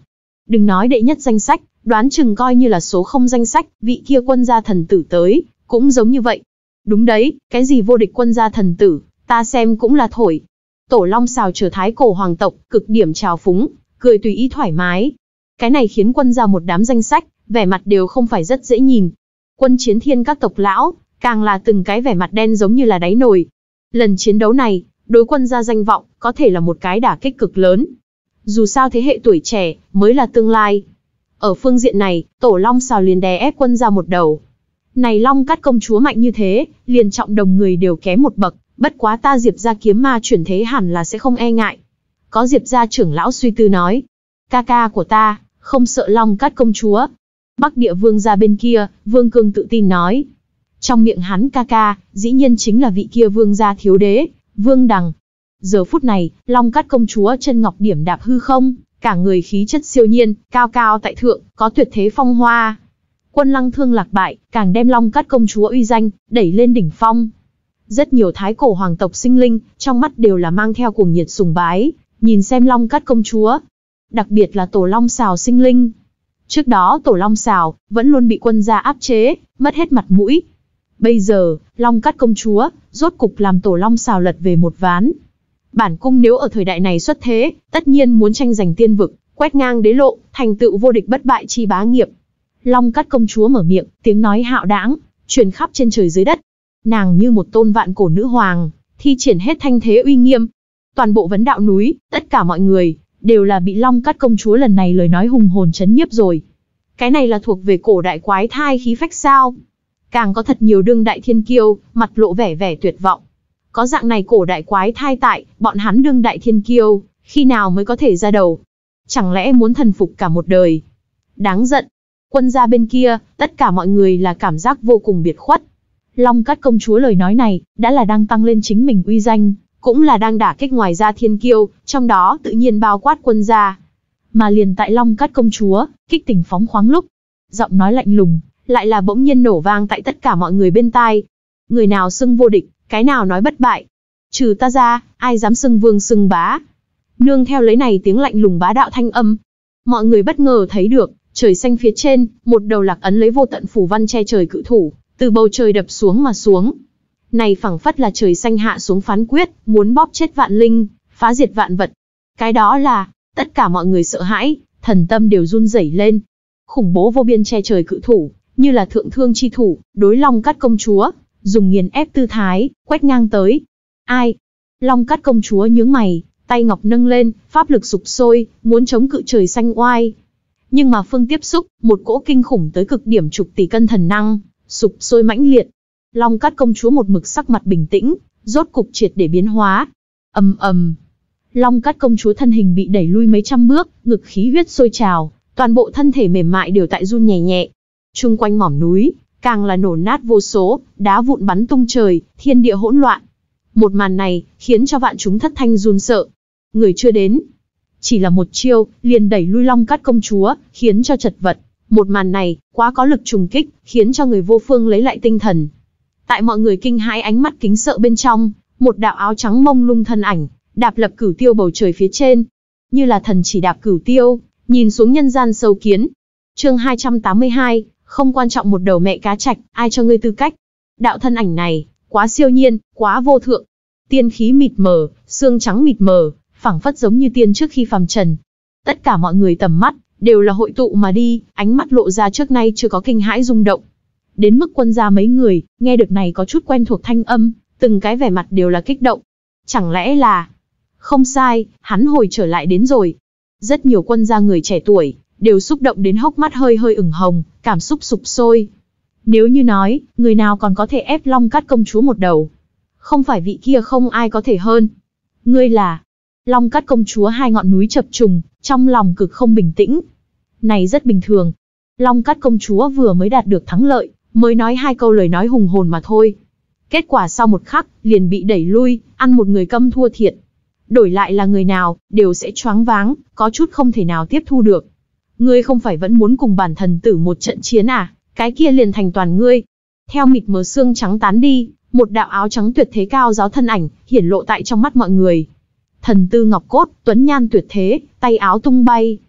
Đừng nói đệ nhất danh sách, đoán chừng coi như là số không danh sách, vị kia quân gia thần tử tới, cũng giống như vậy. Đúng đấy, cái gì vô địch quân gia thần tử, ta xem cũng là thổi. Tổ Long Sào trở thái cổ hoàng tộc, cực điểm trào phúng, cười tùy ý thoải mái. Cái này khiến quân gia một đám danh sách, vẻ mặt đều không phải rất dễ nhìn. Quân chiến thiên các tộc lão, càng là từng cái vẻ mặt đen giống như là đáy nồi. Lần chiến đấu này, đối quân gia danh vọng, có thể là một cái đả kích cực lớn. Dù sao thế hệ tuổi trẻ, mới là tương lai. Ở phương diện này, Tổ Long Sào liền đè ép quân gia một đầu. Này Long Cát công chúa mạnh như thế, liền trọng đồng người đều kém một bậc, bất quá ta Diệp gia kiếm ma chuyển thế hẳn là sẽ không e ngại. Có Diệp gia trưởng lão suy tư nói, ca ca của ta, không sợ Long Cát công chúa. Bắc Địa Vương gia bên kia, Vương Cương tự tin nói. Trong miệng hắn ca ca, dĩ nhiên chính là vị kia vương gia thiếu đế, Vương Đằng. Giờ phút này, Long Cát công chúa chân ngọc điểm đạp hư không, cả người khí chất siêu nhiên, cao cao tại thượng, có tuyệt thế phong hoa. Quân lăng thương lạc bại, càng đem Long Cát công chúa uy danh, đẩy lên đỉnh phong. Rất nhiều thái cổ hoàng tộc sinh linh, trong mắt đều là mang theo cuồng nhiệt sùng bái, nhìn xem Long Cát công chúa. Đặc biệt là Tổ Long Sào sinh linh. Trước đó Tổ Long Sào, vẫn luôn bị quân gia áp chế, mất hết mặt mũi. Bây giờ, Long Cát công chúa, rốt cục làm Tổ Long Sào lật về một ván. Bản cung nếu ở thời đại này xuất thế, tất nhiên muốn tranh giành tiên vực, quét ngang đế lộ, thành tựu vô địch bất bại chi bá nghiệp. Long Cát công chúa mở miệng, tiếng nói hạo đãng, truyền khắp trên trời dưới đất. Nàng như một tôn vạn cổ nữ hoàng, thi triển hết thanh thế uy nghiêm. Toàn bộ vấn đạo núi, tất cả mọi người, đều là bị Long Cát công chúa lần này lời nói hùng hồn chấn nhiếp rồi. Cái này là thuộc về cổ đại quái thai khí phách sao? Càng có thật nhiều đương đại thiên kiêu, mặt lộ vẻ vẻ tuyệt vọng. Có dạng này cổ đại quái thai tại, bọn hắn đương đại thiên kiêu, khi nào mới có thể ra đầu? Chẳng lẽ muốn thần phục cả một đời? Đáng giận. Quân gia bên kia, tất cả mọi người là cảm giác vô cùng biệt khuất. Long Cát công chúa lời nói này, đã là đang tăng lên chính mình uy danh, cũng là đang đả kích ngoài gia thiên kiêu, trong đó tự nhiên bao quát quân gia. Mà liền tại Long Cát công chúa, kích tình phóng khoáng lúc, giọng nói lạnh lùng, lại là bỗng nhiên nổ vang tại tất cả mọi người bên tai. Người nào xưng vô địch, cái nào nói bất bại. Trừ ta ra, ai dám xưng vương xưng bá. Nương theo lấy này tiếng lạnh lùng bá đạo thanh âm. Mọi người bất ngờ thấy được, trời xanh phía trên, một đầu lạc ấn lấy vô tận phù văn che trời cự thủ, từ bầu trời đập xuống mà xuống. Này phảng phất là trời xanh hạ xuống phán quyết, muốn bóp chết vạn linh, phá diệt vạn vật. Cái đó là, tất cả mọi người sợ hãi, thần tâm đều run rẩy lên. Khủng bố vô biên che trời cự thủ, như là thượng thương chi thủ, đối Long Cát công chúa, dùng nghiền ép tư thái, quét ngang tới. Ai? Long Cát công chúa nhướng mày, tay ngọc nâng lên, pháp lực sục sôi, muốn chống cự trời xanh oai. Nhưng mà phương tiếp xúc, một cỗ kinh khủng tới cực điểm chục tỷ cân thần năng, sục sôi mãnh liệt. Long Cát công chúa một mực sắc mặt bình tĩnh, rốt cục triệt để biến hóa. Ầm ầm. Long Cát công chúa thân hình bị đẩy lui mấy trăm bước, ngực khí huyết sôi trào, toàn bộ thân thể mềm mại đều tại run nhẹ nhẹ. Chung quanh mỏm núi, càng là nổ nát vô số, đá vụn bắn tung trời, thiên địa hỗn loạn. Một màn này, khiến cho vạn chúng thất thanh run sợ. Người chưa đến, chỉ là một chiêu, liền đẩy lui Long Cát công chúa, khiến cho chật vật. Một màn này, quá có lực trùng kích, khiến cho người vô phương lấy lại tinh thần. Tại mọi người kinh hãi ánh mắt kính sợ bên trong, một đạo áo trắng mông lung thân ảnh, đạp lập cửu tiêu bầu trời phía trên. Như là thần chỉ đạp cửu tiêu, nhìn xuống nhân gian sâu kiến. Chương hai trăm tám mươi hai, không quan trọng một đầu mẹ cá trạch, ai cho ngươi tư cách. Đạo thân ảnh này, quá siêu nhiên, quá vô thượng. Tiên khí mịt mờ, xương trắng mịt mờ, phảng phất giống như tiên trước khi phàm trần. Tất cả mọi người tầm mắt, đều là hội tụ mà đi, ánh mắt lộ ra trước nay chưa có kinh hãi rung động. Đến mức quân gia mấy người, nghe được này có chút quen thuộc thanh âm, từng cái vẻ mặt đều là kích động. Chẳng lẽ là... Không sai, hắn hồi trở lại đến rồi. Rất nhiều quân gia người trẻ tuổi, đều xúc động đến hốc mắt hơi hơi ửng hồng, cảm xúc sục sôi. Nếu như nói, người nào còn có thể ép Long Cát công chúa một đầu. Không phải vị kia không ai có thể hơn. Ngươi là... Long Cát công chúa hai ngọn núi chập trùng, trong lòng cực không bình tĩnh. Này rất bình thường. Long Cát công chúa vừa mới đạt được thắng lợi, mới nói hai câu lời nói hùng hồn mà thôi. Kết quả sau một khắc, liền bị đẩy lui, ăn một người câm thua thiệt. Đổi lại là người nào, đều sẽ choáng váng, có chút không thể nào tiếp thu được. Ngươi không phải vẫn muốn cùng bản thần tử một trận chiến à, cái kia liền thành toàn ngươi. Theo mịt mờ xương trắng tán đi, một đạo áo trắng tuyệt thế cao giáo thân ảnh, hiển lộ tại trong mắt mọi người. Thần tư ngọc cốt, tuấn nhan tuyệt thế, tay áo tung bay.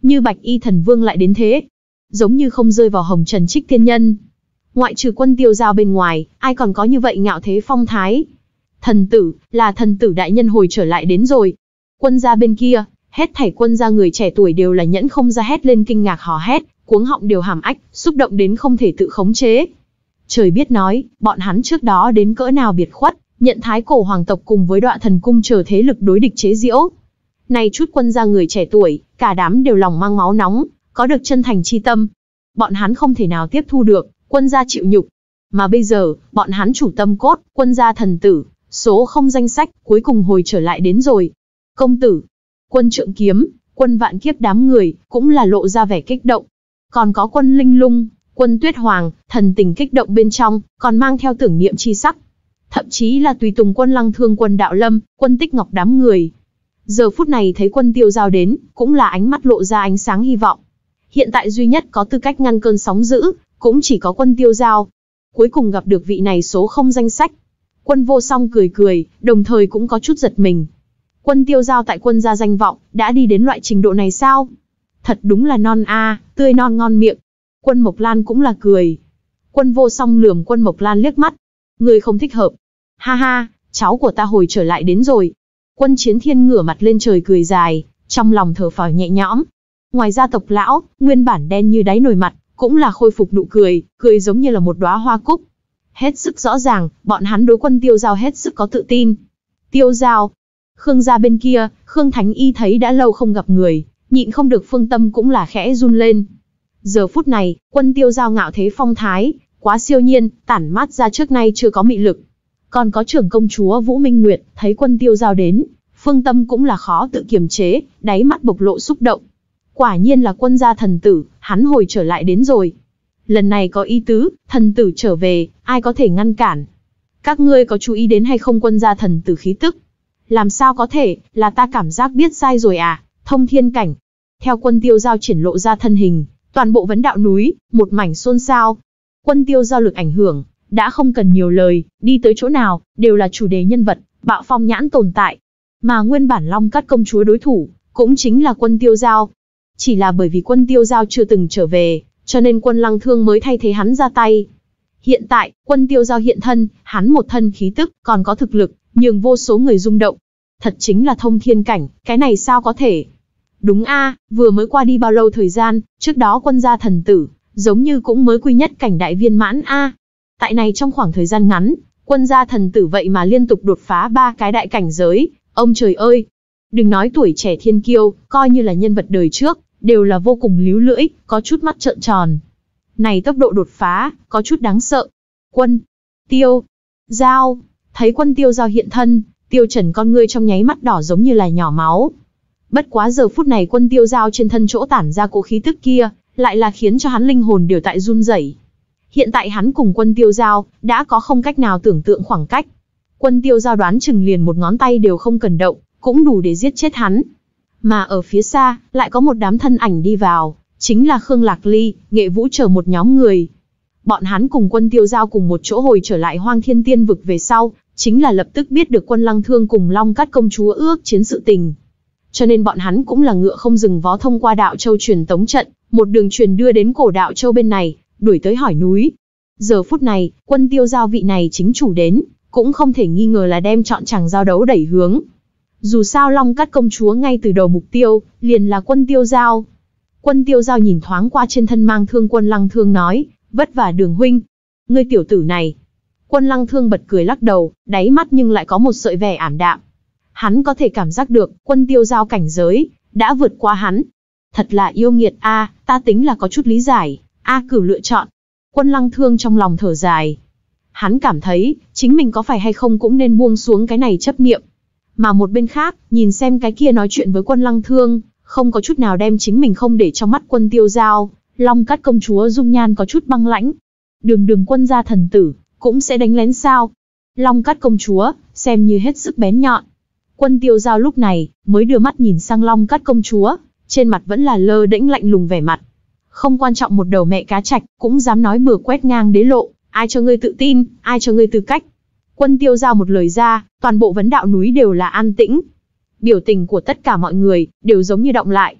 Như Bạch Y Thần Vương lại đến thế, giống như không rơi vào hồng trần trích tiên nhân. Ngoại trừ Quân Tiêu Giao bên ngoài, ai còn có như vậy ngạo thế phong thái. Thần tử, là thần tử đại nhân hồi trở lại đến rồi. Quân gia bên kia, hết thảy quân gia người trẻ tuổi đều là nhẫn không ra hét lên kinh ngạc hò hét, cuống họng đều hàm ách, xúc động đến không thể tự khống chế. Trời biết nói, bọn hắn trước đó đến cỡ nào biệt khuất, nhận Thái Cổ hoàng tộc cùng với Đoạ Thần cung chờ thế lực đối địch chế giễu. Nay chút quân gia người trẻ tuổi, cả đám đều lòng mang máu nóng, có được chân thành chi tâm. Bọn hắn không thể nào tiếp thu được, quân gia chịu nhục. Mà bây giờ, bọn hắn chủ tâm cốt, quân gia thần tử, số không danh sách, cuối cùng hồi trở lại đến rồi. Công tử, Quân Trượng Kiếm, Quân Vạn Kiếp đám người, cũng là lộ ra vẻ kích động. Còn có Quân Linh Lung, Quân Tuyết Hoàng, thần tình kích động bên trong, còn mang theo tưởng niệm chi sắc. Thậm chí là tùy tùng Quân Lăng Thương, Quân Đạo Lâm, Quân Tích Ngọc đám người. Giờ phút này thấy Quân Tiêu Giao đến, cũng là ánh mắt lộ ra ánh sáng hy vọng. Hiện tại duy nhất có tư cách ngăn cơn sóng dữ, cũng chỉ có Quân Tiêu Giao. Cuối cùng gặp được vị này số không danh sách. Quân Vô Song cười cười, đồng thời cũng có chút giật mình. Quân Tiêu Giao tại quân gia danh vọng, đã đi đến loại trình độ này sao? Thật đúng là non a, à, tươi non ngon miệng. Quân Mộc Lan cũng là cười. Quân Vô Song lườm Quân Mộc Lan liếc mắt. Người không thích hợp. Ha ha, cháu của ta hồi trở lại đến rồi. Quân Chiến Thiên ngửa mặt lên trời cười dài, trong lòng thở phào nhẹ nhõm. Ngoài ra tộc lão, nguyên bản đen như đáy nồi mặt, cũng là khôi phục nụ cười, cười giống như là một đóa hoa cúc. Hết sức rõ ràng, bọn hắn đối Quân Tiêu Giao hết sức có tự tin. Tiêu Giao. Khương gia bên kia, Khương Thánh Y thấy đã lâu không gặp người, nhịn không được phương tâm cũng là khẽ run lên. Giờ phút này, Quân Tiêu Giao ngạo thế phong thái, quá siêu nhiên, tản mát ra trước nay chưa có mị lực. Còn có trưởng công chúa Vũ Minh Nguyệt, thấy Quân Tiêu Giao đến, phương tâm cũng là khó tự kiềm chế, đáy mắt bộc lộ xúc động. Quả nhiên là quân gia thần tử, hắn hồi trở lại đến rồi. Lần này có ý tứ, thần tử trở về, ai có thể ngăn cản? Các ngươi có chú ý đến hay không quân gia thần tử khí tức? Làm sao có thể, là ta cảm giác biết sai rồi à, thông thiên cảnh. Theo Quân Tiêu Giao triển lộ ra thân hình, toàn bộ vấn đạo núi, một mảnh xôn xao. Quân Tiêu Giao lực ảnh hưởng, đã không cần nhiều lời, đi tới chỗ nào, đều là chủ đề nhân vật, bạo phong nhãn tồn tại. Mà nguyên bản Long Cát công chúa đối thủ, cũng chính là Quân Tiêu Giao. Chỉ là bởi vì Quân Tiêu Giao chưa từng trở về, cho nên Quân Lăng Thương mới thay thế hắn ra tay. Hiện tại, Quân Tiêu Giao hiện thân, hắn một thân khí tức, còn có thực lực, nhường vô số người rung động. Thật chính là thông thiên cảnh, cái này sao có thể? Đúng a, à, vừa mới qua đi bao lâu thời gian, trước đó quân gia thần tử, giống như cũng mới quy nhất cảnh đại viên mãn a. À. Tại này trong khoảng thời gian ngắn, quân gia thần tử vậy mà liên tục đột phá ba cái đại cảnh giới, ông trời ơi! Đừng nói tuổi trẻ thiên kiêu, coi như là nhân vật đời trước, đều là vô cùng líu lưỡi, có chút mắt trợn tròn. Này tốc độ đột phá, có chút đáng sợ. Quân, Tiêu, Giao, thấy Quân Tiêu Giao hiện thân, Tiêu Trần con ngươi trong nháy mắt đỏ giống như là nhỏ máu. Bất quá giờ phút này Quân Tiêu Giao trên thân chỗ tản ra cỗ khí tức kia, lại là khiến cho hắn linh hồn đều tại run rẩy. Hiện tại hắn cùng Quân Tiêu Giao, đã có không cách nào tưởng tượng khoảng cách. Quân Tiêu Giao đoán chừng liền một ngón tay đều không cần động, cũng đủ để giết chết hắn. Mà ở phía xa, lại có một đám thân ảnh đi vào, chính là Khương Lạc Ly, Nghệ Vũ chờ một nhóm người. Bọn hắn cùng Quân Tiêu Giao cùng một chỗ hồi trở lại Hoang Thiên Tiên vực về sau, chính là lập tức biết được Quân Lăng Thương cùng Long Cát công chúa ước chiến sự tình. Cho nên bọn hắn cũng là ngựa không dừng vó thông qua đạo châu truyền tống trận, một đường truyền đưa đến cổ đạo châu bên này, đuổi tới hỏi núi. Giờ phút này, Quân Tiêu Giao vị này chính chủ đến, cũng không thể nghi ngờ là đem chọn chàng giao đấu đẩy hướng. Dù sao Long Cát công chúa ngay từ đầu mục tiêu, liền là Quân Tiêu Giao. Quân Tiêu Giao nhìn thoáng qua trên thân mang thương Quân Lăng Thương nói, vất vả Đường huynh. Ngươi tiểu tử này. Quân Lăng Thương bật cười lắc đầu, đáy mắt nhưng lại có một sợi vẻ ảm đạm. Hắn có thể cảm giác được, Quân Tiêu Giao cảnh giới, đã vượt qua hắn. Thật là yêu nghiệt a, à, ta tính là có chút lý giải, A Cửu lựa chọn. Quân Lăng Thương trong lòng thở dài. Hắn cảm thấy, chính mình có phải hay không cũng nên buông xuống cái này chấp niệm. Mà một bên khác, nhìn xem cái kia nói chuyện với Quân Lăng Thương, không có chút nào đem chính mình không để trong mắt Quân Tiêu Giao, Long Cát công chúa dung nhan có chút băng lãnh. Đường đường quân gia thần tử, cũng sẽ đánh lén sao? Long Cát công chúa, xem như hết sức bén nhọn. Quân Tiêu Giao lúc này, mới đưa mắt nhìn sang Long Cát công chúa, trên mặt vẫn là lơ đễnh lạnh lùng vẻ mặt. Không quan trọng một đầu mẹ cá trạch, cũng dám nói bừa quét ngang đế lộ, ai cho ngươi tự tin, ai cho ngươi tư cách. Quân Tiêu Giao một lời ra, toàn bộ vấn đạo núi đều là an tĩnh. Biểu tình của tất cả mọi người, đều giống như động lại.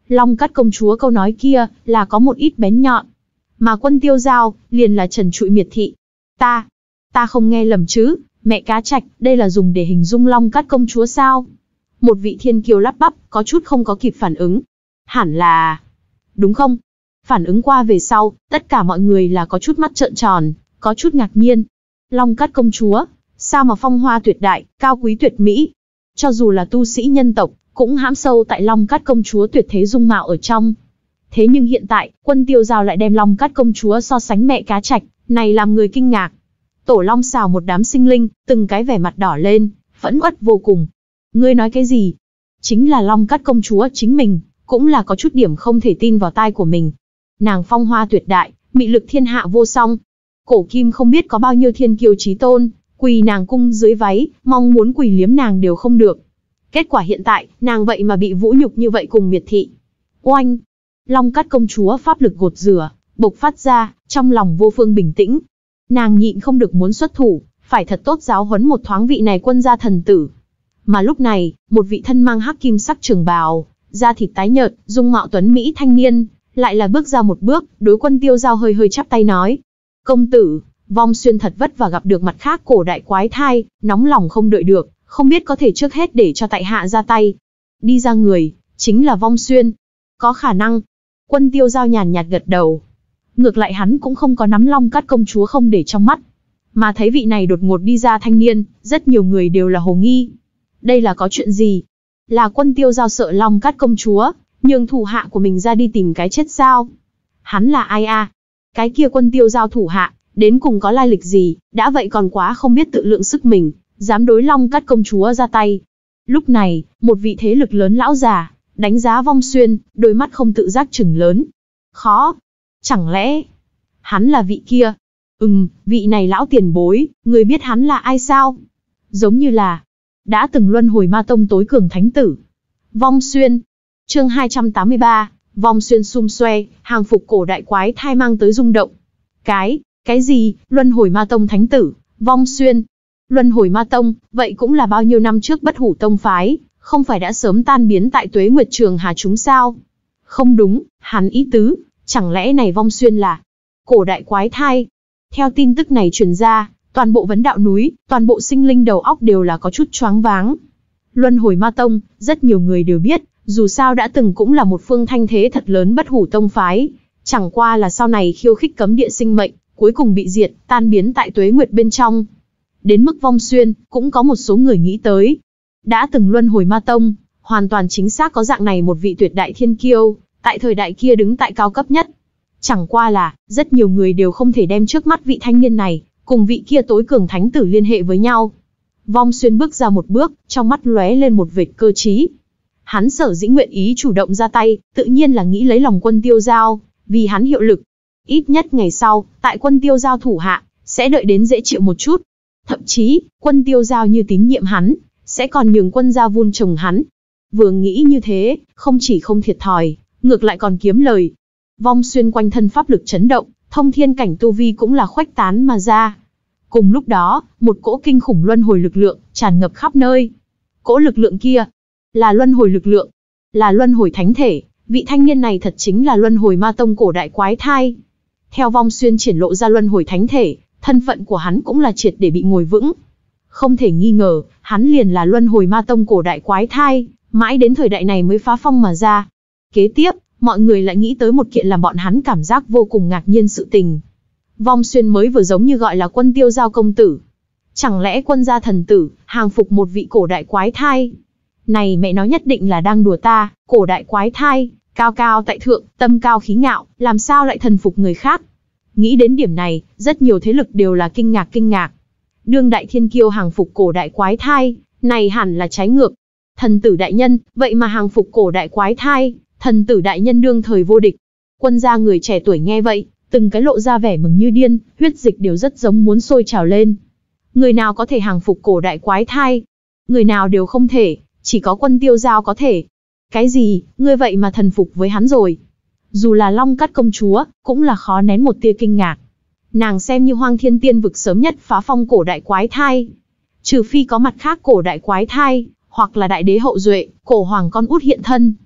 Long Cát công chúa câu nói kia là có một ít bén nhọn. Mà Quân Tiêu Giao liền là trần trụi miệt thị. Ta, ta không nghe lầm chứ, mẹ cá trạch, đây là dùng để hình dung Long Cát công chúa sao? Một vị thiên kiêu lắp bắp, có chút không có kịp phản ứng. Hẳn là... Đúng không? Phản ứng qua về sau, tất cả mọi người là có chút mắt trợn tròn, có chút ngạc nhiên. Long Cát công chúa, sao mà phong hoa tuyệt đại, cao quý tuyệt mỹ? Cho dù là tu sĩ nhân tộc, cũng hãm sâu tại Long Cát công chúa tuyệt thế dung mạo ở trong. Thế nhưng hiện tại, Quân Tiêu Giao lại đem Long Cát công chúa so sánh mẹ cá trạch, này làm người kinh ngạc. Tổ Long xào một đám sinh linh, từng cái vẻ mặt đỏ lên, phẫn uất vô cùng. Ngươi nói cái gì? Chính là Long Cát công chúa chính mình, cũng là có chút điểm không thể tin vào tai của mình. Nàng phong hoa tuyệt đại, mị lực thiên hạ vô song. Cổ kim không biết có bao nhiêu thiên kiêu chí tôn, quỳ nàng cung dưới váy, mong muốn quỳ liếm nàng đều không được. Kết quả hiện tại, nàng vậy mà bị vũ nhục như vậy cùng miệt thị. Oanh! Long Cát công chúa pháp lực gột rửa, bộc phát ra, trong lòng vô phương bình tĩnh. Nàng nhịn không được muốn xuất thủ, phải thật tốt giáo huấn một thoáng vị này quân gia thần tử. Mà lúc này, một vị thân mang hắc kim sắc trường bào, da thịt tái nhợt, dung mạo tuấn mỹ thanh niên, lại là bước ra một bước, đối Quân Tiêu Giao hơi hơi chắp tay nói. Công tử, Vong Xuyên thật vất vả gặp được mặt khác cổ đại quái thai, nóng lòng không đợi được, không biết có thể trước hết để cho tại hạ ra tay. Đi ra người, chính là Vong Xuyên. Có khả năng. Quân Tiêu Giao nhàn nhạt gật đầu. Ngược lại hắn cũng không có nắm Long Cát công chúa không để trong mắt. Mà thấy vị này đột ngột đi ra thanh niên, rất nhiều người đều là hồ nghi. Đây là có chuyện gì? Là Quân Tiêu Giao sợ Long Cát công chúa, nhường thủ hạ của mình ra đi tìm cái chết sao? Hắn là ai a? À? Cái kia Quân Tiêu Giao thủ hạ, đến cùng có lai lịch gì, đã vậy còn quá không biết tự lượng sức mình, dám đối Long Cát công chúa ra tay. Lúc này, một vị thế lực lớn lão già, đánh giá Vong Xuyên, đôi mắt không tự giác trừng lớn. Khó, chẳng lẽ, hắn là vị kia? Ừm, vị này lão tiền bối, người biết hắn là ai sao? Giống như là, đã từng luân hồi ma tông tối cường thánh tử. Vong Xuyên. Chương hai trăm tám mươi ba, Vong Xuyên xum xoe, hàng phục cổ đại quái thai mang tới rung động. Cái, cái gì, luân hồi ma tông thánh tử, Vong Xuyên. Luân hồi ma tông, vậy cũng là bao nhiêu năm trước bất hủ tông phái, không phải đã sớm tan biến tại Tuế Nguyệt Trường Hà chúng sao? Không đúng, hắn ý tứ, chẳng lẽ này Vong Xuyên là cổ đại quái thai? Theo tin tức này truyền ra, toàn bộ vấn đạo núi, toàn bộ sinh linh đầu óc đều là có chút choáng váng. Luân hồi ma tông, rất nhiều người đều biết, dù sao đã từng cũng là một phương thanh thế thật lớn bất hủ tông phái, chẳng qua là sau này khiêu khích cấm địa sinh mệnh, cuối cùng bị diệt, tan biến tại Tuế Nguyệt bên trong. Đến mức Vong Xuyên, cũng có một số người nghĩ tới. Đã từng luân hồi ma tông, hoàn toàn chính xác có dạng này một vị tuyệt đại thiên kiêu, tại thời đại kia đứng tại cao cấp nhất. Chẳng qua là, rất nhiều người đều không thể đem trước mắt vị thanh niên này, cùng vị kia tối cường thánh tử liên hệ với nhau. Vong Xuyên bước ra một bước, trong mắt lóe lên một vệt cơ trí. Hắn sở dĩ nguyện ý chủ động ra tay, tự nhiên là nghĩ lấy lòng Quân Tiêu Giao, vì hắn hiệu lực. Ít nhất ngày sau, tại Quân Tiêu Giao thủ hạ, sẽ đợi đến dễ chịu một chút. Thậm chí, Quân Tiêu Giao như tín nhiệm hắn, sẽ còn nhường quân gia vun trồng hắn. Vừa nghĩ như thế, không chỉ không thiệt thòi, ngược lại còn kiếm lời. Vong Xuyên quanh thân pháp lực chấn động, thông thiên cảnh tu vi cũng là khuếch tán mà ra. Cùng lúc đó, một cỗ kinh khủng luân hồi lực lượng, tràn ngập khắp nơi. Cỗ lực lượng kia, là luân hồi lực lượng, là luân hồi thánh thể, vị thanh niên này thật chính là luân hồi ma tông cổ đại quái thai. Theo Vong Xuyên triển lộ ra luân hồi thánh thể, thân phận của hắn cũng là triệt để bị ngồi vững. Không thể nghi ngờ, hắn liền là luân hồi ma tông cổ đại quái thai, mãi đến thời đại này mới phá phong mà ra. Kế tiếp, mọi người lại nghĩ tới một kiện làm bọn hắn cảm giác vô cùng ngạc nhiên sự tình. Vong Xuyên mới vừa giống như gọi là Quân Tiêu Giao công tử. Chẳng lẽ quân gia thần tử, hàng phục một vị cổ đại quái thai? Này mẹ nó nhất định là đang đùa ta, cổ đại quái thai, cao cao tại thượng, tâm cao khí ngạo, làm sao lại thần phục người khác? Nghĩ đến điểm này, rất nhiều thế lực đều là kinh ngạc kinh ngạc. Đương đại thiên kiêu hàng phục cổ đại quái thai, này hẳn là trái ngược. Thần tử đại nhân, vậy mà hàng phục cổ đại quái thai, thần tử đại nhân đương thời vô địch. Quân gia người trẻ tuổi nghe vậy, từng cái lộ ra vẻ mừng như điên, huyết dịch đều rất giống muốn sôi trào lên. Người nào có thể hàng phục cổ đại quái thai? Người nào đều không thể, chỉ có Quân Tiêu Giao có thể. Cái gì, ngươi vậy mà thần phục với hắn rồi? Dù là Long Cát công chúa, cũng là khó nén một tia kinh ngạc. Nàng xem như Hoang Thiên Tiên vực sớm nhất phá phong cổ đại quái thai. Trừ phi có mặt khác cổ đại quái thai, hoặc là đại đế hậu duệ, cổ hoàng con út hiện thân.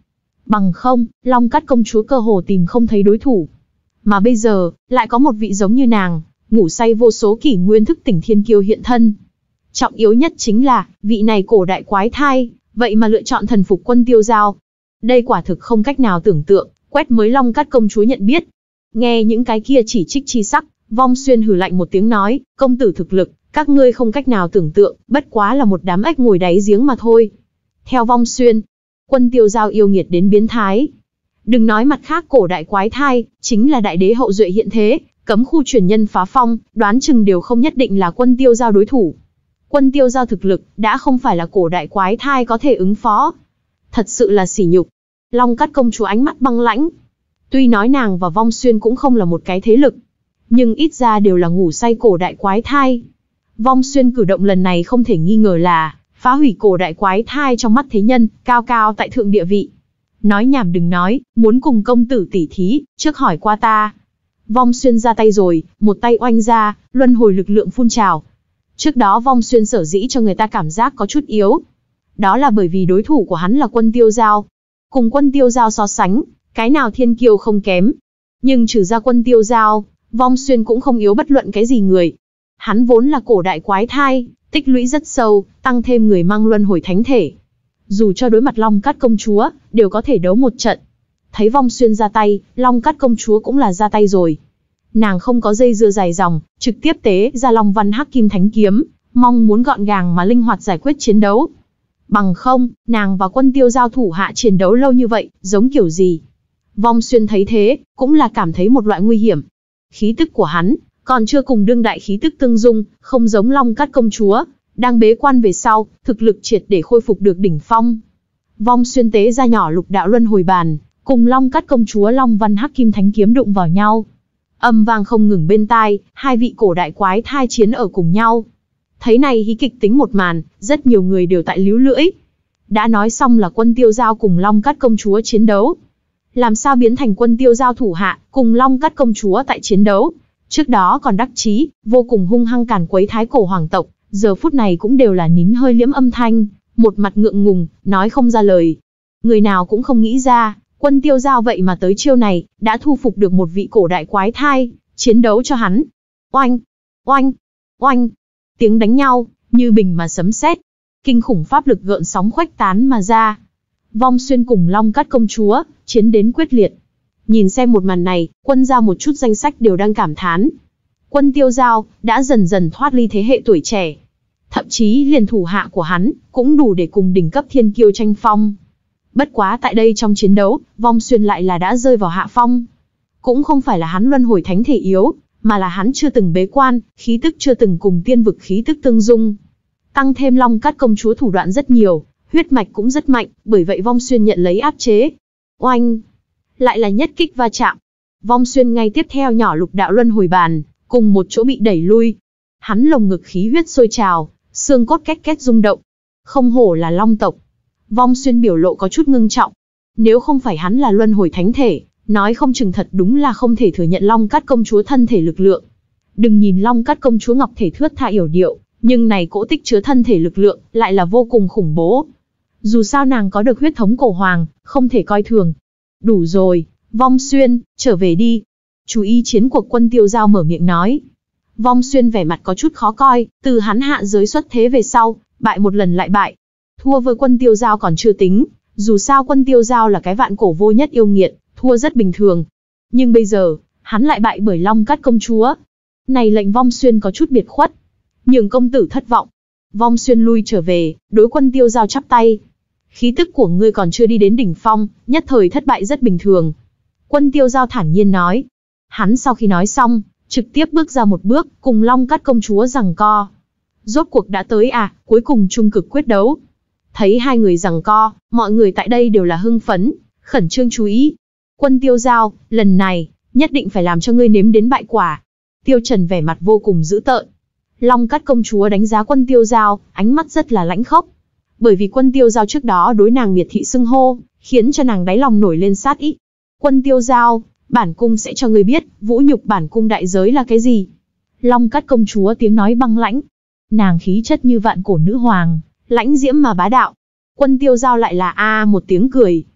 Bằng không, Long Cát công chúa cơ hồ tìm không thấy đối thủ. Mà bây giờ, lại có một vị giống như nàng, ngủ say vô số kỷ nguyên thức tỉnh thiên kiêu hiện thân. Trọng yếu nhất chính là, vị này cổ đại quái thai, vậy mà lựa chọn thần phục Quân Tiêu Giao. Đây quả thực không cách nào tưởng tượng, quét mới Long Cát công chúa nhận biết. Nghe những cái kia chỉ trích chi sắc, Vong Xuyên hừ lạnh một tiếng nói, công tử thực lực, các ngươi không cách nào tưởng tượng, bất quá là một đám ếch ngồi đáy giếng mà thôi. Theo Vong Xuyên, Quân Tiêu Giao yêu nghiệt đến biến thái. Đừng nói mặt khác cổ đại quái thai, chính là đại đế hậu duệ hiện thế, cấm khu truyền nhân phá phong, đoán chừng đều không nhất định là Quân Tiêu Giao đối thủ. Quân Tiêu Giao thực lực, đã không phải là cổ đại quái thai có thể ứng phó. Thật sự là sỉ nhục. Long Cát công chúa ánh mắt băng lãnh. Tuy nói nàng và Vong Xuyên cũng không là một cái thế lực, nhưng ít ra đều là ngủ say cổ đại quái thai. Vong Xuyên cử động lần này không thể nghi ngờ là phá hủy cổ đại quái thai trong mắt thế nhân, cao cao tại thượng địa vị. Nói nhảm đừng nói, muốn cùng công tử tỉ thí, trước hỏi qua ta. Vong Xuyên ra tay rồi, một tay oanh ra, luân hồi lực lượng phun trào. Trước đó Vong Xuyên sở dĩ cho người ta cảm giác có chút yếu. Đó là bởi vì đối thủ của hắn là Quân Tiêu Giao. Cùng Quân Tiêu Giao so sánh, cái nào thiên kiêu không kém. Nhưng trừ ra Quân Tiêu Giao, Vong Xuyên cũng không yếu bất luận cái gì người. Hắn vốn là cổ đại quái thai, tích lũy rất sâu, tăng thêm người mang luân hồi thánh thể. Dù cho đối mặt Long Cát công chúa, đều có thể đấu một trận. Thấy Vong Xuyên ra tay, Long Cát công chúa cũng là ra tay rồi. Nàng không có dây dưa dài dòng, trực tiếp tế ra Long Văn Hắc Kim Thánh Kiếm, mong muốn gọn gàng mà linh hoạt giải quyết chiến đấu. Bằng không, nàng và Quân Tiêu Giao thủ hạ chiến đấu lâu như vậy, giống kiểu gì? Vong Xuyên thấy thế, cũng là cảm thấy một loại nguy hiểm. Khí tức của hắn, còn chưa cùng đương đại khí tức tương dung, không giống Long Cát công chúa, đang bế quan về sau, thực lực triệt để khôi phục được đỉnh phong. Vong Xuyên tế ra nhỏ lục đạo luân hồi bàn, cùng Long Cát công chúa Long Văn Hắc Kim Thánh Kiếm đụng vào nhau. Âm vang không ngừng bên tai, hai vị cổ đại quái thai chiến ở cùng nhau. Thấy này hí kịch tính một màn, rất nhiều người đều tại líu lưỡi. Đã nói xong là Quân Tiêu Giao cùng Long Cát công chúa chiến đấu. Làm sao biến thành Quân Tiêu Giao thủ hạ, cùng Long Cát công chúa tại chiến đấu? Trước đó còn đắc chí, vô cùng hung hăng càn quấy thái cổ hoàng tộc, giờ phút này cũng đều là nín hơi liễm âm thanh, một mặt ngượng ngùng, nói không ra lời. Người nào cũng không nghĩ ra, Quân Tiêu Giao vậy mà tới chiêu này, đã thu phục được một vị cổ đại quái thai, chiến đấu cho hắn. Oanh, oanh, oanh, tiếng đánh nhau, như bình mà sấm sét, kinh khủng pháp lực gợn sóng khuếch tán mà ra. Vong Xuyên cùng Long Cát công chúa, chiến đến quyết liệt. Nhìn xem một màn này, quân gia một chút danh sách đều đang cảm thán. Quân Tiêu Giao, đã dần dần thoát ly thế hệ tuổi trẻ. Thậm chí liền thủ hạ của hắn, cũng đủ để cùng đỉnh cấp thiên kiêu tranh phong. Bất quá tại đây trong chiến đấu, Vong Xuyên lại là đã rơi vào hạ phong. Cũng không phải là hắn luân hồi thánh thể yếu, mà là hắn chưa từng bế quan, khí tức chưa từng cùng tiên vực khí tức tương dung. Tăng thêm Long Cát công chúa thủ đoạn rất nhiều, huyết mạch cũng rất mạnh, bởi vậy Vong Xuyên nhận lấy áp chế. Oanh! Lại là nhất kích va chạm. Vong Xuyên ngay tiếp theo nhỏ lục đạo luân hồi bàn, cùng một chỗ bị đẩy lui. Hắn lồng ngực khí huyết sôi trào, xương cốt két két rung động. Không hổ là Long tộc. Vong Xuyên biểu lộ có chút ngưng trọng. Nếu không phải hắn là luân hồi thánh thể, nói không chừng thật đúng là không thể thừa nhận Long Cát công chúa thân thể lực lượng. Đừng nhìn Long Cát công chúa ngọc thể thướt tha yểu điệu, nhưng này cỗ tích chứa thân thể lực lượng, lại là vô cùng khủng bố. Dù sao nàng có được huyết thống cổ hoàng, không thể coi thường. Đủ rồi, Vong Xuyên, trở về đi. Chú ý chiến cuộc Quân Tiêu Giao mở miệng nói. Vong Xuyên vẻ mặt có chút khó coi, từ hắn hạ giới xuất thế về sau, bại một lần lại bại. Thua với Quân Tiêu Giao còn chưa tính, dù sao Quân Tiêu Giao là cái vạn cổ vô nhất yêu nghiệt, thua rất bình thường. Nhưng bây giờ, hắn lại bại bởi Long Cát công chúa. Này lệnh Vong Xuyên có chút biệt khuất. Nhường công tử thất vọng. Vong Xuyên lui trở về, đối Quân Tiêu Giao chắp tay. Khí tức của ngươi còn chưa đi đến đỉnh phong, nhất thời thất bại rất bình thường. Quân Tiêu Giao thản nhiên nói. Hắn sau khi nói xong, trực tiếp bước ra một bước, cùng Long Cát công chúa giằng co. Rốt cuộc đã tới à, cuối cùng trung cực quyết đấu. Thấy hai người giằng co, mọi người tại đây đều là hưng phấn, khẩn trương chú ý. Quân Tiêu Giao, lần này, nhất định phải làm cho ngươi nếm đến bại quả. Tiêu Trần vẻ mặt vô cùng dữ tợn. Long Cát công chúa đánh giá Quân Tiêu Giao, ánh mắt rất là lãnh khốc. Bởi vì Quân Tiêu Giao trước đó đối nàng miệt thị xưng hô, khiến cho nàng đáy lòng nổi lên sát ý. Quân Tiêu Giao, bản cung sẽ cho ngươi biết, vũ nhục bản cung đại giới là cái gì. Long Cát công chúa tiếng nói băng lãnh. Nàng khí chất như vạn cổ nữ hoàng, lãnh diễm mà bá đạo. Quân Tiêu Giao lại là a một tiếng cười.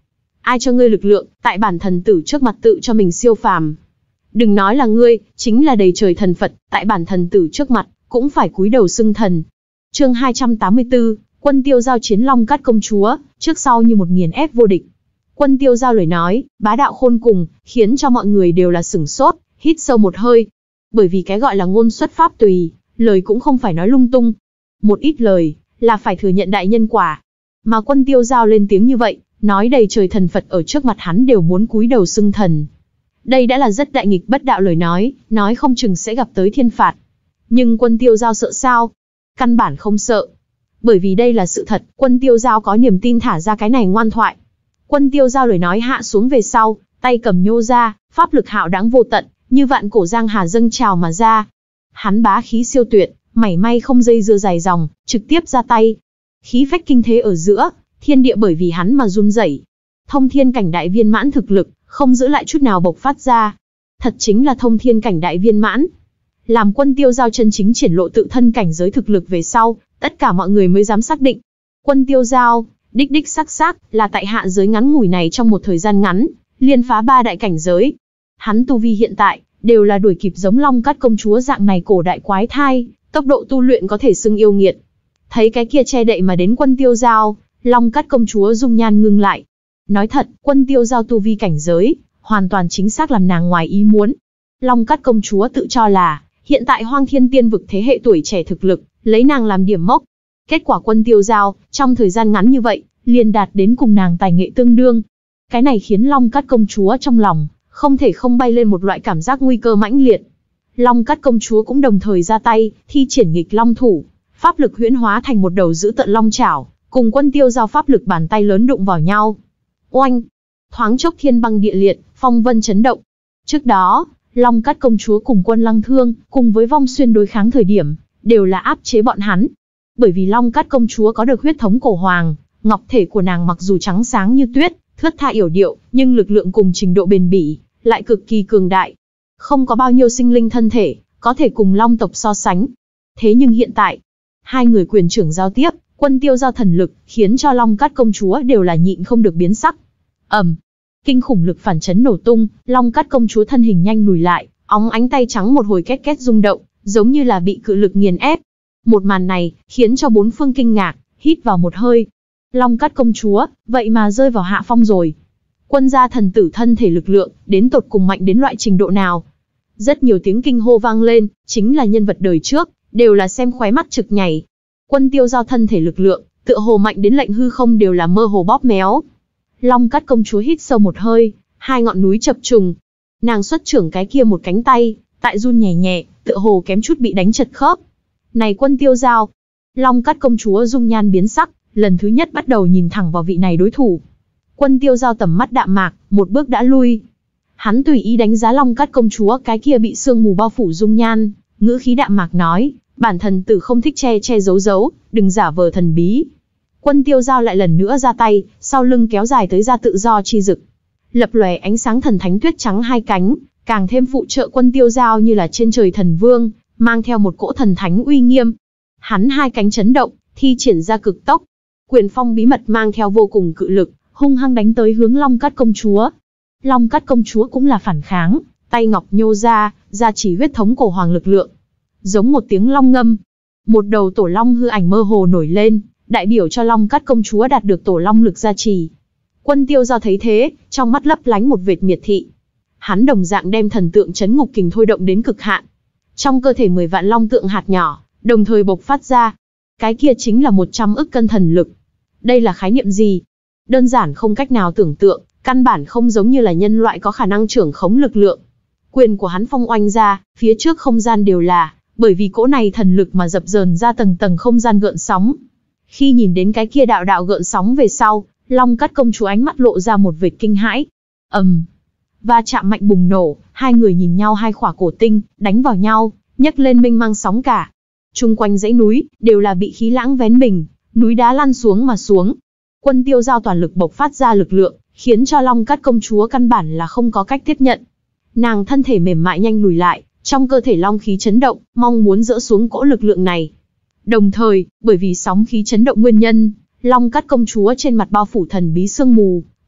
Ai cho ngươi lực lượng, tại bản thần tử trước mặt tự cho mình siêu phàm. Đừng nói là ngươi, chính là đầy trời thần Phật, tại bản thần tử trước mặt, cũng phải cúi đầu xưng thần. Chương hai trăm tám mươi tư, Quân Tiêu Giao chiến Long Cát công chúa, trước sau như một nghiền ép vô địch. Quân Tiêu Giao lời nói, bá đạo khôn cùng, khiến cho mọi người đều là sửng sốt, hít sâu một hơi. Bởi vì cái gọi là ngôn xuất pháp tùy, lời cũng không phải nói lung tung. Một ít lời, là phải thừa nhận đại nhân quả. Mà Quân Tiêu Giao lên tiếng như vậy, nói đầy trời thần Phật ở trước mặt hắn đều muốn cúi đầu xưng thần. Đây đã là rất đại nghịch bất đạo lời nói, nói không chừng sẽ gặp tới thiên phạt. Nhưng Quân Tiêu Giao sợ sao? Căn bản không sợ. Bởi vì đây là sự thật, Quân Tiêu Giao có niềm tin thả ra cái này ngoan thoại. Quân Tiêu Giao lời nói hạ xuống về sau, tay cầm nhô ra, pháp lực hạo đáng vô tận, như vạn cổ giang hà dâng trào mà ra. Hắn bá khí siêu tuyệt, mảy may không dây dưa dài dòng, trực tiếp ra tay. Khí phách kinh thế ở giữa, thiên địa bởi vì hắn mà run rẩy. Thông thiên cảnh đại viên mãn thực lực, không giữ lại chút nào bộc phát ra. Thật chính là thông thiên cảnh đại viên mãn. Làm Quân Tiêu Giao chân chính triển lộ tự thân cảnh giới thực lực về sau, tất cả mọi người mới dám xác định. Quân Tiêu Giao, đích đích sắc sắc, là tại hạ giới ngắn ngủi này trong một thời gian ngắn, liên phá ba đại cảnh giới. Hắn tu vi hiện tại, đều là đuổi kịp giống Long Cát công chúa dạng này cổ đại quái thai, tốc độ tu luyện có thể xưng yêu nghiệt. Thấy cái kia che đậy mà đến Quân Tiêu Giao, Long Cát công chúa dung nhan ngưng lại. Nói thật, Quân Tiêu Giao tu vi cảnh giới, hoàn toàn chính xác làm nàng ngoài ý muốn. Long Cát công chúa tự cho là, hiện tại Hoang Thiên Tiên vực thế hệ tuổi trẻ thực lực, lấy nàng làm điểm mốc. Kết quả Quân Tiêu Giao, trong thời gian ngắn như vậy, liền đạt đến cùng nàng tài nghệ tương đương. Cái này khiến Long Cát công chúa trong lòng, không thể không bay lên một loại cảm giác nguy cơ mãnh liệt. Long Cát công chúa cũng đồng thời ra tay, thi triển nghịch long thủ, pháp lực huyễn hóa thành một đầu dữ tợn long chảo, cùng Quân Tiêu Giao pháp lực bàn tay lớn đụng vào nhau. Oanh! Thoáng chốc thiên băng địa liệt, phong vân chấn động. Trước đó, Long Cát công chúa cùng Quân Lăng Thương, cùng với Vong Xuyên đối kháng thời điểm, đều là áp chế bọn hắn. Bởi vì Long Cát công chúa có được huyết thống cổ hoàng, ngọc thể của nàng mặc dù trắng sáng như tuyết, thướt tha yểu điệu, nhưng lực lượng cùng trình độ bền bỉ, lại cực kỳ cường đại. Không có bao nhiêu sinh linh thân thể, có thể cùng Long tộc so sánh. Thế nhưng hiện tại, hai người quyền trưởng giao tiếp, Quân Tiêu Giao thần lực, khiến cho Long Cát công chúa đều là nhịn không được biến sắc. ầm, kinh khủng lực phản chấn nổ tung, Long Cát công chúa thân hình nhanh lùi lại, óng ánh tay trắng một hồi két két rung động, giống như là bị cự lực nghiền ép. Một màn này, khiến cho bốn phương kinh ngạc, hít vào một hơi. Long Cát công chúa, vậy mà rơi vào hạ phong rồi. Quân gia thần tử thân thể lực lượng, đến tột cùng mạnh đến loại trình độ nào? Rất nhiều tiếng kinh hô vang lên, chính là nhân vật đời trước, đều là xem khóe mắt trực nhảy. Quân Tiêu Giao thân thể lực lượng, tựa hồ mạnh đến lệnh hư không đều là mơ hồ bóp méo. Long Cát công chúa hít sâu một hơi, hai ngọn núi chập trùng. Nàng xuất trưởng cái kia một cánh tay, tại run nhẹ nhẹ, tựa hồ kém chút bị đánh chật khớp. Này Quân Tiêu Giao! Long Cát công chúa dung nhan biến sắc, lần thứ nhất bắt đầu nhìn thẳng vào vị này đối thủ. Quân Tiêu Giao tầm mắt đạm mạc, một bước đã lui. Hắn tùy ý đánh giá Long Cát công chúa cái kia bị sương mù bao phủ dung nhan, ngữ khí đạm mạc nói, bản thần tử không thích che che giấu giấu, đừng giả vờ thần bí. Quân Tiêu Giao lại lần nữa ra tay, sau lưng kéo dài tới ra tự do chi dực. Lập lòe ánh sáng thần thánh tuyết trắng hai cánh, càng thêm phụ trợ Quân Tiêu Giao như là trên trời thần vương, mang theo một cỗ thần thánh uy nghiêm. Hắn hai cánh chấn động, thi triển ra cực tốc. Quyền phong bí mật mang theo vô cùng cự lực, hung hăng đánh tới hướng Long Cát công chúa. Long Cát công chúa cũng là phản kháng, tay ngọc nhô ra, ra chỉ huyết thống cổ hoàng lực lượng. Giống một tiếng long ngâm, một đầu tổ long hư ảnh mơ hồ nổi lên, đại biểu cho Long Cát công chúa đạt được tổ long lực gia trì. Quân Tiêu Giao thấy thế, trong mắt lấp lánh một vệt miệt thị. Hắn đồng dạng đem thần tượng chấn ngục kình thôi động đến cực hạn. Trong cơ thể mười vạn long tượng hạt nhỏ, đồng thời bộc phát ra. Cái kia chính là một trăm ức cân thần lực. Đây là khái niệm gì? Đơn giản không cách nào tưởng tượng, căn bản không giống như là nhân loại có khả năng trưởng khống lực lượng. Quyền của hắn phong oanh ra, phía trước không gian đều là, bởi vì cỗ này thần lực mà dập dờn ra tầng tầng không gian gợn sóng. Khi nhìn đến cái kia đạo đạo gợn sóng về sau, Long Cát công chúa ánh mắt lộ ra một vệt kinh hãi. ầm, um, va chạm mạnh bùng nổ, hai người nhìn nhau hai khỏa cổ tinh, đánh vào nhau, nhấc lên mênh mang sóng cả. Trung quanh dãy núi, đều là bị khí lãng vén bình, núi đá lăn xuống mà xuống. Quân Tiêu Giao toàn lực bộc phát ra lực lượng, khiến cho Long Cát công chúa căn bản là không có cách tiếp nhận. Nàng thân thể mềm mại nhanh lùi lại, trong cơ thể long khí chấn động, mong muốn dỡ xuống cỗ lực lượng này. Đồng thời, bởi vì sóng khí chấn động nguyên nhân, Long Cát công chúa trên mặt bao phủ thần bí sương mù,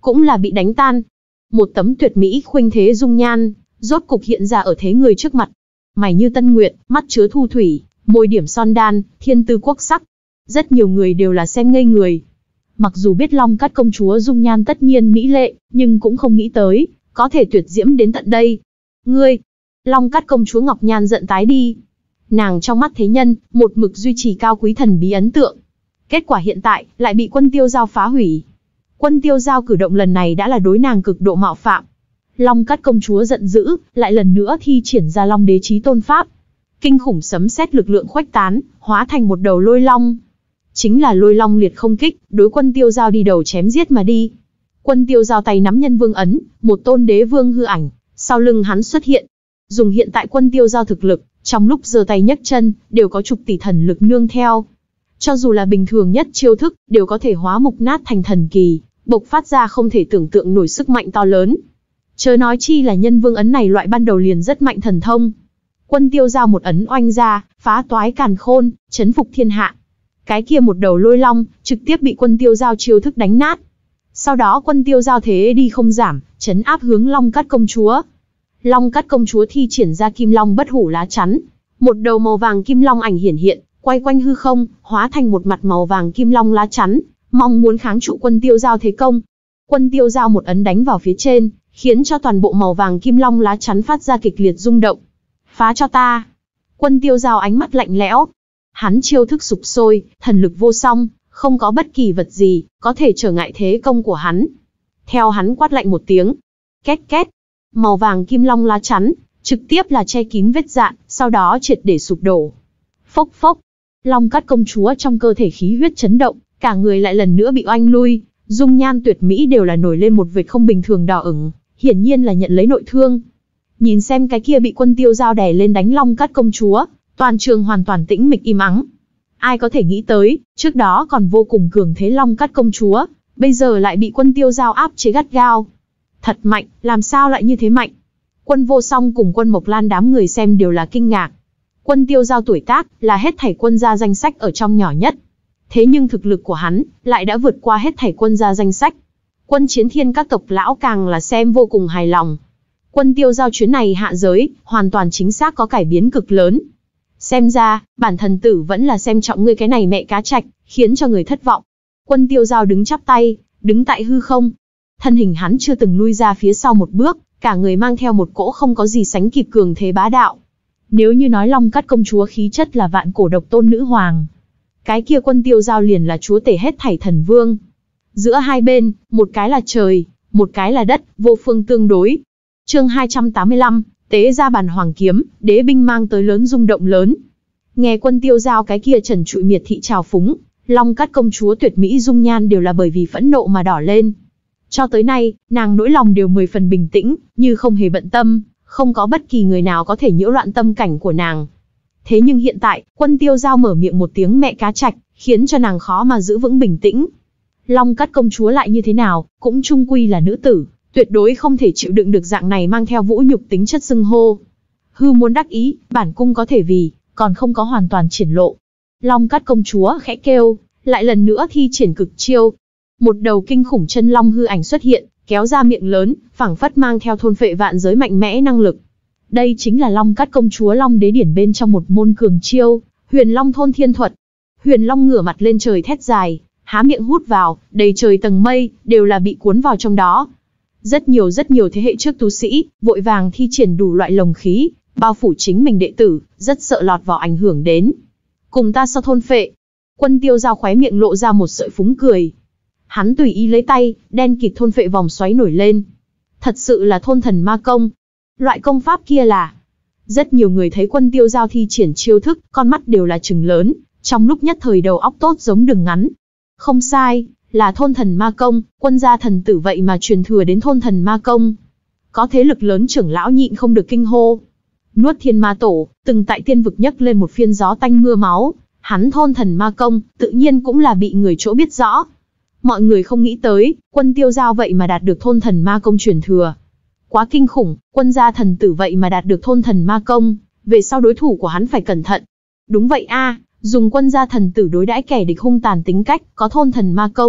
cũng là bị đánh tan. Một tấm tuyệt mỹ khuynh thế dung nhan, rốt cục hiện ra ở thế người trước mặt. Mày như tân nguyệt, mắt chứa thu thủy, môi điểm son đan, thiên tư quốc sắc. Rất nhiều người đều là xem ngây người. Mặc dù biết Long Cát công chúa dung nhan tất nhiên mỹ lệ, nhưng cũng không nghĩ tới, có thể tuyệt diễm đến tận đây. Ngươi! Long Cát công chúa Ngọc Nhan giận tái đi. Nàng trong mắt thế nhân, một mực duy trì cao quý thần bí ấn tượng. Kết quả hiện tại, lại bị Quân Tiêu Giao phá hủy. Quân Tiêu Giao cử động lần này đã là đối nàng cực độ mạo phạm. Long Cát công chúa giận dữ, lại lần nữa thi triển ra Long Đế Chí Tôn Pháp. Kinh khủng sấm sét lực lượng khuếch tán, hóa thành một đầu lôi long. Chính là lôi long liệt không kích, đối Quân Tiêu Giao đi đầu chém giết mà đi. Quân Tiêu Giao tay nắm nhân vương ấn, một tôn đế vương hư ảnh, sau lưng hắn xuất hiện. Dùng hiện tại Quân Tiêu Giao thực lực, trong lúc giơ tay nhấc chân, đều có chục tỷ thần lực nương theo. Cho dù là bình thường nhất chiêu thức, đều có thể hóa mục nát thành thần kỳ, bộc phát ra không thể tưởng tượng nổi sức mạnh to lớn. Chớ nói chi là nhân vương ấn này loại ban đầu liền rất mạnh thần thông. Quân Tiêu Giao một ấn oanh ra, phá toái càn khôn, chấn phục thiên hạ. Cái kia một đầu lôi long, trực tiếp bị Quân Tiêu Giao chiêu thức đánh nát. Sau đó Quân Tiêu Giao thế đi không giảm, chấn áp hướng Long Cát công chúa. Long Cát công chúa thi triển ra Kim Long bất hủ lá chắn. Một đầu màu vàng kim long ảnh hiển hiện, quay quanh hư không, hóa thành một mặt màu vàng kim long lá chắn, mong muốn kháng trụ Quân Tiêu Giao thế công. Quân Tiêu Giao một ấn đánh vào phía trên, khiến cho toàn bộ màu vàng kim long lá chắn phát ra kịch liệt rung động. Phá cho ta! Quân Tiêu Giao ánh mắt lạnh lẽo. Hắn chiêu thức sục sôi, thần lực vô song, không có bất kỳ vật gì có thể trở ngại thế công của hắn. Theo hắn quát lạnh một tiếng, két két, màu vàng kim long lá chắn trực tiếp là che kín vết dạn, sau đó triệt để sụp đổ. Phốc phốc, Long Cát công chúa trong cơ thể khí huyết chấn động, cả người lại lần nữa bị oanh lui, dung nhan tuyệt mỹ đều là nổi lên một vệt không bình thường đỏ ửng, hiển nhiên là nhận lấy nội thương. Nhìn xem cái kia bị Quân Tiêu Giao đè lên đánh Long Cát công chúa, toàn trường hoàn toàn tĩnh mịch im ắng. Ai có thể nghĩ tới, trước đó còn vô cùng cường thế Long Cát công chúa, bây giờ lại bị Quân Tiêu Giao áp chế gắt gao. Thật mạnh, làm sao lại như thế mạnh? Quân Vô Song cùng Quân Mộc Lan đám người xem đều là kinh ngạc. Quân Tiêu Giao tuổi tác là hết thảy quân gia danh sách ở trong nhỏ nhất. Thế nhưng thực lực của hắn lại đã vượt qua hết thảy quân gia danh sách. Quân Chiến Thiên các tộc lão càng là xem vô cùng hài lòng. Quân Tiêu Giao chuyến này hạ giới, hoàn toàn chính xác có cải biến cực lớn. Xem ra, bản thần tử vẫn là xem trọng ngươi cái này mẹ cá trạch, khiến cho người thất vọng. Quân Tiêu Giao đứng chắp tay, đứng tại hư không. Thân hình hắn chưa từng lui ra phía sau một bước, cả người mang theo một cỗ không có gì sánh kịp cường thế bá đạo. Nếu như nói Long Cát công chúa khí chất là vạn cổ độc tôn nữ hoàng, cái kia Quân Tiêu Giao liền là chúa tể hết thảy thần vương. Giữa hai bên, một cái là trời, một cái là đất, vô phương tương đối. Chương hai trăm tám mươi lăm, tế ra bàn hoàng kiếm, đế binh mang tới lớn rung động lớn. Nghe Quân Tiêu Giao cái kia trần trụi miệt thị trào phúng, Long Cát công chúa tuyệt mỹ dung nhan đều là bởi vì phẫn nộ mà đỏ lên. Cho tới nay, nàng nỗi lòng đều mười phần bình tĩnh, như không hề bận tâm, không có bất kỳ người nào có thể nhiễu loạn tâm cảnh của nàng. Thế nhưng hiện tại, Quân Tiêu Giao mở miệng một tiếng mẹ cá trạch, khiến cho nàng khó mà giữ vững bình tĩnh. Long Cát công chúa lại như thế nào, cũng chung quy là nữ tử, tuyệt đối không thể chịu đựng được dạng này mang theo vũ nhục tính chất xưng hô. Hư muốn đắc ý, bản cung có thể vì, còn không có hoàn toàn triển lộ. Long Cát công chúa khẽ kêu, lại lần nữa thi triển cực chiêu. Một đầu kinh khủng chân long hư ảnh xuất hiện, kéo ra miệng lớn, phảng phất mang theo thôn phệ vạn giới mạnh mẽ năng lực. Đây chính là Long Cát công chúa Long Đế điển bên trong một môn cường chiêu, Huyền Long thôn thiên thuật. Huyền Long ngửa mặt lên trời thét dài, há miệng hút vào, đầy trời tầng mây đều là bị cuốn vào trong đó. Rất nhiều rất nhiều thế hệ trước tu sĩ vội vàng thi triển đủ loại lồng khí, bao phủ chính mình đệ tử, rất sợ lọt vào ảnh hưởng đến. Cùng ta so thôn phệ. Quân Tiêu Giao khóe miệng lộ ra một sợi phúng cười. Hắn tùy ý lấy tay, đen kịt thôn phệ vòng xoáy nổi lên. Thật sự là thôn thần ma công. Loại công pháp kia là... Rất nhiều người thấy Quân Tiêu Giao thi triển chiêu thức, con mắt đều là trừng lớn, trong lúc nhất thời đầu óc tốt giống đường ngắn. Không sai, là thôn thần ma công, quân gia thần tử vậy mà truyền thừa đến thôn thần ma công. Có thế lực lớn trưởng lão nhịn không được kinh hô. Nuốt Thiên Ma Tổ, từng tại tiên vực nhấc lên một phiên gió tanh mưa máu, hắn thôn thần ma công, tự nhiên cũng là bị người chỗ biết rõ. Mọi người không nghĩ tới, Quân Tiêu Giao vậy mà đạt được thôn thần ma công truyền thừa. Quá kinh khủng, quân gia thần tử vậy mà đạt được thôn thần ma công, về sau đối thủ của hắn phải cẩn thận. Đúng vậy a, dùng quân gia thần tử đối đãi kẻ địch hung tàn tính cách, có thôn thần ma công,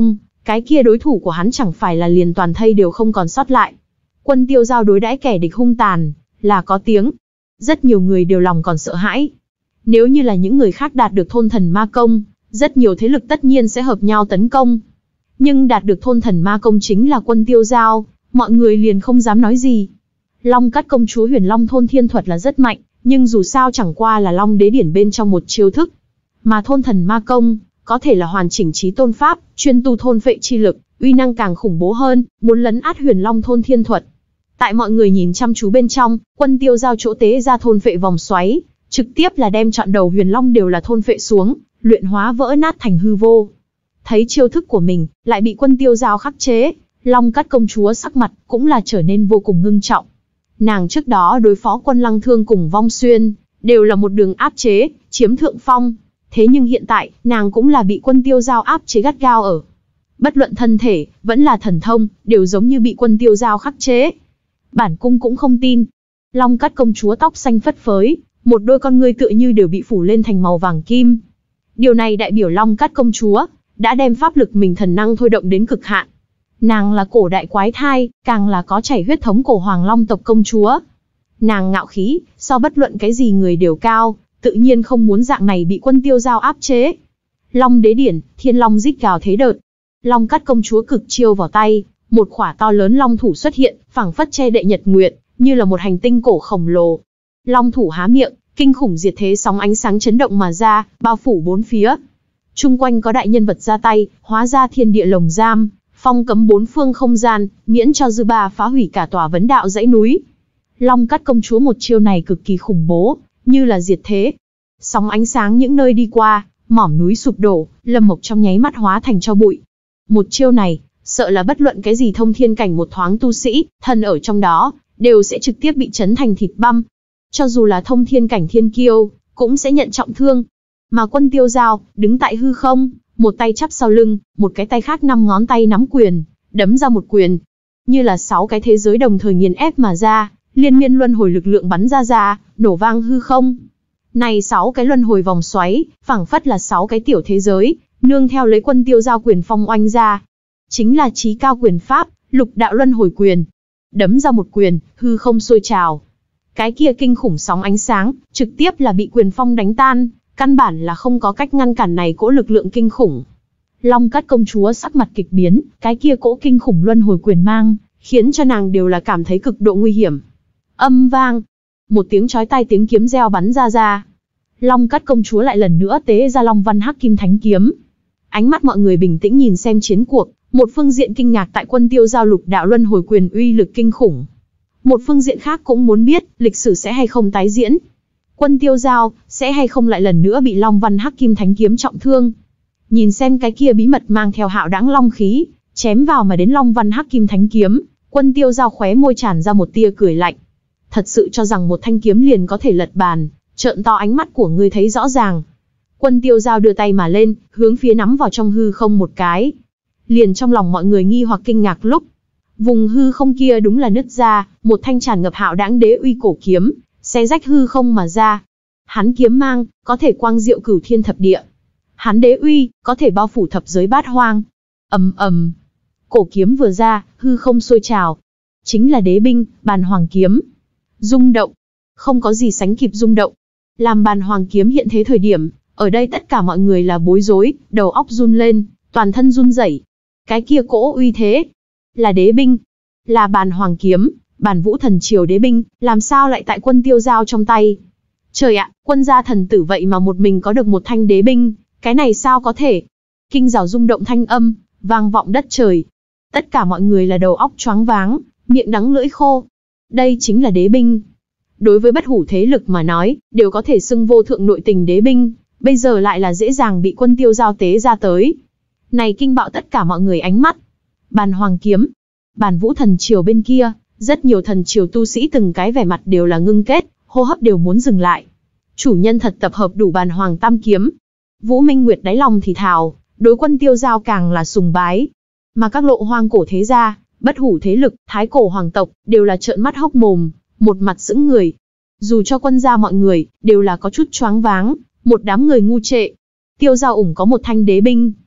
cái kia đối thủ của hắn chẳng phải là liền toàn thây đều không còn sót lại. Quân Tiêu Dao đối đãi kẻ địch hung tàn, là có tiếng. Rất nhiều người đều lòng còn sợ hãi. Nếu như là những người khác đạt được thôn thần ma công, rất nhiều thế lực tất nhiên sẽ hợp nhau tấn công. Nhưng đạt được thôn thần ma công chính là Quân Tiêu Dao, mọi người liền không dám nói gì. Long Cát công chúa Huyền Long thôn thiên thuật là rất mạnh, nhưng dù sao chẳng qua là Long Đế điển bên trong một chiêu thức. Mà thôn thần ma công, có thể là hoàn chỉnh trí tôn pháp, chuyên tu thôn phệ chi lực, uy năng càng khủng bố hơn, muốn lấn át Huyền Long thôn thiên thuật. Tại mọi người nhìn chăm chú bên trong, Quân Tiêu Dao chỗ tế ra thôn phệ vòng xoáy, trực tiếp là đem trọn đầu Huyền Long đều là thôn phệ xuống, luyện hóa vỡ nát thành hư vô. Thấy chiêu thức của mình lại bị Quân Tiêu Dao khắc chế, Long Cát công chúa sắc mặt cũng là trở nên vô cùng ngưng trọng. Nàng trước đó đối phó Quân Lăng Thương cùng Vong Xuyên, đều là một đường áp chế, chiếm thượng phong. Thế nhưng hiện tại, nàng cũng là bị Quân Tiêu Dao áp chế gắt gao ở. Bất luận thân thể, vẫn là thần thông, đều giống như bị Quân Tiêu Dao khắc chế. Bản cung cũng không tin. Long Cát công chúa tóc xanh phất phới, một đôi con ngươi tựa như đều bị phủ lên thành màu vàng kim. Điều này đại biểu Long Cát công chúa đã đem pháp lực mình thần năng thôi động đến cực hạn. Nàng là cổ đại quái thai, càng là có chảy huyết thống cổ hoàng long tộc công chúa. Nàng ngạo khí, so bất luận cái gì người đều cao, tự nhiên không muốn dạng này bị Quân Tiêu Dao áp chế. Long Đế điển, thiên long rít gào thế đợt. Long Cát công chúa cực chiêu vào tay, một khỏa to lớn long thủ xuất hiện, phảng phất che đậy nhật nguyệt, như là một hành tinh cổ khổng lồ. Long thủ há miệng, kinh khủng diệt thế sóng ánh sáng chấn động mà ra, bao phủ bốn phía. Chung quanh có đại nhân vật ra tay, hóa ra thiên địa lồng giam, phong cấm bốn phương không gian, miễn cho dư ba phá hủy cả tòa vấn đạo dãy núi. Long Cát công chúa một chiêu này cực kỳ khủng bố, như là diệt thế. Sóng ánh sáng những nơi đi qua, mỏm núi sụp đổ, lâm mộc trong nháy mắt hóa thành tro bụi. Một chiêu này, sợ là bất luận cái gì thông thiên cảnh một thoáng tu sĩ, thân ở trong đó, đều sẽ trực tiếp bị chấn thành thịt băm. Cho dù là thông thiên cảnh thiên kiêu, cũng sẽ nhận trọng thương. Mà Quân Tiêu Dao, đứng tại hư không, một tay chắp sau lưng, một cái tay khác năm ngón tay nắm quyền, đấm ra một quyền. Như là sáu cái thế giới đồng thời nghiền ép mà ra, liên miên luân hồi lực lượng bắn ra ra, nổ vang hư không. Này sáu cái luân hồi vòng xoáy, phảng phất là sáu cái tiểu thế giới, nương theo lấy Quân Tiêu Dao quyền phong oanh ra. Chính là chí cao quyền pháp, lục đạo luân hồi quyền. Đấm ra một quyền, hư không sôi trào. Cái kia kinh khủng sóng ánh sáng, trực tiếp là bị quyền phong đánh tan, căn bản là không có cách ngăn cản này cỗ lực lượng kinh khủng. Long Cát công chúa sắc mặt kịch biến, cái kia cỗ kinh khủng luân hồi quyền mang, khiến cho nàng đều là cảm thấy cực độ nguy hiểm. Âm vang, một tiếng chói tai tiếng kiếm reo bắn ra ra. Long Cát công chúa lại lần nữa tế ra Long Văn Hắc Kim Thánh kiếm. Ánh mắt mọi người bình tĩnh nhìn xem chiến cuộc, một phương diện kinh ngạc tại Quân Tiêu Dao lục đạo luân hồi quyền uy lực kinh khủng. Một phương diện khác cũng muốn biết, lịch sử sẽ hay không tái diễn. Quân Tiêu Dao, sẽ hay không lại lần nữa bị Long Văn Hắc Kim Thánh kiếm trọng thương. Nhìn xem cái kia bí mật mang theo hạo đãng long khí, chém vào mà đến Long Văn Hắc Kim Thánh kiếm, Quân Tiêu Dao khóe môi tràn ra một tia cười lạnh. Thật sự cho rằng một thanh kiếm liền có thể lật bàn, trợn to ánh mắt của ngươi thấy rõ ràng. Quân Tiêu Dao đưa tay mà lên, hướng phía nắm vào trong hư không một cái. Liền trong lòng mọi người nghi hoặc kinh ngạc lúc, vùng hư không kia đúng là nứt ra, một thanh tràn ngập hạo đãng đế uy cổ kiếm, xé rách hư không mà ra. Hắn kiếm mang, có thể quang diệu cửu thiên thập địa. Hắn đế uy, có thể bao phủ thập giới bát hoang. Ầm ầm, cổ kiếm vừa ra, hư không sôi trào. Chính là đế binh, Bàn Hoàng kiếm. Rung động, không có gì sánh kịp rung động. Làm Bàn Hoàng kiếm hiện thế thời điểm, ở đây tất cả mọi người là bối rối, đầu óc run lên, toàn thân run rẩy. Cái kia cỗ uy thế, là đế binh, là Bàn Hoàng kiếm, Bàn Vũ thần triều đế binh, làm sao lại tại Quân Tiêu Dao trong tay? Trời ạ, Quân gia thần tử vậy mà một mình có được một thanh đế binh, cái này sao có thể? Kinh rào rung động thanh âm, vang vọng đất trời. Tất cả mọi người là đầu óc choáng váng, miệng đắng lưỡi khô. Đây chính là đế binh. Đối với bất hủ thế lực mà nói, đều có thể xưng vô thượng nội tình đế binh, bây giờ lại là dễ dàng bị Quân Tiêu Dao tế ra tới. Này kinh bạo tất cả mọi người ánh mắt. Bàn Hoàng kiếm, Bàn Vũ thần triều bên kia, rất nhiều thần triều tu sĩ từng cái vẻ mặt đều là ngưng kết, hô hấp đều muốn dừng lại. Chủ nhân thật tập hợp đủ Bàn Hoàng tam kiếm. Vũ Minh Nguyệt đáy lòng thì thào, đối Quân Tiêu Dao càng là sùng bái. Mà các lộ hoang cổ thế gia, bất hủ thế lực, thái cổ hoàng tộc, đều là trợn mắt hốc mồm, một mặt sững người. Dù cho Quân gia mọi người, đều là có chút choáng váng, một đám người ngu trệ. Tiêu Dao ủng có một thanh đế binh.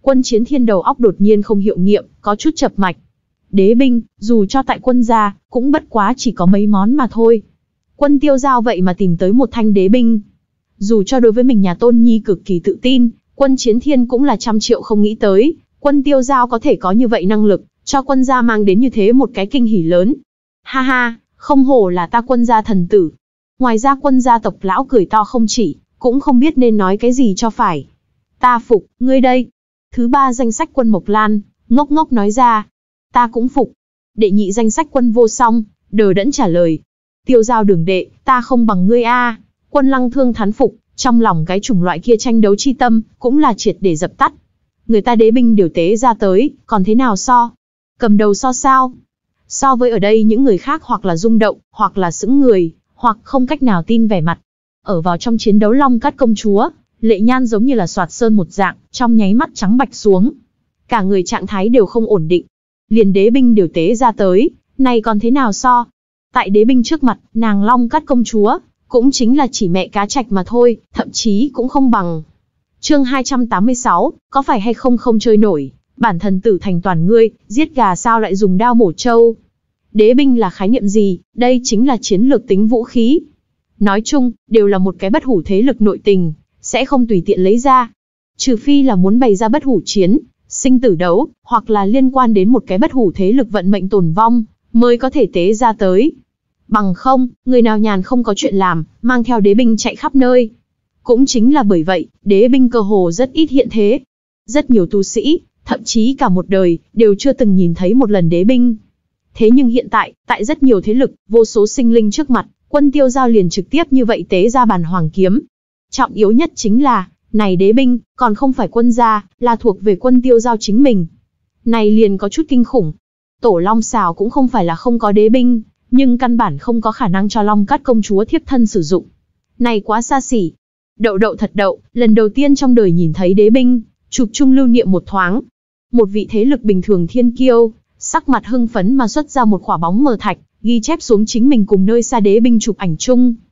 Quân Chiến Thiên đầu óc đột nhiên không hiệu nghiệm, có chút chập mạch. Đế binh, dù cho tại quân gia, cũng bất quá chỉ có mấy món mà thôi. Quân Tiêu Giao vậy mà tìm tới một thanh đế binh. Dù cho đối với mình nhà Tôn Nhi cực kỳ tự tin, Quân Chiến Thiên cũng là trăm triệu không nghĩ tới, Quân Tiêu Giao có thể có như vậy năng lực, cho quân gia mang đến như thế một cái kinh hỉ lớn. Ha ha, không hổ là ta quân gia thần tử. Ngoài ra quân gia tộc lão cười to không chỉ, cũng không biết nên nói cái gì cho phải. Ta phục, ngươi đây. Thứ ba danh sách quân Mộc Lan, ngốc ngốc nói ra. Ta cũng phục. Đệ nhị danh sách quân Vô Song, đờ đẫn trả lời. Tiêu Giao đường đệ, ta không bằng ngươi a. Quân Lăng Thương thán phục, trong lòng cái chủng loại kia tranh đấu chi tâm, cũng là triệt để dập tắt. Người ta đế binh điều tế ra tới, còn thế nào so? Cầm đầu so sao? So với ở đây những người khác hoặc là rung động, hoặc là sững người, hoặc không cách nào tin vẻ mặt. Ở vào trong chiến đấu Long Cát công chúa, Lệ Nhan giống như là xoạt sơn một dạng, trong nháy mắt trắng bạch xuống. Cả người trạng thái đều không ổn định. Liền đế binh điều tế ra tới, này còn thế nào so? Tại đế binh trước mặt, nàng Long Cát công chúa, cũng chính là chỉ mẹ cá trạch mà thôi, thậm chí cũng không bằng. Chương hai trăm tám mươi sáu, có phải hay không không chơi nổi, bản thần tử thành toàn ngươi, giết gà sao lại dùng đao mổ trâu. Đế binh là khái niệm gì? Đây chính là chiến lược tính vũ khí. Nói chung, đều là một cái bất hủ thế lực nội tình, sẽ không tùy tiện lấy ra. Trừ phi là muốn bày ra bất hủ chiến, sinh tử đấu, hoặc là liên quan đến một cái bất hủ thế lực vận mệnh tồn vong, mới có thể tế ra tới. Bằng không, người nào nhàn không có chuyện làm, mang theo đế binh chạy khắp nơi. Cũng chính là bởi vậy, đế binh cơ hồ rất ít hiện thế. Rất nhiều tu sĩ, thậm chí cả một đời, đều chưa từng nhìn thấy một lần đế binh. Thế nhưng hiện tại, tại rất nhiều thế lực, vô số sinh linh trước mặt, Quân Tiêu Giao liền trực tiếp như vậy tế ra bàn hoàng kiếm. Trọng yếu nhất chính là, này đế binh, còn không phải quân gia, là thuộc về Quân Tiêu Giao chính mình. Này liền có chút kinh khủng. Tổ Long Xào cũng không phải là không có đế binh, nhưng căn bản không có khả năng cho Long Cát công chúa thiếp thân sử dụng. Này quá xa xỉ. Đậu đậu thật đậu, lần đầu tiên trong đời nhìn thấy đế binh, chụp chung lưu niệm một thoáng. Một vị thế lực bình thường thiên kiêu, sắc mặt hưng phấn mà xuất ra một quả bóng mờ thạch, ghi chép xuống chính mình cùng nơi xa đế binh chụp ảnh chung.